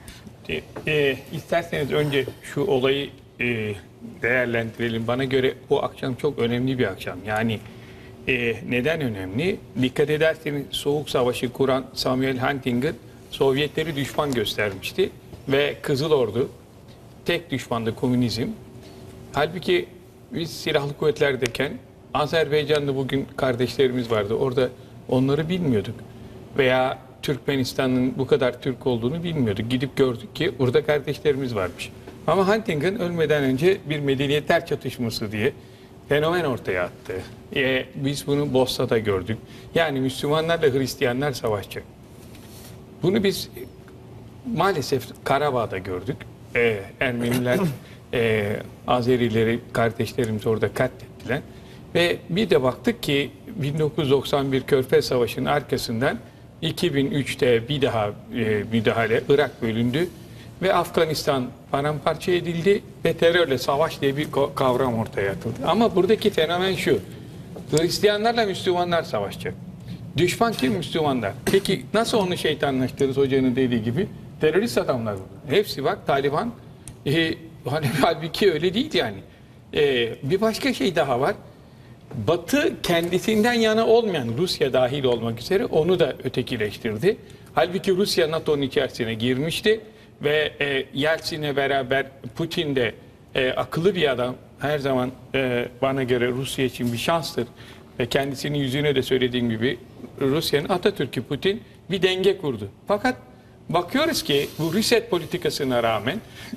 İsterseniz önce şu olayı değerlendirelim. Bana göre bu akşam çok önemli bir akşam. Yani neden önemli? Dikkat ederseniz Soğuk Savaşı kuran Samuel Huntington Sovyetleri düşman göstermişti ve Kızıl Ordu tek düşmandı komünizm. Halbuki biz silahlı kuvvetlerdeyken Azerbaycan'da bugün kardeşlerimiz vardı. Orada onları bilmiyorduk. Veya Türkmenistan'ın bu kadar Türk olduğunu bilmiyorduk. Gidip gördük ki orada kardeşlerimiz varmış. Ama Huntington ölmeden önce bir medeniyetler çatışması diye fenomen ortaya attı. Biz bunu Bosna'da gördük. Yani Müslümanlarla Hristiyanlar savaşacak. Bunu biz maalesef Karabağ'da gördük. Ermeniler Azerileri, kardeşlerimiz orada katlettiler. Ve bir de baktık ki 1991 Körfez Savaşı'nın arkasından 2003'te bir daha müdahale, Irak bölündü ve Afganistan paramparça edildi ve terörle savaş diye bir kavram ortaya atıldı. Ama buradaki fenomen şu: Hristiyanlarla Müslümanlar savaşacak. Düşman kim? Müslümanlar. Peki nasıl onu şeytanlaştırırız hocanın dediği gibi? Terörist adamlar burada. Hepsi bak Taliban. Hani halbuki öyle değil yani. Bir başka şey daha var. Batı kendisinden yana olmayan, Rusya dahil olmak üzere, onu da ötekileştirdi. Halbuki Rusya NATO'nun içerisine girmişti ve Yeltsin'le beraber Putin de akıllı bir adam. Her zaman bana göre Rusya için bir şanstır. Ve kendisinin yüzüne de söylediğim gibi Rusya'nın Atatürk'ü Putin bir denge kurdu. Fakat bakıyoruz ki bu reset politikasına rağmen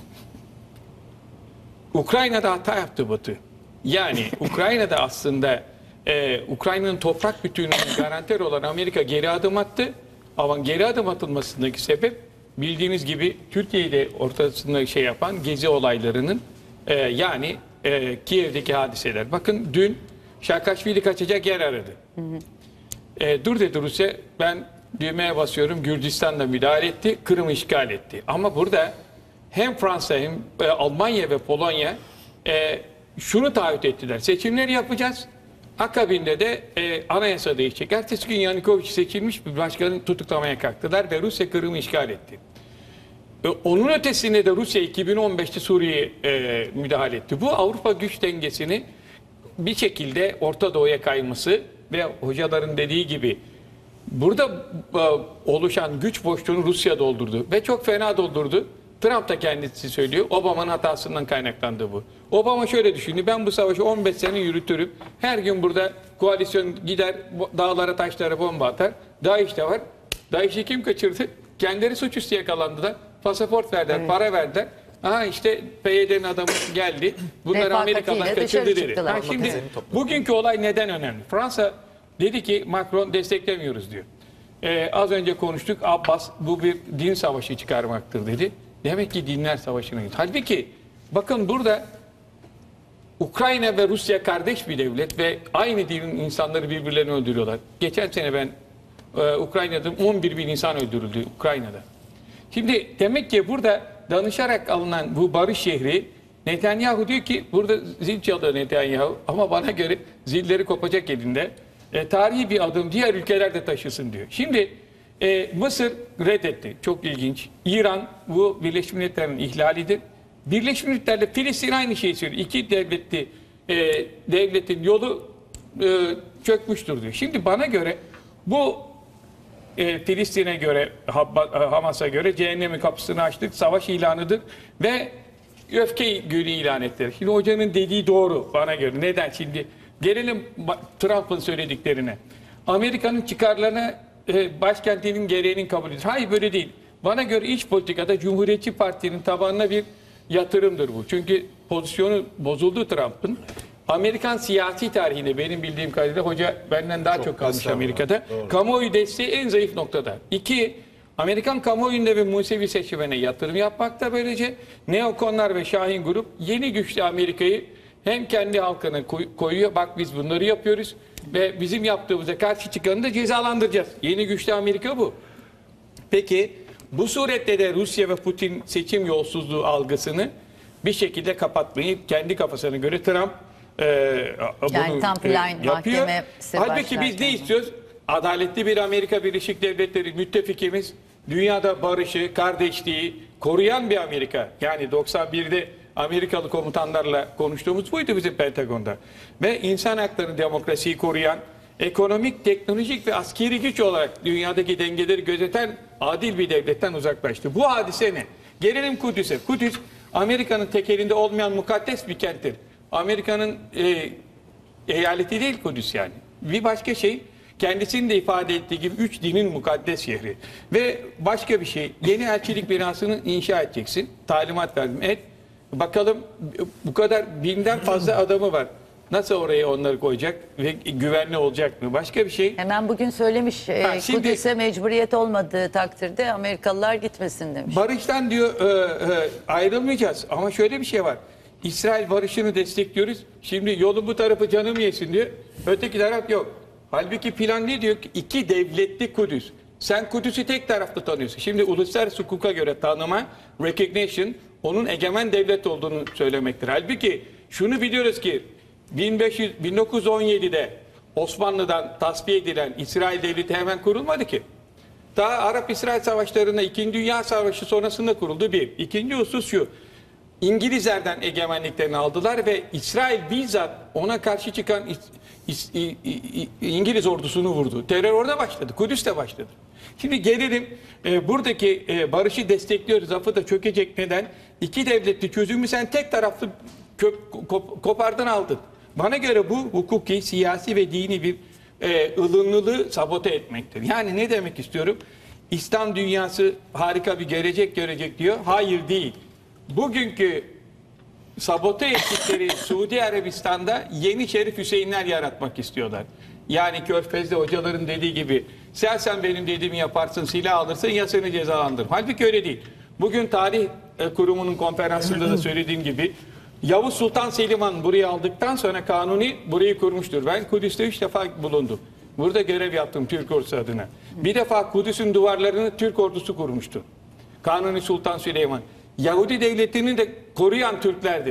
Ukrayna'da hata yaptı Batı. Yani Ukrayna'da aslında Ukrayna'nın toprak bütünlüğünün garantörü olan Amerika geri adım attı. Ama geri adım atılmasındaki sebep bildiğiniz gibi Türkiye'de ortasında şey yapan gezi olaylarının yani Kiev'deki hadiseler. Bakın dün Saakashvili kaçacak yer aradı. Dur dedi Rusya, ben düğmeye basıyorum, Gürcistan'da müdahale etti, Kırım'ı işgal etti. Ama burada hem Fransa hem Almanya ve Polonya şunu taahhüt ettiler: seçimleri yapacağız. Akabinde de anayasa değişecek. Ertesi gün Yanukovych seçilmiş bir başkanı tutuklamaya kalktılar ve Rusya Kırım'ı işgal etti. Onun ötesinde de Rusya 2015'te Suriye'ye müdahale etti. Bu Avrupa güç dengesini bir şekilde Orta Doğu'ya kayması ve hocaların dediği gibi burada oluşan güç boşluğunu Rusya doldurdu ve çok fena doldurdu. Trump da kendisi söylüyor. Obama'nın hatasından kaynaklandı bu. Obama şöyle düşündü: ben bu savaşı 15 sene yürütürüm. Her gün burada koalisyon gider dağlara taşlara bomba atar. DAEŞ de var. DAEŞ'i kim kaçırdı? Kendileri suçüstü yakalandılar. Pasaport verdiler, para verdiler. Aha işte PYD'nin adamı geldi. Bunları Amerikalılar kaçırdı dedi. Şimdi bugünkü olay neden önemli? Fransa dedi ki Macron desteklemiyoruz diyor. Az önce konuştuk, Abbas bu bir din savaşı çıkarmaktır dedi. Demek ki dinler savaşına gitti. Halbuki bakın burada Ukrayna ve Rusya kardeş bir devlet ve aynı dinin insanları birbirlerini öldürüyorlar. Geçen sene ben Ukrayna'da 11 bin insan öldürüldü Ukrayna'da. Şimdi demek ki burada danışarak alınan bu barış şehri, Netanyahu diyor ki burada zil çalıyor Netanyahu ama bana göre zilleri kopacak elinde. Tarihi bir adım diğer ülkeler de taşısın diyor. Şimdi Mısır reddetti. Çok ilginç. İran bu Birleşmiş Milletler'in ihlalidir. Birleşmiş Milletler'le Filistin aynı şeyi söylüyor. İki devletin yolu çökmüştür diyor. Şimdi bana göre bu Filistin'e göre, Hamas'a göre cehennemin kapısını açtık, savaş ilanıdır ve öfke günü ilan ettiler. Şimdi hocanın dediği doğru bana göre. Neden? Şimdi gelelim Trump'ın söylediklerine. Amerika'nın çıkarlarına başkentinin gereğinin kabul edilir. Hayır, böyle değil. Bana göre iç politikada Cumhuriyetçi Parti'nin tabanına bir yatırımdır bu. Çünkü pozisyonu bozuldu Trump'ın. Amerikan siyasi tarihinde benim bildiğim kadarıyla hoca benden daha çok kalmış Amerika'da. Doğru. Kamuoyu desteği en zayıf noktada. 2. Amerikan kamuoyunda ve Musevi seçmene yatırım yapmakta, böylece neokonlar ve Şahin grup yeni güçlü Amerika'yı hem kendi halkına koyuyor. Bak biz bunları yapıyoruz ve bizim yaptığımıza karşı çıkanı da cezalandıracağız. Yeni güçlü Amerika bu. Peki bu surette de Rusya ve Putin seçim yolsuzluğu algısını bir şekilde kapatmayı kendi kafasına göre Trump bunu yapıyor. Halbuki biz ne istiyoruz? Adaletli bir Amerika Birleşik Devletleri, müttefikimiz, dünyada barışı, kardeşliği koruyan bir Amerika. Yani 91'de Amerikalı komutanlarla konuştuğumuz buydu bizim Pentagon'da. Ve insan haklarını, demokrasiyi koruyan, ekonomik, teknolojik ve askeri güç olarak dünyadaki dengeleri gözeten adil bir devletten uzaklaştı. Bu hadise ne? Gelelim Kudüs'e. Kudüs, Amerika'nın tek elinde olmayan mukaddes bir kenttir. Amerika'nın eyaleti değil Kudüs yani. Bir başka şey, kendisinin de ifade ettiği gibi 3 dinin mukaddes şehri. Ve başka bir şey, yeni elçilik binasını inşa edeceksin. Talimat verdim. Bakalım bu kadar 1000'den fazla adamı var. Nasıl oraya onları koyacak ve güvenli olacak mı? Başka bir şey. Hemen bugün söylemiş Kudüs'e mecburiyet olmadığı takdirde Amerikalılar gitmesin demiş. Barıştan diyor ayrılmayacağız ama şöyle bir şey var. İsrail barışını destekliyoruz. Şimdi yolun bu tarafı canım yesin diyor. Öteki taraf yok. Halbuki plan ne diyor ki? 2 devletli Kudüs. Sen Kudüs'ü tek taraflı tanıyorsun. Şimdi uluslararası hukuka göre tanıma, recognition, onun egemen devlet olduğunu söylemektir. Halbuki şunu biliyoruz ki 1917'de Osmanlı'dan tasfiye edilen İsrail Devleti hemen kurulmadı ki. Daha Arap-İsrail savaşlarında 2. Dünya Savaşı sonrasında kuruldu bir. İkinci husus şu. İngilizlerden egemenliklerini aldılar ve İsrail bizzat ona karşı çıkan İngiliz ordusunu vurdu. Terör orada başladı. Kudüs'te başladı. Şimdi gelelim buradaki barışı destekliyoruz. Lafı da çökecek. Neden? 2 devletli çözümü sen tek taraflı kopardın aldın. Bana göre bu hukuki, siyasi ve dini bir ılımlılığı sabote etmektir. Yani ne demek istiyorum? İslam dünyası harika bir gelecek görecek diyor. Hayır değil. Bugünkü sabote ettikleri Suudi Arabistan'da yeni Şerif Hüseyinler yaratmak istiyorlar. Yani Körfez'de hocaların dediği gibi sen benim dediğimi yaparsın, silah alırsın ya seni cezalandırırım. Halbuki öyle değil. Bugün tarih kurumunun konferansında da söylediğim gibi Yavuz Sultan Selim Han burayı aldıktan sonra Kanuni burayı kurmuştur. Ben Kudüs'te 3 defa bulundum. Burada görev yaptım Türk ordusu adına. Bir defa Kudüs'ün duvarlarını Türk ordusu kurmuştu. Kanuni Sultan Süleyman. Yahudi devletini de koruyan Türklerdir.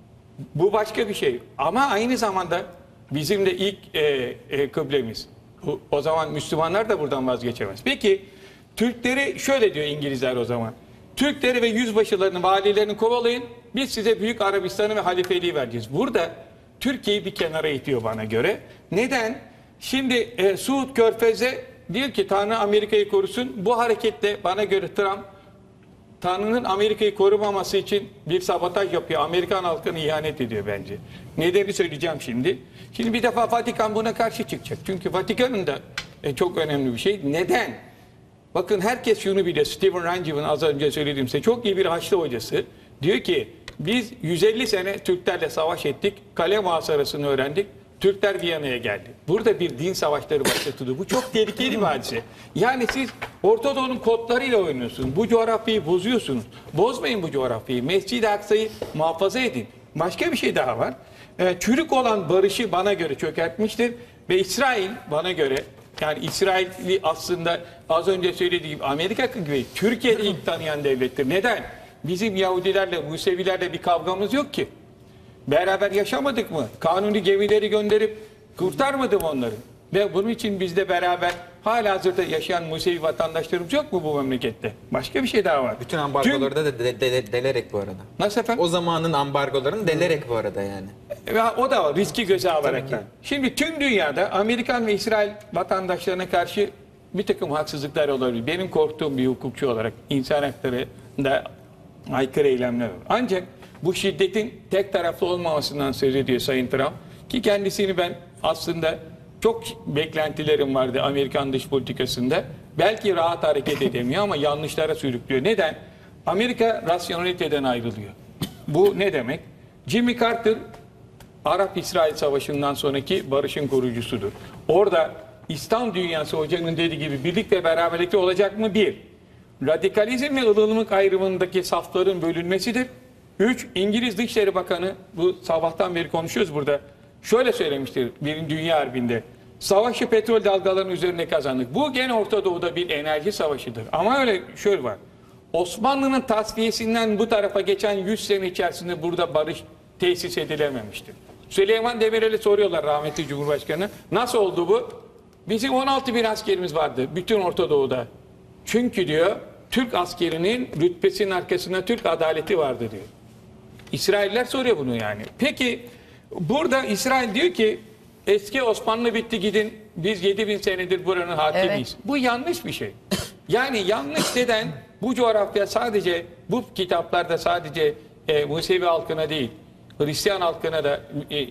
Bu başka bir şey. Ama aynı zamanda bizim de ilk kıblemiz. O zaman Müslümanlar da buradan vazgeçemez. Peki Türkleri şöyle diyor İngilizler o zaman. Türkleri ve yüzbaşılarını, valilerini kovalayın. Biz size Büyük Arabistan'ı ve halifeliği vereceğiz. Burada Türkiye'yi bir kenara itiyor bana göre. Neden? Şimdi Suud Körfez'e diyor ki Tanrı Amerika'yı korusun. Bu hareketle bana göre Trump Tanrı'nın Amerika'yı korumaması için bir sabotaj yapıyor. Amerikan halkını ihanet ediyor bence. Nedeni söyleyeceğim şimdi. Şimdi bir defa Vatikan buna karşı çıkacak. Çünkü Vatikan'ın da çok önemli bir şey. Neden? Bakın herkes şunu biliyor. Stephen Rangivan az önce söylediğim size çok iyi bir Haçlı hocası. Diyor ki biz 150 sene Türklerle savaş ettik. Kale muhasarasını öğrendik. Türkler Viyana'ya geldi. Burada bir din savaşları başlatıldı. Bu çok tehlikeli bir hadise. Yani siz Orta Doğu'nun kodlarıyla oynuyorsunuz. Bu coğrafyayı bozuyorsunuz. Bozmayın bu coğrafyayı. Mescid-i Aksa'yı muhafaza edin. Başka bir şey daha var. Çürük olan barışı bana göre çökertmiştir. Ve İsrail bana göre yani İsrail'i aslında az önce söylediğim Amerika gibi Türkiye'de ilk tanıyan devlettir. Neden? Bizim Yahudilerle, Musevilerle bir kavgamız yok ki. Beraber yaşamadık mı? Kanuni gemileri gönderip kurtarmadım onları. Ve bunun için bizde beraber halihazırda yaşayan Musevi vatandaşlarımız yok mu bu memlekette? Başka bir şey daha var. Bütün ambargoları da delerek bu arada. Nasıl efendim? O zamanın ambargolarını delerek bu arada yani. O da var riski göze alaraktan. Şimdi tüm dünyada Amerikan ve İsrail vatandaşlarına karşı bir takım haksızlıklar olabilir. Benim korktuğum bir hukukçu olarak insan hakları da aykırı eylemler var. Ancak bu şiddetin tek taraflı olmamasından söz ediyor Sayın Trump. Ki kendisini ben aslında çok beklentilerim vardı Amerikan dış politikasında. Belki rahat hareket edemiyor ama yanlışlara sürüklüyor. Neden? Amerika rasyoneliteden ayrılıyor. Bu ne demek? Jimmy Carter Arap-İsrail Savaşı'ndan sonraki barışın kurucusudur. Orada İslam dünyası hocanın dediği gibi birlik ve beraberlikte olacak mı? 1. Radikalizm ve ılımlık ayrımındaki safların bölünmesidir. 3. İngiliz Dışişleri Bakanı, bu sabahtan beri konuşuyoruz burada, şöyle söylemiştir Birinci Dünya Harbi'nde. Savaşı petrol dalgalarının üzerine kazandık. Bu gene Orta Doğu'da bir enerji savaşıdır. Ama öyle şöyle var. Osmanlı'nın tasfiyesinden bu tarafa geçen 100 sene içerisinde burada barış tesis edilememiştir. Süleyman Demirel'e soruyorlar rahmetli Cumhurbaşkanı. Nasıl oldu bu? Bizim 16 bin askerimiz vardı bütün Orta Doğu'da. Çünkü diyor Türk askerinin rütbesinin arkasında Türk adaleti vardı diyor. İsrailler soruyor bunu yani. Peki burada İsrail diyor ki eski Osmanlı bitti gidin biz 7000 senedir buranın hakimiyiz. Evet. Bu yanlış bir şey. Yani yanlış neden? Bu coğrafya sadece bu kitaplarda sadece Musevi halkına değil Hristiyan halkına da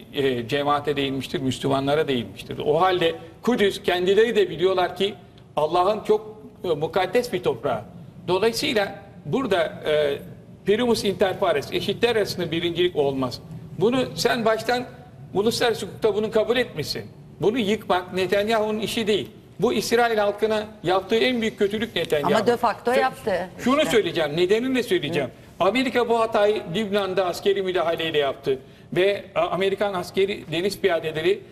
cemaate değinmiştir, Müslümanlara değinmiştir. O halde Kudüs kendileri de biliyorlar ki Allah'ın çok mukaddes bir toprağı. Dolayısıyla burada primus inter pares, eşitler arasında birincilik olmaz. Bunu sen baştan uluslararası hukukta bunu kabul etmişsin. Bunu yıkmak Netanyahu'nun işi değil. Bu İsrail halkına yaptığı en büyük kötülük Netanyahu. Ama de facto yaptı. Şunu söyleyeceğim, nedenini de söyleyeceğim. Amerika bu hatayı Lübnan'da askeri müdahaleyle yaptı. Ve Amerikan askeri deniz piyadeleri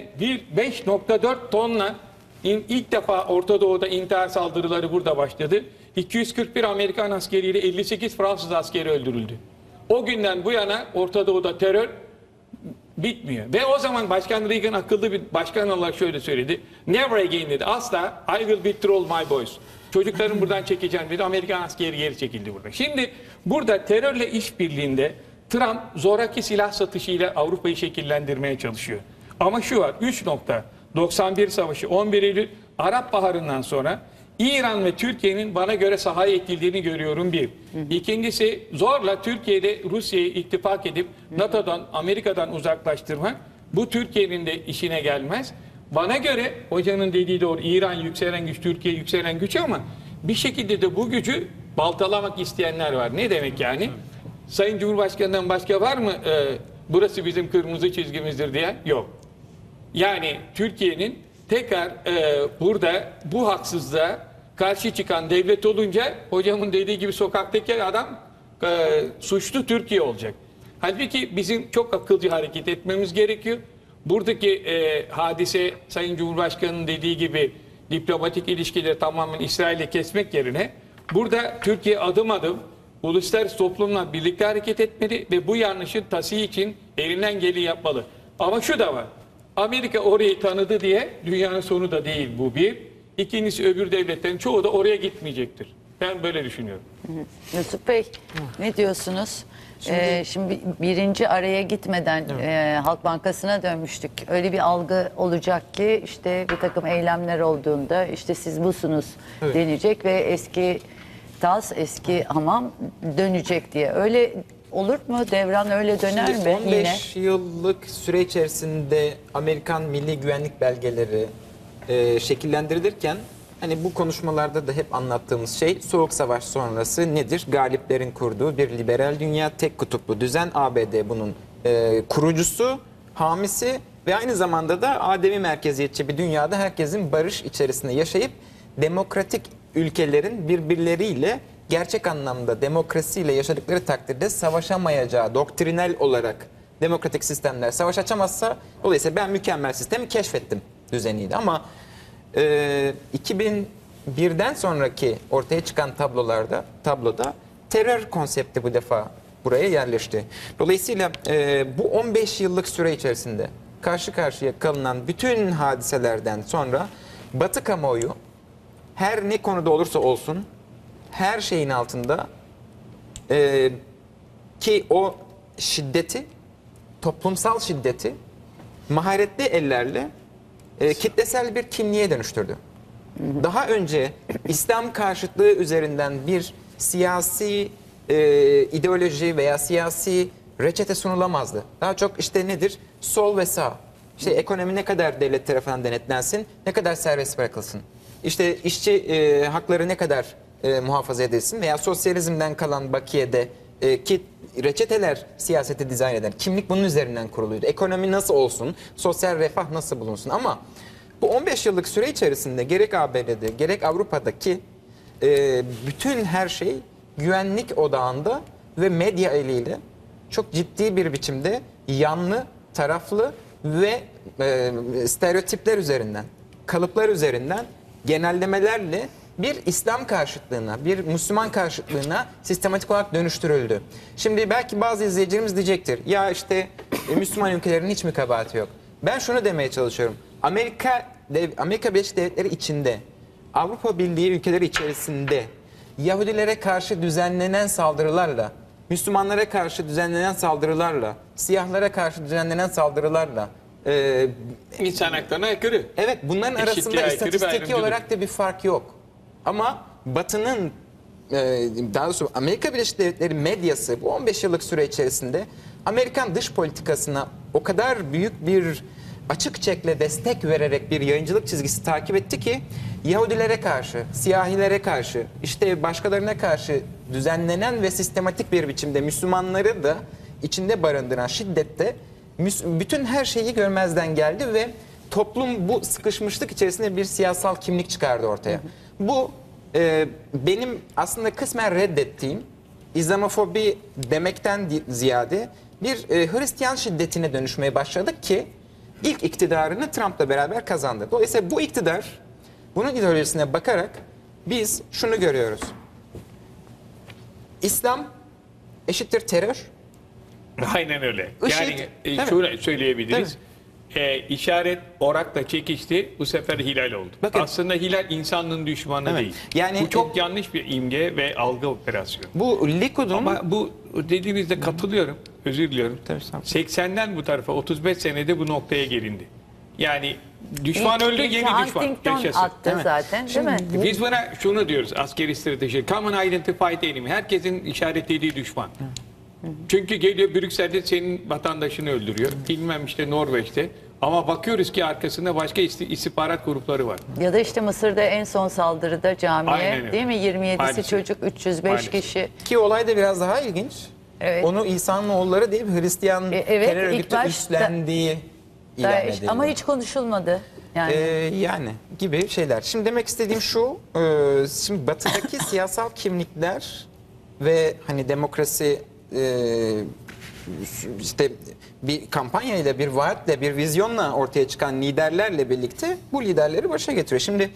5.4 tonla ilk defa Orta Doğu'da intihar saldırıları burada başladı. 241 Amerikan askeriyle 58 Fransız askeri öldürüldü. O günden bu yana Orta Doğu'da terör bitmiyor. Ve o zaman Başkan Reagan akıllı bir başkan olarak şöyle söyledi. Never again dedi. Asla I will withdraw my boys. Çocuklarım buradan çekeceğim dedi. Amerikan askeri geri çekildi burada. Şimdi burada terörle işbirliğinde Trump zoraki silah satışıyla Avrupa'yı şekillendirmeye çalışıyor. Ama şu var. 3 nokta. 91 Savaşı, 11 Eylül, Arap Baharı'ndan sonra İran ve Türkiye'nin bana göre sahaya etildiğini görüyorum bir. İkincisi zorla Türkiye'de Rusya'yı ittifak edip NATO'dan, Amerika'dan uzaklaştırmak bu Türkiye'nin de işine gelmez. Bana göre hocanın dediği doğru İran yükselen güç, Türkiye yükselen güç ama bir şekilde de bu gücü baltalamak isteyenler var. Ne demek yani? Sayın Cumhurbaşkanı'ndan başka var mı burası bizim kırmızı çizgimizdir diyen? Yok. Yani Türkiye'nin tekrar burada bu haksızlığa karşı çıkan devlet olunca hocamın dediği gibi sokaktaki adam suçlu Türkiye olacak. Halbuki bizim çok akılcı hareket etmemiz gerekiyor. Buradaki hadise Sayın Cumhurbaşkanı'nın dediği gibi diplomatik ilişkileri tamamen İsrail'le kesmek yerine burada Türkiye adım adım uluslararası toplumla birlikte hareket etmeli ve bu yanlışın tasihi için elinden geleni yapmalı. Ama şu da var. Amerika orayı tanıdı diye dünyanın sonu da değil bu bir. İkincisi öbür devletlerin çoğu da oraya gitmeyecektir. Ben böyle düşünüyorum. Yusuf Bey ne diyorsunuz? Şimdi birinci araya gitmeden Halk Bankası'na dönmüştük. Öyle bir algı olacak ki işte bir takım eylemler olduğunda işte siz busunuz denecek ve eski tas, eski hamam dönecek diye. Öyle olur mu? Devran öyle döner Şimdi mi 15 yıllık süre içerisinde Amerikan milli güvenlik belgeleri şekillendirilirken hani bu konuşmalarda da hep anlattığımız şey Soğuk Savaş sonrası nedir? Galiplerin kurduğu bir liberal dünya, tek kutuplu düzen. ABD bunun kurucusu, hamisi ve aynı zamanda da ademi merkeziyetçi bir dünyada herkesin barış içerisinde yaşayıp demokratik ülkelerin birbirleriyle gerçek anlamda demokrasiyle yaşadıkları takdirde savaşamayacağı doktrinal olarak demokratik sistemler savaş açamazsa dolayısıyla ben mükemmel sistemi keşfettim düzeniydi. Ama 2001'den sonraki ortaya çıkan tabloda terör konsepti bu defa buraya yerleşti. Dolayısıyla bu 15 yıllık süre içerisinde karşı karşıya kalınan bütün hadiselerden sonra Batı kamuoyu her ne konuda olursa olsun her şeyin altında ki o şiddeti, toplumsal şiddeti maharetli ellerle kitlesel bir kimliğe dönüştürdü. Daha önce İslam karşıtlığı üzerinden bir siyasi ideoloji veya siyasi reçete sunulamazdı. Daha çok işte nedir? Sol ve sağ. İşte ekonomi ne kadar devlet tarafından denetlensin, ne kadar serbest bırakılsın. İşte işçi hakları ne kadar muhafaza edilsin veya sosyalizmden kalan bakiyede ki reçeteler siyaseti dizayn eden kimlik bunun üzerinden kuruluydu. Ekonomi nasıl olsun, sosyal refah nasıl bulunsun ama bu 15 yıllık süre içerisinde gerek ABD'de gerek Avrupa'daki bütün her şey güvenlik odağında ve medya eliyle çok ciddi bir biçimde yanlı, taraflı ve stereotipler üzerinden, kalıplar üzerinden genellemelerle bir İslam karşıtlığına, bir Müslüman karşıtlığına sistematik olarak dönüştürüldü. Şimdi belki bazı izleyicilerimiz diyecektir. Ya işte Müslüman ülkelerin hiç mi kabahati yok? Ben şunu demeye çalışıyorum. Amerika Birleşik Devletleri içinde, Avrupa Birliği ülkeleri içerisinde Yahudilere karşı düzenlenen saldırılarla, Müslümanlara karşı düzenlenen saldırılarla, siyahlara karşı düzenlenen saldırılarla İnsan haklarına aykırı. evet bunların Eşitliğe arasında aykırı bir istatistiki ayrımcılık. olarak da bir fark yok. Ama Batı'nın daha doğrusu Amerika Birleşik Devletleri medyası bu 15 yıllık süre içerisinde Amerikan dış politikasına o kadar büyük bir açık çekle destek vererek bir yayıncılık çizgisi takip etti ki Yahudilere karşı, siyahilere karşı, işte başkalarına karşı düzenlenen ve sistematik bir biçimde Müslümanları da içinde barındıran şiddette bütün her şeyi görmezden geldi ve toplum bu sıkışmışlık içerisinde bir siyasal kimlik çıkardı ortaya. Bu benim aslında kısmen reddettiğim İslamofobi demekten ziyade bir Hristiyan şiddetine dönüşmeye başladık ki ilk iktidarını Trump'la beraber kazandı. Dolayısıyla bu iktidar, bunun ideolojisine bakarak biz şunu görüyoruz. İslam eşittir terör. Aynen öyle. IŞİD, Yani değil mi? şunu söyleyebiliriz. İşaret orakla çekişti. Bu sefer hilal oldu. Bakın. Aslında hilal insanlığın düşmanı Evet. değil. Yani bu çok yanlış bir imge ve algı operasyonu. Bu Likud'un Ama bu dediğinizde katılıyorum. Özür diliyorum. Tabii, tamam. 80'den bu tarafa 35 senede bu noktaya gelindi. Yani düşman öldü, yeni düşman. Huntington Yaşasın. attı Değil mi? zaten, değil mi? Biz buna şunu diyoruz askeri strateji. Common identified enemy. Herkesin işaretlediği düşman. Çünkü geliyor Brüksel'de senin vatandaşını öldürüyor. Bilmem işte Norveç'te. Ama bakıyoruz ki arkasında başka istihbarat grupları var. Ya da işte Mısır'da en son saldırıda Aynen camiye, öyle. değil mi? 27'si Maalesef. çocuk, 305 Maalesef. kişi. ki olay da biraz daha ilginç. Evet. Onu İsa'nın oğulları değil Hristiyan Evet, terör ilk örgütü başta- üstlendiği ilan Daha edildi. ama hiç konuşulmadı. Yani Yani gibi şeyler. Şimdi demek istediğim şu, şimdi batıdaki siyasal kimlikler ve hani demokrasi işte bir kampanyayla, bir vaatle, bir vizyonla ortaya çıkan liderlerle birlikte bu liderleri başa getiriyor. Şimdi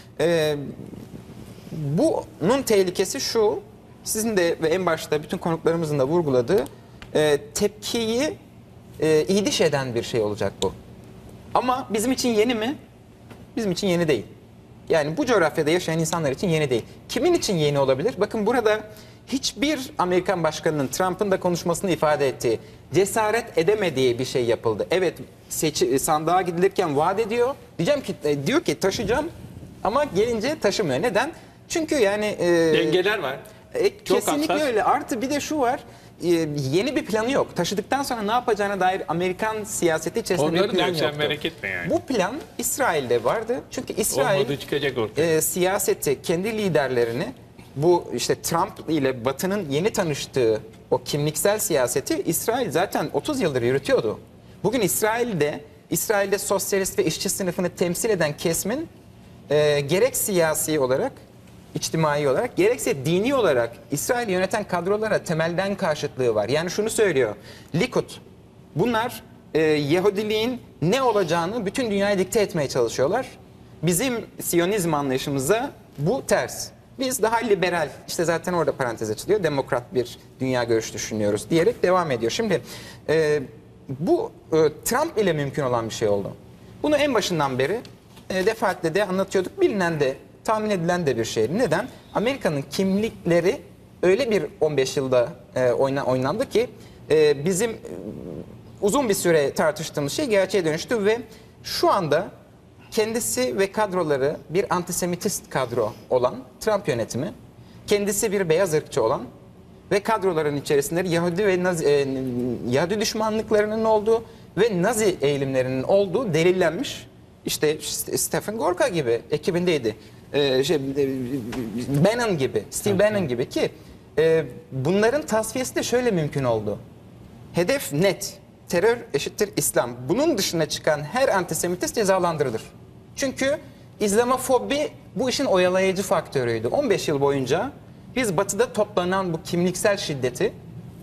bunun tehlikesi şu, sizin de ve en başta bütün konuklarımızın da vurguladığı tepkiyi iyiliş eden bir şey olacak bu. Ama bizim için yeni mi? Bizim için yeni değil. Yani bu coğrafyada yaşayan insanlar için yeni değil. Kimin için yeni olabilir? Bakın burada hiçbir Amerikan başkanının Trump'ın da konuşmasını ifade ettiği, cesaret edemediği bir şey yapıldı. Evet, sandığa gidilirken vaat ediyor. Diyeceğim ki diyor ki taşıyacağım ama gelince taşımıyor. Neden? Çünkü yani Dengeler var. Çok kesinlikle hassas. öyle. Artı bir de şu var. Yeni bir planı yok. Taşıdıktan sonra ne yapacağına dair Amerikan siyaseti içerisinde bir Onları plan diyor sen yoktu. merak etme yani. Bu plan İsrail'de vardı. Çünkü İsrail Olmadığı çıkacak ortaya. siyaseti, kendi liderlerini bu işte Trump ile Batı'nın yeni tanıştığı o kimliksel siyaseti İsrail zaten 30 yıldır yürütüyordu. Bugün İsrail'de sosyalist ve işçi sınıfını temsil eden kesimin gerek siyasi olarak, içtimai olarak, gerekse dini olarak İsrail'i yöneten kadrolara temelden karşıtlığı var. Yani şunu söylüyor, Likud, bunlar Yahudiliğin ne olacağını bütün dünyaya dikte etmeye çalışıyorlar. Bizim Siyonizm anlayışımıza bu ters. Biz daha liberal, işte zaten orada parantez açılıyor, demokrat bir dünya görüşü düşünüyoruz diyerek devam ediyor. Şimdi bu Trump ile mümkün olan bir şey oldu. Bunu en başından beri defaatle de anlatıyorduk, bilinen de tahmin edilen de bir şey. Neden? Amerika'nın kimlikleri öyle bir 15 yılda oynandı ki bizim uzun bir süre tartıştığımız şey gerçeğe dönüştü ve şu anda kendisi ve kadroları bir antisemitist kadro olan Trump yönetimi, kendisi bir beyaz ırkçı olan ve kadroların içerisinde Yahudi ve Yahudi düşmanlıklarının olduğu ve Nazi eğilimlerinin olduğu delillenmiş. İşte Stephen Gorka gibi ekibindeydi. Bannon gibi, Steve Bannon gibi ki bunların tasfiyesi de şöyle mümkün oldu. Hedef net. Terör eşittir İslam. Bunun dışına çıkan her antisemitist cezalandırılır. Çünkü İslamofobi bu işin oyalayıcı faktörüydü. 15 yıl boyunca biz Batı'da toplanan bu kimliksel şiddeti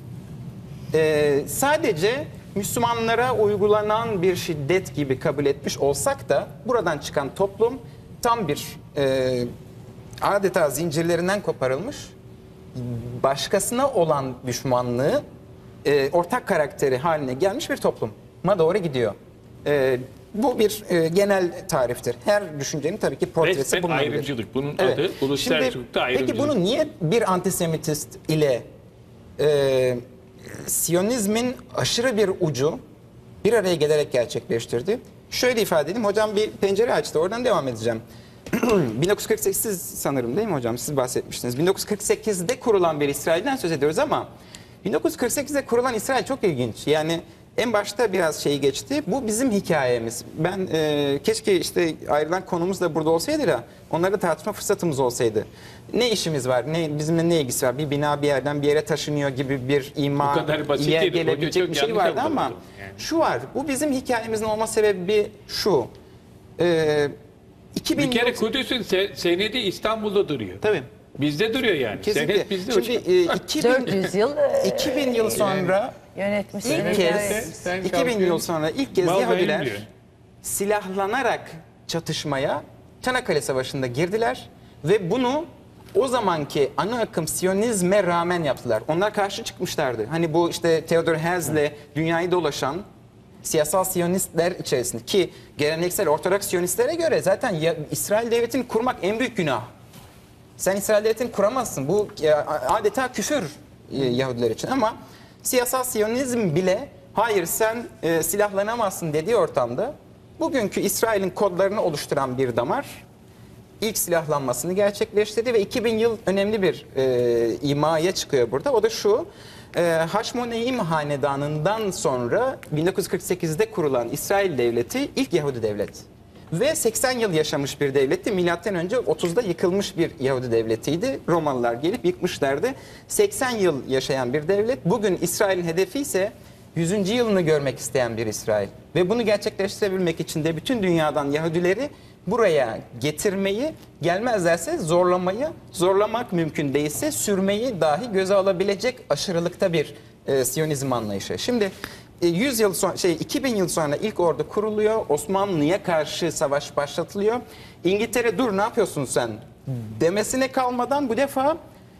sadece Müslümanlara uygulanan bir şiddet gibi kabul etmiş olsak da buradan çıkan toplum tam bir adeta zincirlerinden koparılmış, başkasına olan düşmanlığı ortak karakteri haline gelmiş bir topluma doğru gidiyor. Bu bir genel tariftir. Her düşüncenin tabii ki portresi Resmen bulunabilir. ayrımcılık. Bunun Evet. adı uluslararası Şimdi, hukukta ayrımcılık. peki bunu niye bir antisemitist ile Siyonizmin aşırı bir ucu bir araya gelerek gerçekleştirdi? Şöyle ifade edeyim. Hocam bir pencere açtı. Oradan devam edeceğim. 1948 sanırım değil mi hocam? Siz bahsetmiştiniz. 1948'de kurulan bir İsrail'den söz ediyoruz ama 1948'de kurulan İsrail çok ilginç. Yani en başta biraz şey geçti. Bu bizim hikayemiz. Ben keşke işte ayrılan konumuz da burada olsaydı da onları tartışma fırsatımız olsaydı. Ne işimiz var? Bizimle ne ilgisi var? Bir bina bir yerden bir yere taşınıyor gibi bir ima, Bu kadar basit iyiye değil. gelebilecek Hoca bir çok şey yanlış vardı ama algıladı yani. şu var. Bu bizim hikayemizin olma sebebi şu. 2000 Bir kere yıl- Kudüs'ün senedi İstanbul'da duruyor. Tabii. Bizde duruyor yani. Kesinlikle. Senet bizde Şimdi hocam. 400 yıl 2000 yıl sonra yönetmiş. ilk Evet. kez Sen 2000 kalkıyorsun, yıl sonra ilk kez mal benim Yahudiler diyor. silahlanarak çatışmaya Çanakkale Savaşı'nda girdiler ve bunu o zamanki ana akım Siyonizme rağmen yaptılar. Onlar karşı çıkmışlardı. Hani bu işte Theodor Herzl'le dünyayı dolaşan siyasal Siyonistler içerisinde ki geleneksel Ortodoks Siyonistlere göre zaten İsrail devletini kurmak en büyük günah. Sen İsrail devletini kuramazsın. Bu adeta küfür Yahudiler için ama siyasal Siyonizm bile hayır sen silahlanamazsın dediği ortamda bugünkü İsrail'in kodlarını oluşturan bir damar ilk silahlanmasını gerçekleştirdi ve 2000 yıl önemli bir imaya çıkıyor burada. O da şu, Haşmoneim Hanedanı'ndan sonra 1948'de kurulan İsrail Devleti ilk Yahudi devlet. Ve 80 yıl yaşamış bir devletti. Milattan önce 30'da yıkılmış bir Yahudi devletiydi. Romalılar gelip yıkmışlardı. 80 yıl yaşayan bir devlet. Bugün İsrail'in hedefi ise 100. yılını görmek isteyen bir İsrail. Ve bunu gerçekleştirebilmek için de bütün dünyadan Yahudileri buraya getirmeyi, gelmezlerse zorlamayı, zorlamak mümkün değilse sürmeyi dahi göze alabilecek aşırılıkta bir Siyonizm anlayışı. Şimdi 100 yıl sonra 2000 yıl sonra ilk ordu kuruluyor. Osmanlı'ya karşı savaş başlatılıyor. İngiltere dur ne yapıyorsun sen demesine kalmadan bu defa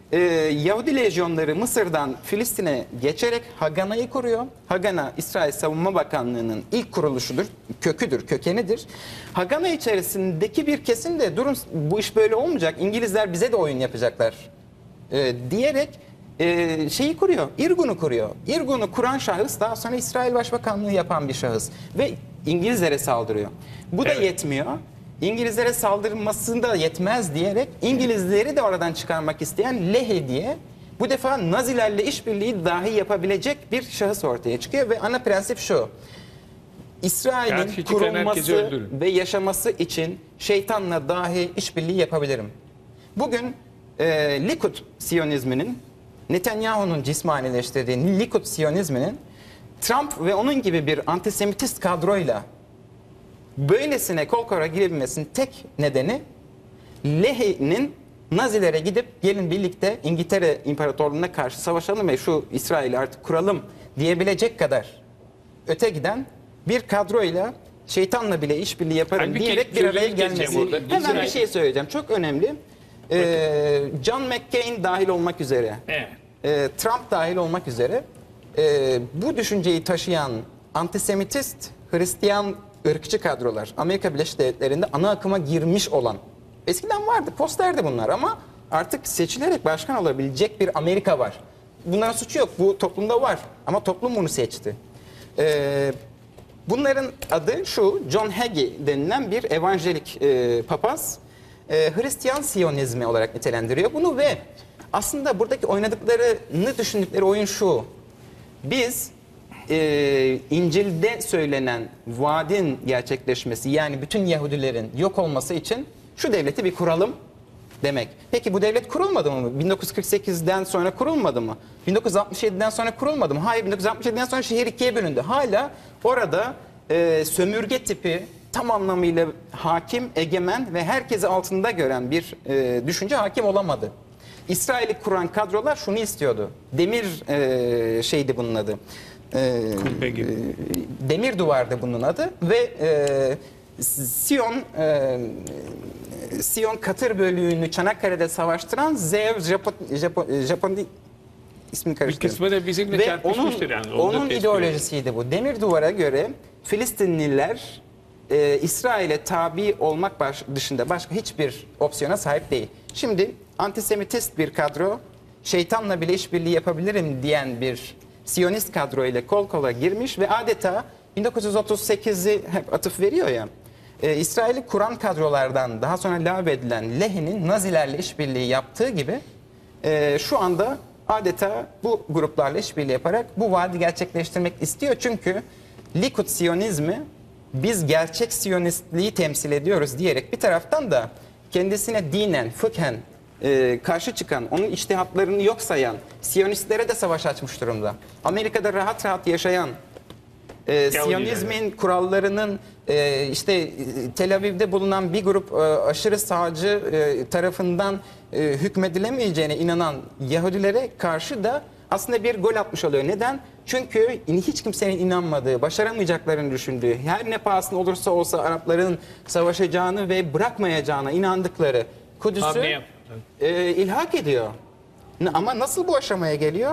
Yahudi lejyonları Mısır'dan Filistin'e geçerek Hagana'yı kuruyor. Hagana İsrail Savunma Bakanlığı'nın ilk kuruluşudur, köküdür, kökenidir. Hagana içerisindeki bir kesim de durun bu iş böyle olmayacak, İngilizler bize de oyun yapacaklar diyerek şeyi kuruyor, İrgun'u kuruyor. İrgun'u kuran şahıs daha sonra İsrail Başbakanlığı yapan bir şahıs ve İngilizlere saldırıyor. Bu da yetmiyor. İngilizlere saldırması da yetmez diyerek İngilizleri de oradan çıkarmak isteyen Lehi diye bu defa Nazilerle işbirliği dahi yapabilecek bir şahıs ortaya çıkıyor ve ana prensip şu. İsrail'in Karşı çıkan herkesi kurulması öldürün. ve yaşaması için şeytanla dahi işbirliği yapabilirim. Bugün Likud Siyonizminin Netanyahu'nun cismanileştirdiği Likud Siyonizminin Trump ve onun gibi bir antisemitist kadroyla böylesine kol kola girebilmesinin tek nedeni Lehi'nin Nazilere gidip gelin birlikte İngiltere İmparatorluğu'na karşı savaşalım ve şu İsrail'i artık kuralım diyebilecek kadar öte giden bir kadroyla şeytanla bile işbirliği yaparım Halbuki diyerek bir araya sözünü keseceğim gelmesi. orada. Hemen bir İsrail- şey söyleyeceğim. Çok önemli. John McCain dahil olmak üzere, Evet. Trump dahil olmak üzere bu düşünceyi taşıyan antisemitist, Hristiyan ırkçı kadrolar Amerika Birleşik Devletleri'nde ana akıma girmiş olan, eskiden vardı, posterdi bunlar ama artık seçilerek başkan olabilecek bir Amerika var. Bunların suçu yok, bu toplumda var ama toplum bunu seçti. Bunların adı şu, John Hagee denilen bir evanjelik papaz Hristiyan Siyonizmi olarak nitelendiriyor bunu ve aslında buradaki oynadıklarını düşündükleri oyun şu. Biz İncil'de söylenen vaadin gerçekleşmesi yani bütün Yahudilerin yok olması için şu devleti bir kuralım demek. Peki bu devlet kurulmadı mı? 1948'den sonra kurulmadı mı? 1967'den sonra kurulmadı mı? Hayır, 1967'den sonra şehir ikiye bölündü. Hala orada sömürge tipi tam anlamıyla hakim, egemen ve herkesi altında gören bir düşünce hakim olamadı. İsrail'i kuran kadrolar şunu istiyordu. Demir şeydi bunun adı. Demir duvardı bunun adı ve Siyon Katır bölüğünü Çanakkale'de savaştıran Zeev Japon ismini Bir karıştırdım. kısmı da bizimle Ve çarpışmıştır yani. Onu da onun tespit ideolojisiydi bu. Demir duvara göre Filistinliler İsrail'e tabi olmak dışında başka hiçbir opsiyona sahip değil. Şimdi antisemitist bir kadro, şeytanla bile işbirliği yapabilirim diyen bir Siyonist kadro ile kol kola girmiş ve adeta 1938'i hep atıf veriyor ya, İsrail'i kuran kadrolardan daha sonra lağvedilen Lehi'nin Nazilerle işbirliği yaptığı gibi şu anda adeta bu gruplarla işbirliği yaparak bu vaadi gerçekleştirmek istiyor. Çünkü Likud Siyonizmi biz gerçek Siyonistliği temsil ediyoruz diyerek bir taraftan da kendisine dinen, fıkhen karşı çıkan, onun içtihatlarını yok sayan Siyonistlere de savaş açmış durumda. Amerika'da rahat rahat yaşayan Siyonizmin kurallarının işte Tel Aviv'de bulunan bir grup aşırı sağcı tarafından hükmedilemeyeceğine inanan Yahudilere karşı da aslında bir gol atmış oluyor. Neden? Çünkü hiç kimsenin inanmadığı, başaramayacaklarını düşündüğü, her ne pahasına olursa olsa Arapların savaşacağını ve bırakmayacağına inandıkları Kudüs'ü Hamle yaptılar. ilhak ediyor. Ama nasıl bu aşamaya geliyor?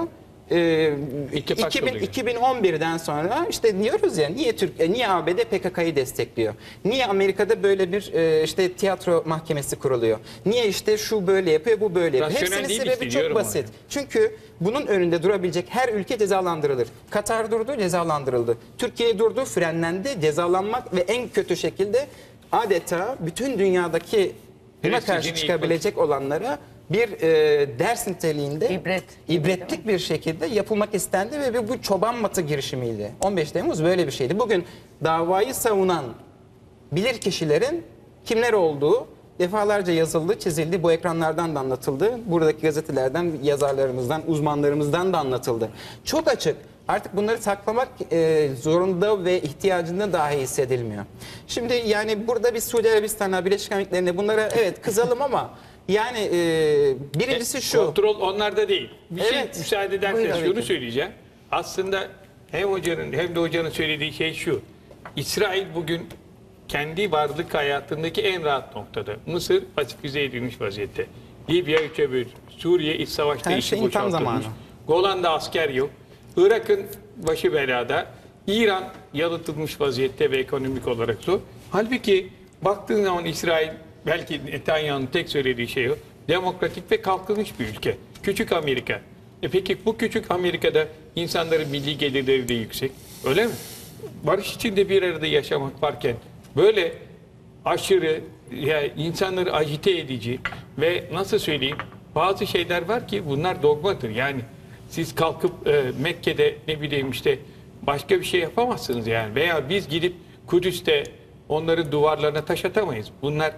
İttifak oluyor. 2011'den sonra işte diyoruz ya niye ABD PKK'yı destekliyor? Niye Amerika'da böyle bir işte tiyatro mahkemesi kuruluyor? Niye işte şu böyle yapıyor, bu böyle yapıyor? Rasyonel Hepsinin değil sebebi işte, çok diyorum basit. Çünkü bunun önünde durabilecek her ülke cezalandırılır. Katar durdu, cezalandırıldı. Türkiye durdu, frenlendi, cezalanmak ve en kötü şekilde adeta bütün dünyadaki buna karşı Prestijini çıkabilecek olanlara bir ders niteliğinde ibretlik bir şekilde yapılmak istendi ve bu çoban matı girişimiydi. 15 Temmuz böyle bir şeydi. Bugün davayı savunan bilir kişilerin kimler olduğu defalarca yazıldı, çizildi. Bu ekranlardan da anlatıldı. Buradaki gazetelerden, yazarlarımızdan, uzmanlarımızdan da anlatıldı. Çok açık. Artık bunları saklamak zorunda ve ihtiyacında dahi hissedilmiyor. Şimdi yani burada biz Suudi Arabistan'a, Birleşik Emirlikleri'ne bunlara evet kızalım ama yani birincisi şu. Kontrol onlarda değil. Bir şey Evet. müsaade ederseniz Buyurun. şunu Tabii ki. söyleyeceğim. Aslında hem hocanın hem de hocanın söylediği şey şu. İsrail bugün kendi varlık hayatındaki en rahat noktada. Mısır pasifize edilmiş vaziyette. Libya 3'e bölünmüş. Suriye iç savaşta Her işi şeyin tam boşaltılmış. zamanı. Golan'da asker yok. Irak'ın başı belada. İran yalıtılmış vaziyette ve ekonomik olarak zor. Halbuki baktığın zaman İsrail belki Netanyahu'nun tek söylediği şey o. Demokratik ve kalkınmış bir ülke. Küçük Amerika. Peki bu küçük Amerika'da insanların milli gelirleri de yüksek. Öyle mi? Barış içinde bir arada yaşamak varken böyle aşırı yani insanları agite edici ve nasıl söyleyeyim bazı şeyler var ki bunlar dogmadır. Yani siz kalkıp Mekke'de ne bileyim işte başka bir şey yapamazsınız yani. Veya biz gidip Kudüs'te onların duvarlarına taş atamayız. Bunlar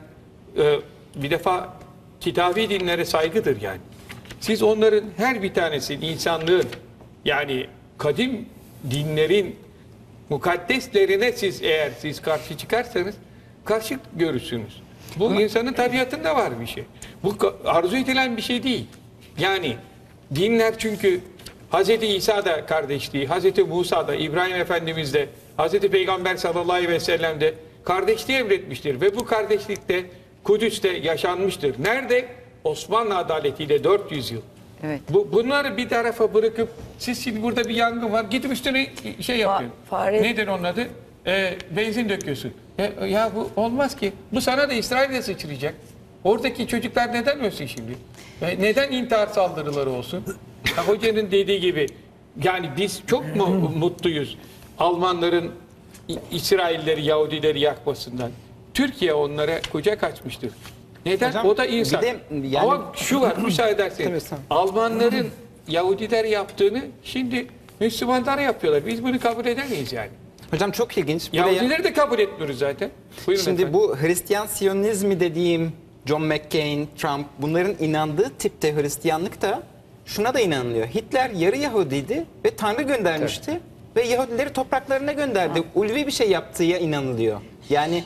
bir defa kitabi dinlere saygıdır yani. Siz onların her bir tanesinin insanlığın yani kadim dinlerin mukaddeslerine eğer siz karşı çıkarsanız karşı görürsünüz. Bu insanın tabiatında var bir şey. Bu arzu edilen bir şey değil. Yani dinler çünkü Hz. İsa da kardeşliği, Hz. Musa da, İbrahim Efendimiz de, Hz. Peygamber sallallahu aleyhi ve sellem de kardeşliği emretmiştir. Ve bu kardeşlikte Kudüs'te yaşanmıştır. Nerede? Osmanlı adaletiyle 400 yıl. Evet. Bunları bir tarafa bırakıp siz şimdi burada bir yangın var gidip üstüne şey yapıyorsun. fare- Nedir onun adı? Benzin döküyorsun. Ya bu olmaz ki. Bu sana da İsrail'de sıçrayacak. Oradaki çocuklar neden ölsün şimdi? Neden intihar saldırıları olsun? Ya hocanın dediği gibi yani biz çok mu mutluyuz Almanların İsrailleri, Yahudileri yakmasından? Türkiye onlara kucak açmıştır. Neden? Hocam, O da insan. bir de yani- Ama şu var müsaade ederseniz. Tabii, Almanların Yahudiler yaptığını şimdi Müslümanlar yapıyorlar. Biz bunu kabul edemeyiz yani. Hocam çok ilginç. Buraya- Yahudileri de kabul etmiyoruz zaten. Buyurun Şimdi efendim. bu Hristiyan Siyonizmi dediğim John McCain, Trump bunların inandığı tipte Hristiyanlık da şuna da inanılıyor. Hitler yarı Yahudiydi ve Tanrı göndermişti ve Yahudileri topraklarına gönderdi. Ulvi bir şey yaptığı inanılıyor. Yani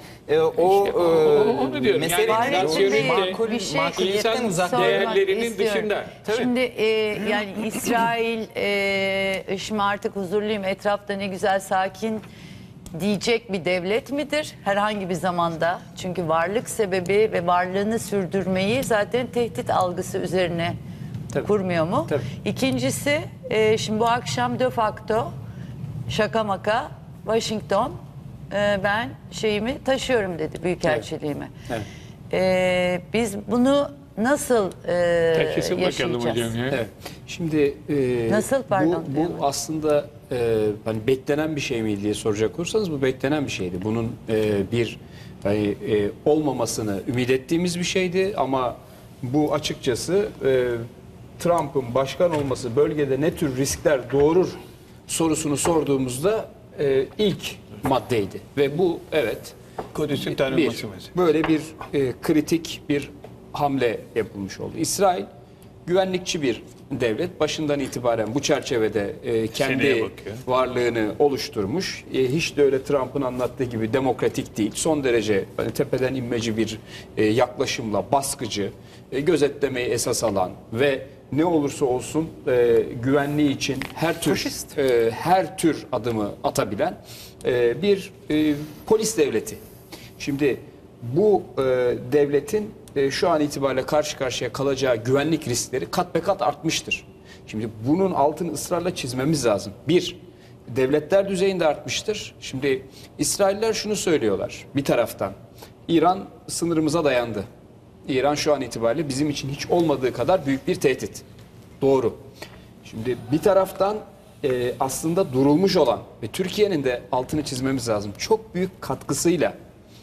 onu diyorum. meselenin Yani rasyonelite, bir şey- makuliyetten İnsan uzak. sormak değerlerinin istiyorum. dışında. Şimdi yani İsrail şimdi artık huzurluyum etrafta ne güzel sakin diyecek bir devlet midir herhangi bir zamanda? Çünkü varlık sebebi ve varlığını sürdürmeyi zaten tehdit algısı üzerine Tabii. kurmuyor mu? Tabii. İkincisi şimdi bu akşam de facto şaka maka Washington ben şeyimi taşıyorum dedi büyükelçiliğimi. Evet. Biz bunu nasıl Taşısın bakalım yaşayacağız? hocam ya. Evet. Şimdi Nasıl, pardon, bu duyamadım. aslında hani beklenen bir şey mi diye soracak olursanız bu beklenen bir şeydi. Bunun bir hani, olmamasını ümit ettiğimiz bir şeydi ama bu açıkçası Trump'ın başkan olması bölgede ne tür riskler doğurur sorusunu sorduğumuzda ilk maddeydi ve bu evet Kudüs'ün tanınması bir, mesela. böyle bir kritik bir hamle yapılmış oldu. İsrail güvenlikçi bir devlet. Başından itibaren bu çerçevede Seneye kendi bakıyor. varlığını oluşturmuş. Hiç de öyle Trump'ın anlattığı gibi demokratik değil. Son derece hani tepeden inmeci bir yaklaşımla baskıcı, gözetlemeyi esas alan ve ne olursa olsun güvenliği için her tür adımı atabilen bir polis devleti. Şimdi bu devletin şu an itibariyle karşı karşıya kalacağı güvenlik riskleri kat be kat artmıştır. Şimdi bunun altını ısrarla çizmemiz lazım. Bir, devletler düzeyinde artmıştır. Şimdi İsrailler şunu söylüyorlar bir taraftan. İran sınırımıza dayandı. İran şu an itibariyle bizim için hiç olmadığı kadar büyük bir tehdit. Doğru. Şimdi bir taraftan aslında durulmuş olan ve Türkiye'nin de altını çizmemiz lazım. Çok büyük katkısıyla,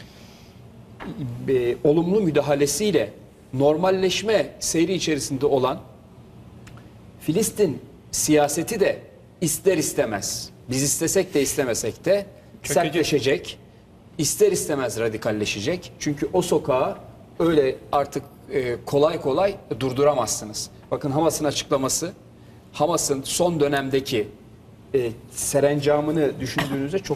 olumlu müdahalesiyle normalleşme seyri içerisinde olan Filistin siyaseti de ister istemez, biz istesek de istemesek de sertleşecek, ister istemez radikalleşecek. Çünkü o sokağı öyle artık kolay kolay durduramazsınız. Bakın Hamas'ın açıklaması, Hamas'ın son dönemdeki serencamını düşündüğünüzde çok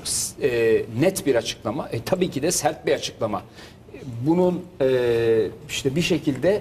net bir açıklama. Tabii ki de sert bir açıklama. Bunun işte bir şekilde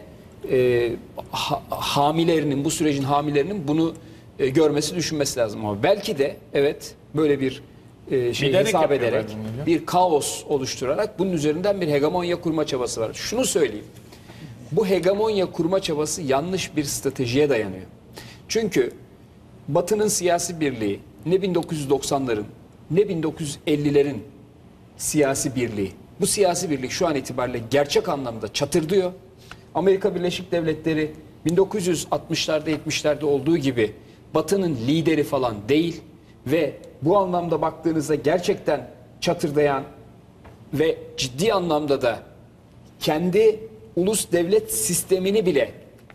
hamilerinin, bu sürecin hamilerinin bunu görmesi, düşünmesi lazım. Ama belki de evet böyle bir Bilerek hesap yapıyorlar ederek, bunu. bir kaos oluşturarak bunun üzerinden bir hegemonya kurma çabası var. Şunu söyleyeyim. Bu hegemonya kurma çabası yanlış bir stratejiye dayanıyor. Çünkü Batı'nın siyasi birliği ne 1990'ların ne 1950'lerin siyasi birliği. Bu siyasi birlik şu an itibariyle gerçek anlamda çatırdıyor. Amerika Birleşik Devletleri 1960'larda 70'lerde olduğu gibi Batı'nın lideri falan değil ve bu anlamda baktığınızda gerçekten çatırdayan ve ciddi anlamda da kendi ulus devlet sistemini bile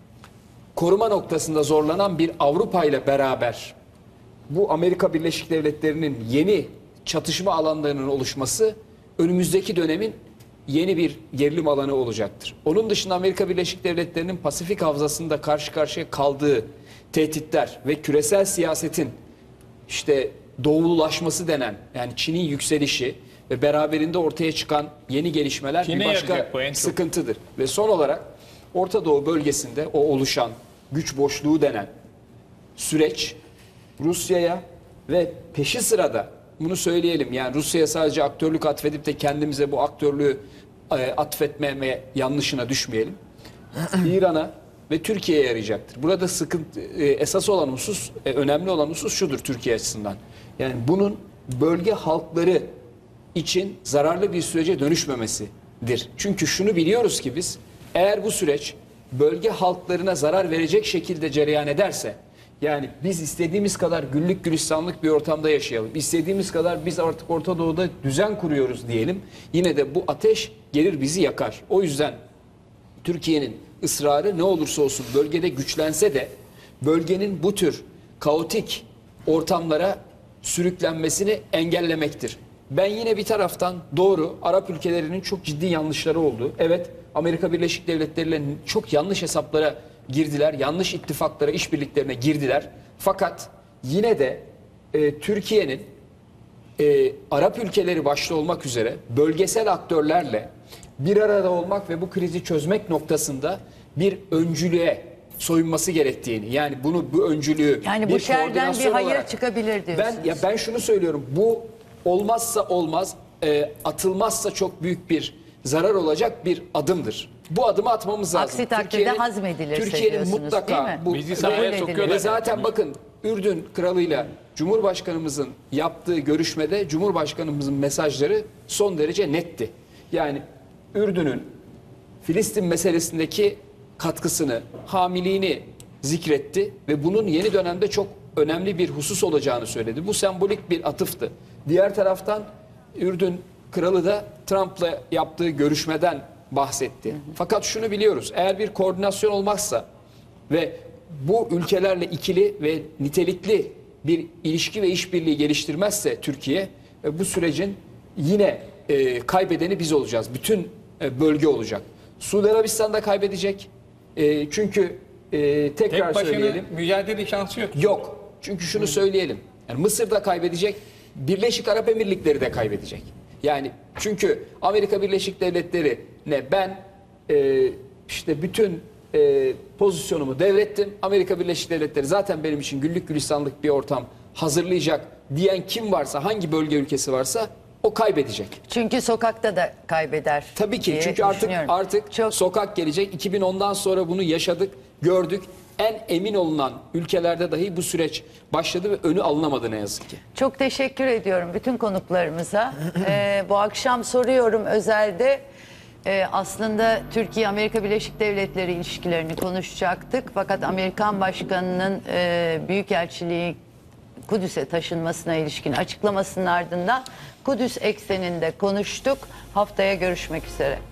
koruma noktasında zorlanan bir Avrupa ile beraber bu Amerika Birleşik Devletleri'nin yeni çatışma alanlarının oluşması önümüzdeki dönemin yeni bir gerilim alanı olacaktır. Onun dışında Amerika Birleşik Devletleri'nin Pasifik havzasında karşı karşıya kaldığı tehditler ve küresel siyasetin işte doğululaşması denen, yani Çin'in yükselişi ve beraberinde ortaya çıkan yeni gelişmeler Çin'e bir başka yarayacak bu en çok. sıkıntıdır. Ve son olarak Orta Doğu bölgesinde o oluşan güç boşluğu denen süreç Rusya'ya ve peşi sırada bunu söyleyelim, yani Rusya'ya sadece aktörlük atfedip de kendimize bu aktörlüğü atfetmeme yanlışına düşmeyelim. İran'a ve Türkiye'ye yarayacaktır. Burada sıkıntı, esas olan husus, önemli olan husus şudur Türkiye açısından. Yani bunun bölge halkları için zararlı bir sürece dönüşmemesidir. Çünkü şunu biliyoruz ki biz, eğer bu süreç bölge halklarına zarar verecek şekilde cereyan ederse, yani biz istediğimiz kadar güllük gülistanlık bir ortamda yaşayalım, İstediğimiz kadar biz artık Orta Doğu'da düzen kuruyoruz diyelim, yine de bu ateş gelir bizi yakar. O yüzden Türkiye'nin ısrarı ne olursa olsun bölgede güçlense de bölgenin bu tür kaotik ortamlara sürüklenmesini engellemektir. Ben yine bir taraftan doğru, Arap ülkelerinin çok ciddi yanlışları oldu. Evet, Amerika Birleşik Devletleri ile çok yanlış hesaplara girdiler, yanlış ittifaklara, işbirliklerine girdiler. Fakat yine de Türkiye'nin Arap ülkeleri başta olmak üzere bölgesel aktörlerle bir arada olmak ve bu krizi çözmek noktasında bir öncülüğe soyunması gerektiğini, yani bu öncülüğü Yani bu şerden bir koordinasyon hayır olarak- çıkabilir diyorsunuz. ben şunu söylüyorum, bu olmazsa olmaz, atılmazsa çok büyük bir zarar olacak bir adımdır. Bu adımı atmamız lazım. Aksi takdirde hazmedilirse Türkiye'nin diyorsunuz, mutlaka değil mi? bu Bizi sahaya Kabul sokuyorlar. edilir. ve zaten bakın Ürdün kralıyla Cumhurbaşkanımızın yaptığı görüşmede Cumhurbaşkanımızın mesajları son derece netti. Yani Ürdün'ün Filistin meselesindeki katkısını, hamiliğini zikretti ve bunun yeni dönemde çok önemli bir husus olacağını söyledi. Bu sembolik bir atıftı. Diğer taraftan Ürdün kralı da Trump'la yaptığı görüşmeden bahsetti. Fakat şunu biliyoruz, eğer bir koordinasyon olmazsa ve bu ülkelerle ikili ve nitelikli bir ilişki ve işbirliği geliştirmezse Türkiye, bu sürecin yine kaybedeni biz olacağız. Bütün bölge olacak. Suudi Arabistan da kaybedecek. Çünkü tekrar Tek başına söyleyelim. mücadele şansı yok. Yok. Çünkü şunu söyleyelim. Yani Mısır da kaybedecek, Birleşik Arap Emirlikleri de kaybedecek. Yani çünkü Amerika Birleşik Devletleri ne ben işte bütün pozisyonumu devrettim. Amerika Birleşik Devletleri zaten benim için güllük gülistanlık bir ortam hazırlayacak diyen kim varsa, hangi bölge ülkesi varsa o kaybedecek. Çünkü sokakta da kaybeder. Tabii ki diye çünkü düşünüyorum. artık Çok sokak gelecek. 2010'dan sonra bunu yaşadık, gördük. En emin olunan ülkelerde dahi bu süreç başladı ve önü alınamadı ne yazık ki. Çok teşekkür ediyorum bütün konuklarımıza. Bu akşam soruyorum özelde aslında Türkiye-Amerika Birleşik Devletleri ilişkilerini konuşacaktık. Fakat Amerikan Başkanı'nın Büyükelçiliği Kudüs'e taşınmasına ilişkin açıklamasının ardından Kudüs ekseninde konuştuk. Haftaya görüşmek üzere.